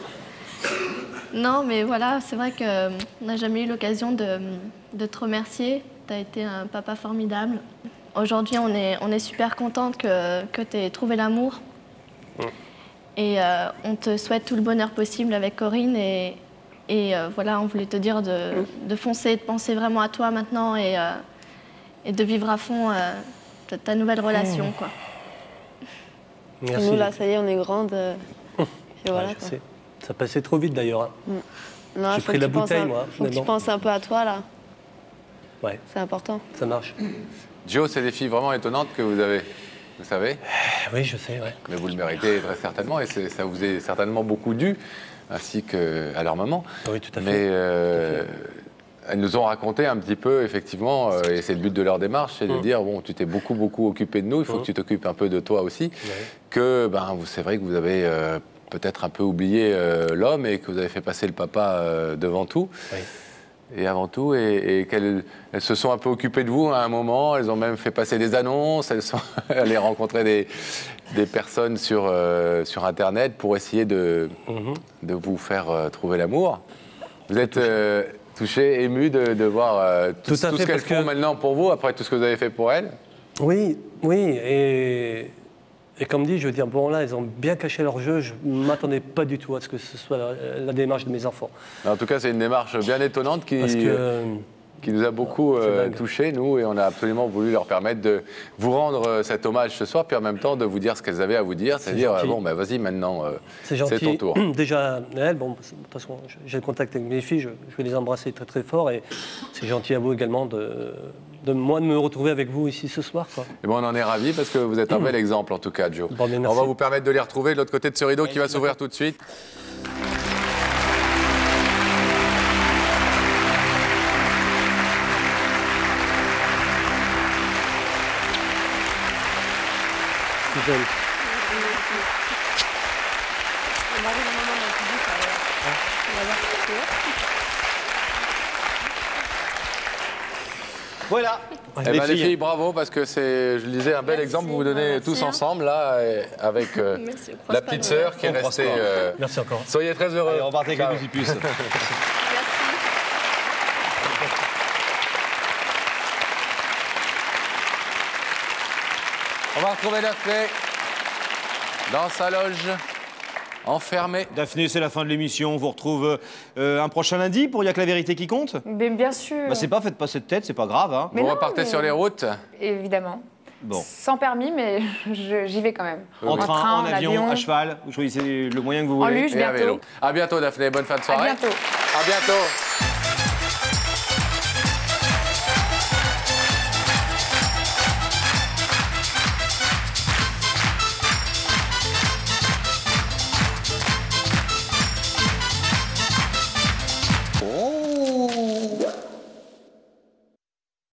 Non, mais voilà, c'est vrai qu'on n'a jamais eu l'occasion de te remercier. Tu as été un papa formidable. Aujourd'hui, on est super contente que tu aies trouvé l'amour. Et on te souhaite tout le bonheur possible avec Corinne. Et voilà, on voulait te dire de foncer, de penser vraiment à toi maintenant et de vivre à fond ta nouvelle relation, quoi. Merci. Nous, là, ça y est, on est grande. Et voilà, ouais, quoi. Ça passait trop vite d'ailleurs. Hein. Non, j'ai pris la bouteille, moi. Faut que tu penses un peu à toi, là. Ouais. C'est important. Ça marche. Joe, c'est des filles vraiment étonnantes que vous avez, vous savez? Oui, je sais, ouais. Mais vous le méritez très certainement et ça vous est certainement beaucoup dû, ainsi qu'à leur maman. Oui, tout à fait. Mais elles nous ont raconté un petit peu, effectivement, et c'est le but de leur démarche, c'est de dire, bon, tu t'es beaucoup occupé de nous, il faut que tu t'occupes un peu de toi aussi, que c'est vrai que vous avez peut-être un peu oublié l'homme et que vous avez fait passer le papa devant tout. Oui. Et avant tout, et qu'elles se sont un peu occupées de vous à un moment, elles ont même fait passer des annonces, elles sont allées rencontrer des personnes sur Internet pour essayer de vous faire trouver l'amour. Vous êtes touché, ému de voir tout ce qu'elles font maintenant pour vous, après tout ce que vous avez fait pour elles? Oui, oui, et comme dit, je veux dire, bon là, ils ont bien caché leur jeu, je ne m'attendais pas du tout à ce que ce soit la démarche de mes enfants. En tout cas, c'est une démarche bien étonnante qui nous a beaucoup touchés, nous, et on a absolument voulu leur permettre de vous rendre cet hommage ce soir, puis en même temps de vous dire ce qu'elles avaient à vous dire, c'est-à-dire, bon, ben vas-y, maintenant, c'est ton tour. Déjà, elles, bon, de toute façon, j'ai le contact avec mes filles, je vais les embrasser très très fort, et c'est gentil à vous également de me retrouver avec vous ici ce soir, quoi. Et bon, on en est ravis parce que vous êtes un bel exemple, en tout cas, Joe. Bon, on va vous permettre de les retrouver de l'autre côté de ce rideau qui va s'ouvrir tout de suite. Voilà. Eh ben, les filles, bravo, parce que c'est, je le disais, un bel exemple. Vous vous donnez tous ensemble, là, avec la petite sœur qui est restée. Merci encore. Soyez très heureux. Allez, on part avec les petites puces. On va retrouver Daphné dans sa loge. Enfermé. Daphné, c'est la fin de l'émission. On vous retrouve un prochain lundi pour Y'a que la vérité qui compte. Mais bien sûr. Bah, c'est pas, faites pas cette tête, c'est pas grave. Hein. Vous repartez sur les routes? Évidemment. Bon. Sans permis, mais j'y vais quand même. En train, en avion, à cheval. Vous choisissez le moyen que vous voulez. En luge, bientôt. À vélo. À bientôt, Daphné. Bonne fin de soirée. À bientôt. À bientôt.